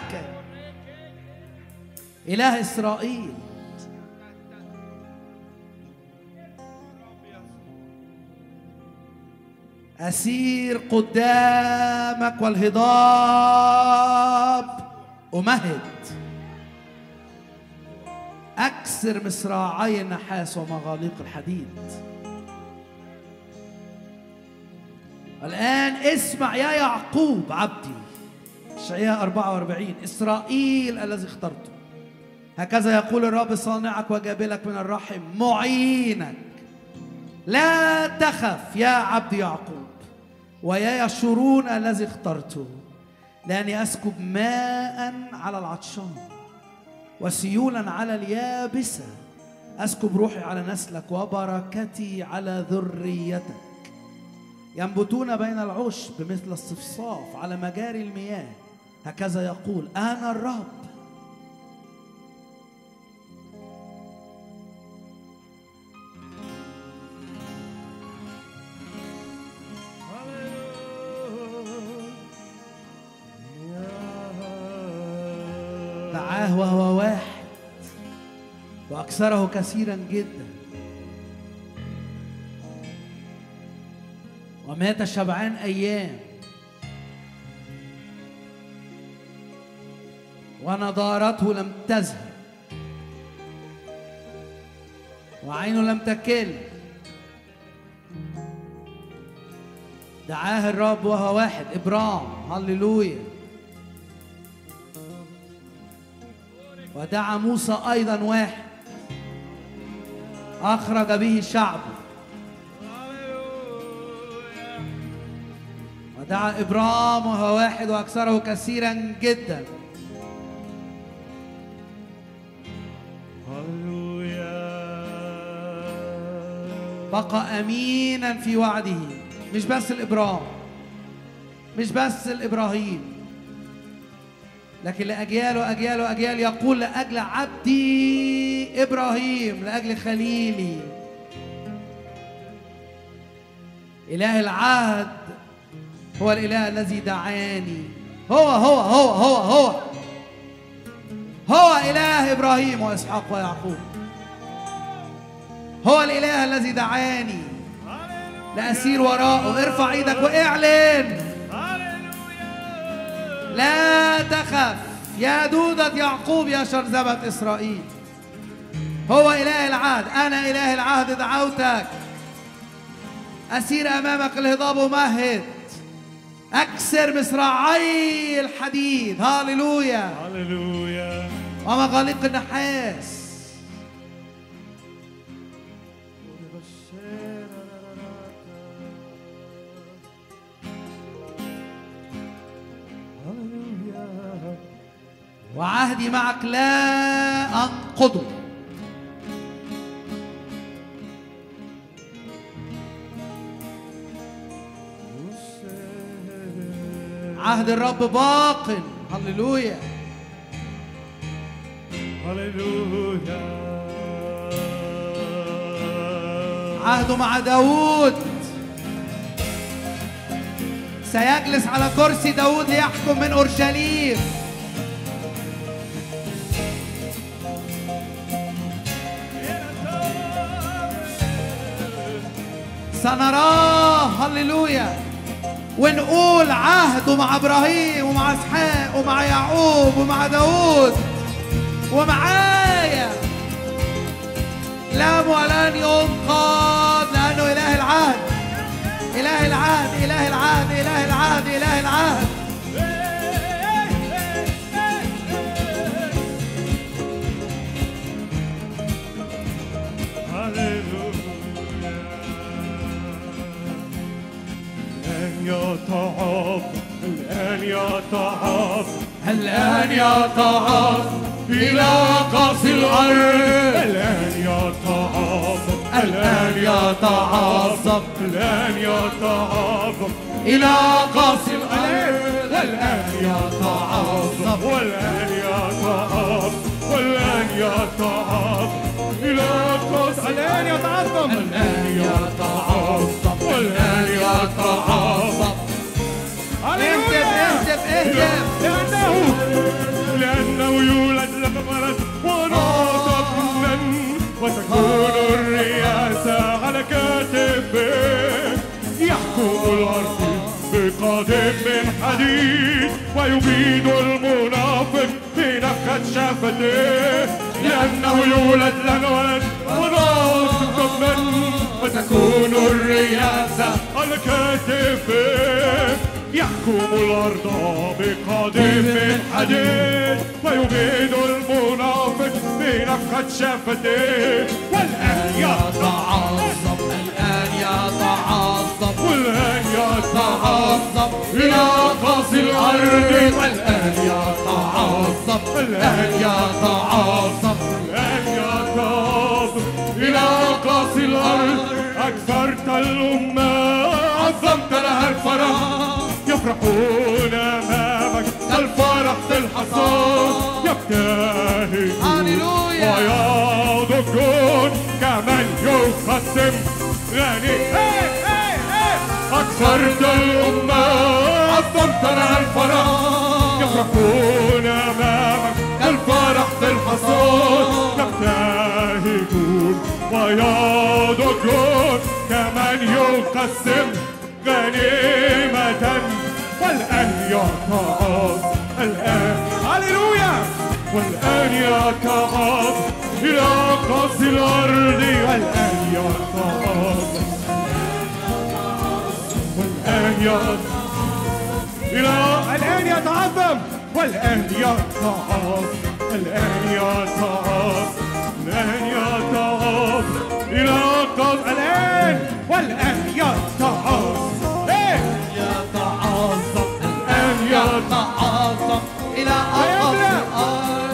إله إسرائيل. أسير قدامك والهضاب أمهد. أكسر مصراعي النحاس ومغاليق الحديد. الآن اسمع يا يعقوب عبدي. إشعياء 44. إسرائيل الذي اخترته. هكذا يقول الرب صانعك وجابلك من الرحم معينك. لا تخف يا عبد يعقوب ويا يشورون الذي اخترته، لأني أسكب ماء على العطشان وسيولا على اليابسة. أسكب روحي على نسلك وبركتي على ذريتك. ينبتون بين العشب مثل الصفصاف على مجاري المياه. هكذا يقول أنا الرب. دعاه وهو واحد وأكثره كثيرا جدا، ومات شبعان أيام ونضارته لم تذهب وعينه لم تكل. دعاه الرب وهو واحد. إبرام. هللويا. ودعا موسى أيضا واحد أخرج به شعبه. ودعا إبرام وهو واحد وأكثره كثيرا جدا. بقى أمينا في وعده. مش بس الإبرام، مش بس الإبراهيم، لكن لأجيال وأجيال وأجيال. يقول لأجل عبدي إبراهيم، لأجل خليلي. إله العهد هو الإله الذي دعاني. هو إله إبراهيم وإسحاق ويعقوب. هو الإله الذي دعاني لأسير وراءه. ارفع ايدك واعلن. لا تخف يا دودة يعقوب يا شرذمة إسرائيل. هو إله العهد. أنا إله العهد دعوتك. أسير أمامك الهضاب مهد. أكسر مصراعي الحديد. هاليلويا هاليلويا. ومغاليق النحاس. وعهدي معك لا أنقضه. عهد الرب باق. هللويا. هللويا. عهده مع داود سيجلس على كرسي داود ليحكم من أورشليم. سنراه. هللويا. ونقول عهده مع إبراهيم ومع إسحاق ومع يعقوب ومع داود ومعايا لم ولن ينقض، لأنه إله العهد، إله العهد، إله العهد، إله العهد، إله العهد. الآن يتعظ، الآن يتعظ إلى أقاصي الأرض، الآن يتعظ، الآن يتعظم، الآن يتعظ إلى أقاصي الأرض، الآن يتعظ، والآن يتعظ، والآن يتعظ إلى أقاصي، الآن يتعظم، الآن يتعظم، والآن يتعظم. لأنه يولد لك ولد ونعطى ابنا، وتكون الرياسة على كتفه، يحكم الأرض بقادم من حديد، ويبيد المنافق بنفخة شفتيه. لأنه يولد لنا ولد ونعطى ابنا، وتكون الرياسة على كتفه، يحكم الأرض بقادم من حديد، ويبيد المنافق بنفخة شفتيه. والآن يتعظم، الآن يتعظم، والآن يتعظم إلى أقاصي الأرض، والآن يتعظم، الآن يتعظم، الآن يتعظم إلى أقاصي الأرض. أكثرت الأمة، عظمت لها الفرح، يفرحون أمامك كالفرح في الحصاد، يبتهجون هللويا، ويضجون كمن يقسم غني. أكثرت الأمة، عظمت لها الفرح، يفرحون أمامك كالفرح في الحصاد، يبتهجون ويضجون كمن يقسم غنيمة. والآن يتعظ، الآن هللويا، والآن يتعظ إلى أقاصي الأرض، والآن يتعظ، والآن الآن يتعظم، والآن يتعظ، الآن يتعظ، الآن يتعظ إلى أقاصي الآن، والآن يتعظ، يتعظم، الآن يتعظم إلى أقاصي الأرض،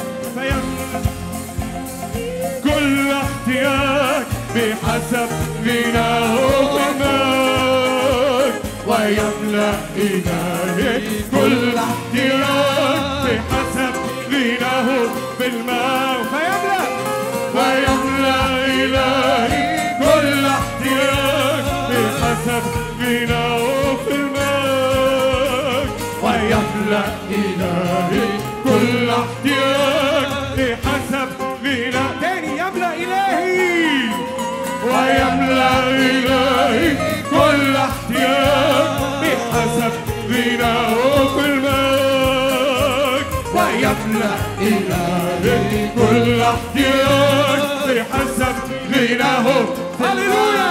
كل احتياج بحسب غناه بالماء، ويملأ إلهي كل احتياج بحسب غناه بالماء، ويملأ إلهي كل احتياج بحسب غناه في الماء، ويملأ إلهي كل احتياج بحسب غناه. تاني يملأ إلهي، ويملأ إلهي كل احتياج بحسب غناه في الماء، ويملأ إلهي كل احتياج بحسب غناه. هللويا.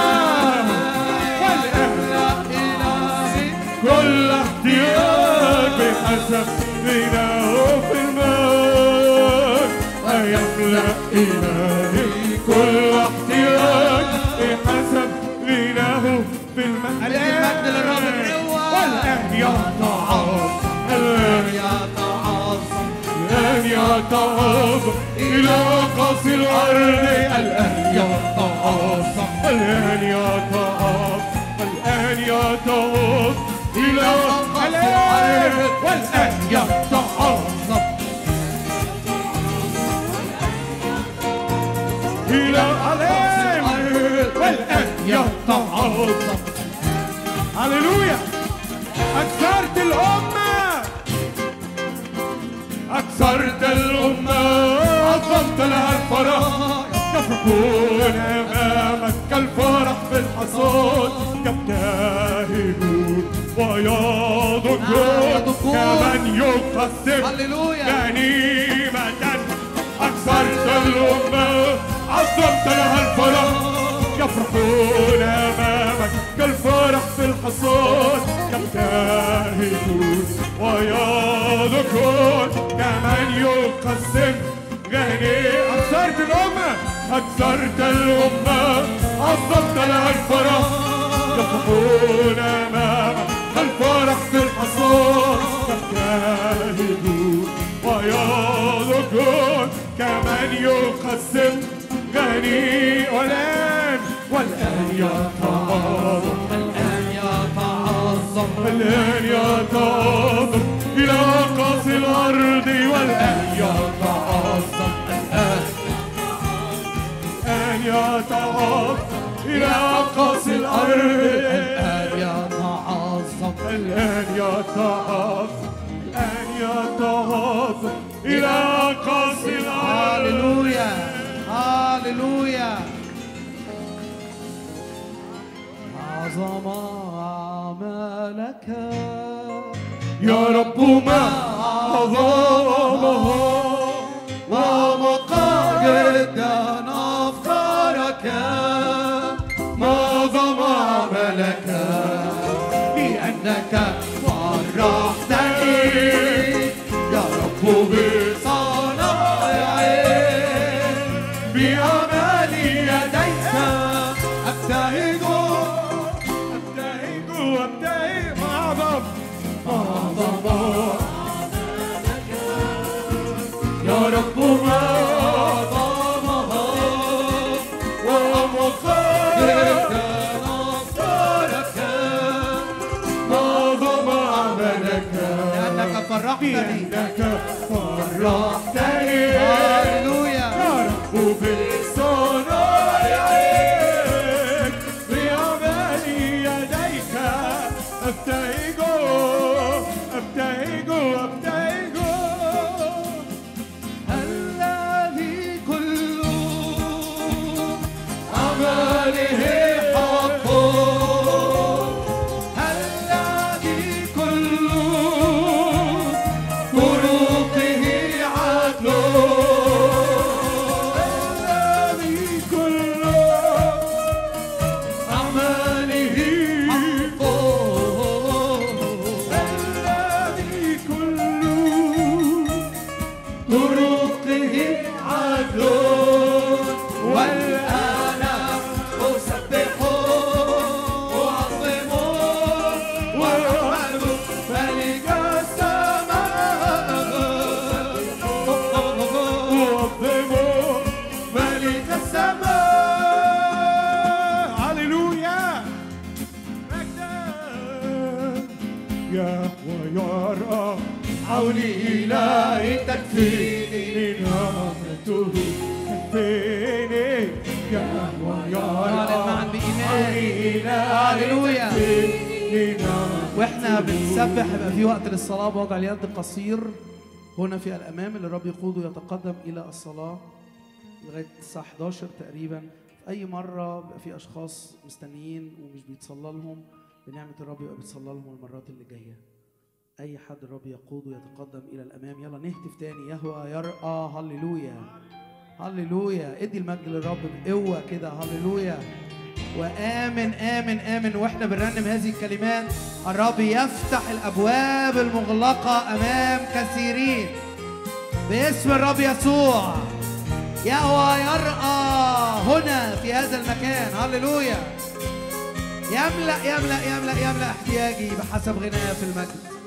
كل احتياج بحسب غناه في الماء، ويملأ إلهي كل احتياج بحسب غناه في الماء. المجد للرب بقوة، والآن يتعظ، الآن يتعظم، الآن يتعظ إلى أقاصي الأرض، الآن يتعظم، الآن يتعظ، الآن يتعظ إلى أقاصي الأرض، والآن يتعظم إلى الآن، والآن يتعظم. هللويا. الفرح يفرحون أمامك كالفرح في الحصاد يبتهجون ويضجون كمن يقسم غنيمة أكثرت الأمة عظمت لها الفرح يفرحون أمامك كالفرح في الحصاد يبتهجون ويضجون كمن يقسم غنيمة أكثرت الأمة عظمت لها الفرح يفرحون أمامك كالفرح في الحصاد يبتهجون ويضجون كمن يقسم غنيمة والآن يتعظم الآن يتعظم إلى أقاصي الأرض والآن يتعظم الآن يتعظم إلى أقاصي الأرض الآن يتعظم إلى أقاصي الأرض. هاليلويا هاليلويا. عظم عملك يا رب ما عظمه ومقاعدا أفكارك ما عظم عملك لأنك فرحتني يا رب بصنائعي بأعمال يديك أبتهج يا رب ما عظمها ومقاعدا أفكارك ما عظم عملك لأنك فرحتني هاليلويا يا رب بصنائعك بأعمال يديك أبتهج الذي كل أعماله حق الذي كل طرقه عدل الذي كل أعماله حق الذي كل طرقه عدل والآن أسبح وأعظم وأحمد ملك السماء وأعظم ملك السماء. هللويا مجدا يهوى يرى عوني إلهي تكفيني نعمته كفيني يهوى نعلن معا يرى بإيمان. هللويا. واحنا بنسبح يبقى في وقت للصلاة بوضع اليد قصير هنا في الأمام اللي الرب يقوده يتقدم إلى الصلاة لغاية الساعة 11 تقريبا. في أي مرة بيبقى في أشخاص مستنيين ومش بيتصلى لهم بنعمة الرب يبقى بيتصلى لهم المرات اللي جاية. أي حد الرب يقوده يتقدم إلى الأمام. يلا نهتف تاني يهوى يرقى. هللويا هللويا. ادي المجد للرب بقوة كده. هللويا. وآمن آمن آمن. وإحنا بنرنم هذه الكلمات الرب يفتح الأبواب المغلقة أمام كثيرين باسم الرب يسوع. يهوى يرقى هنا في هذا المكان. هللويا. يملأ يملأ يملأ يملأ احتياجي بحسب غناه في المجد.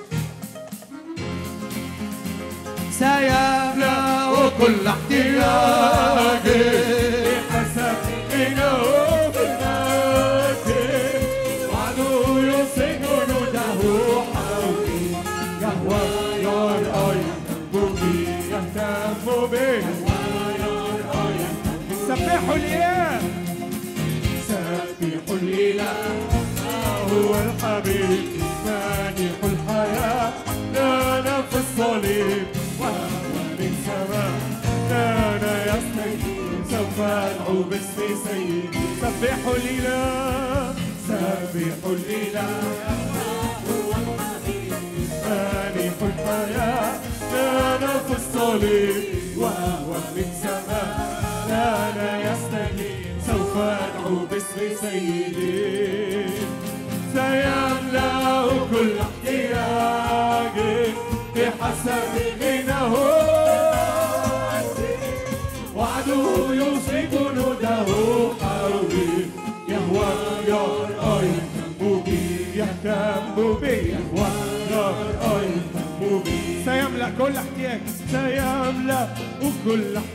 سيملأ كل احتياجي بحسب غناه في المجد وعدو يصيب جنوده حولي يهوى يرقى يهتم بي يهتم بي سبحوا الإله سبحوا الإله هو الحبيب مانح الحياة لنا في الصليب وهو من سماء لنا يستجيب سبحوا الإله سبحوا الإله مانح الحياة كان في الصليب وهو من سماء كان يستجيب سوف أدعو باسم سيدي سيملأ كل احتياجي بحسب غناه وعده يوصي جنوده حولي يهوى يرأى يهتم بي يهتم بي يهوى يرأى يهتم بي سيملأ كل احتياج سيملأ كل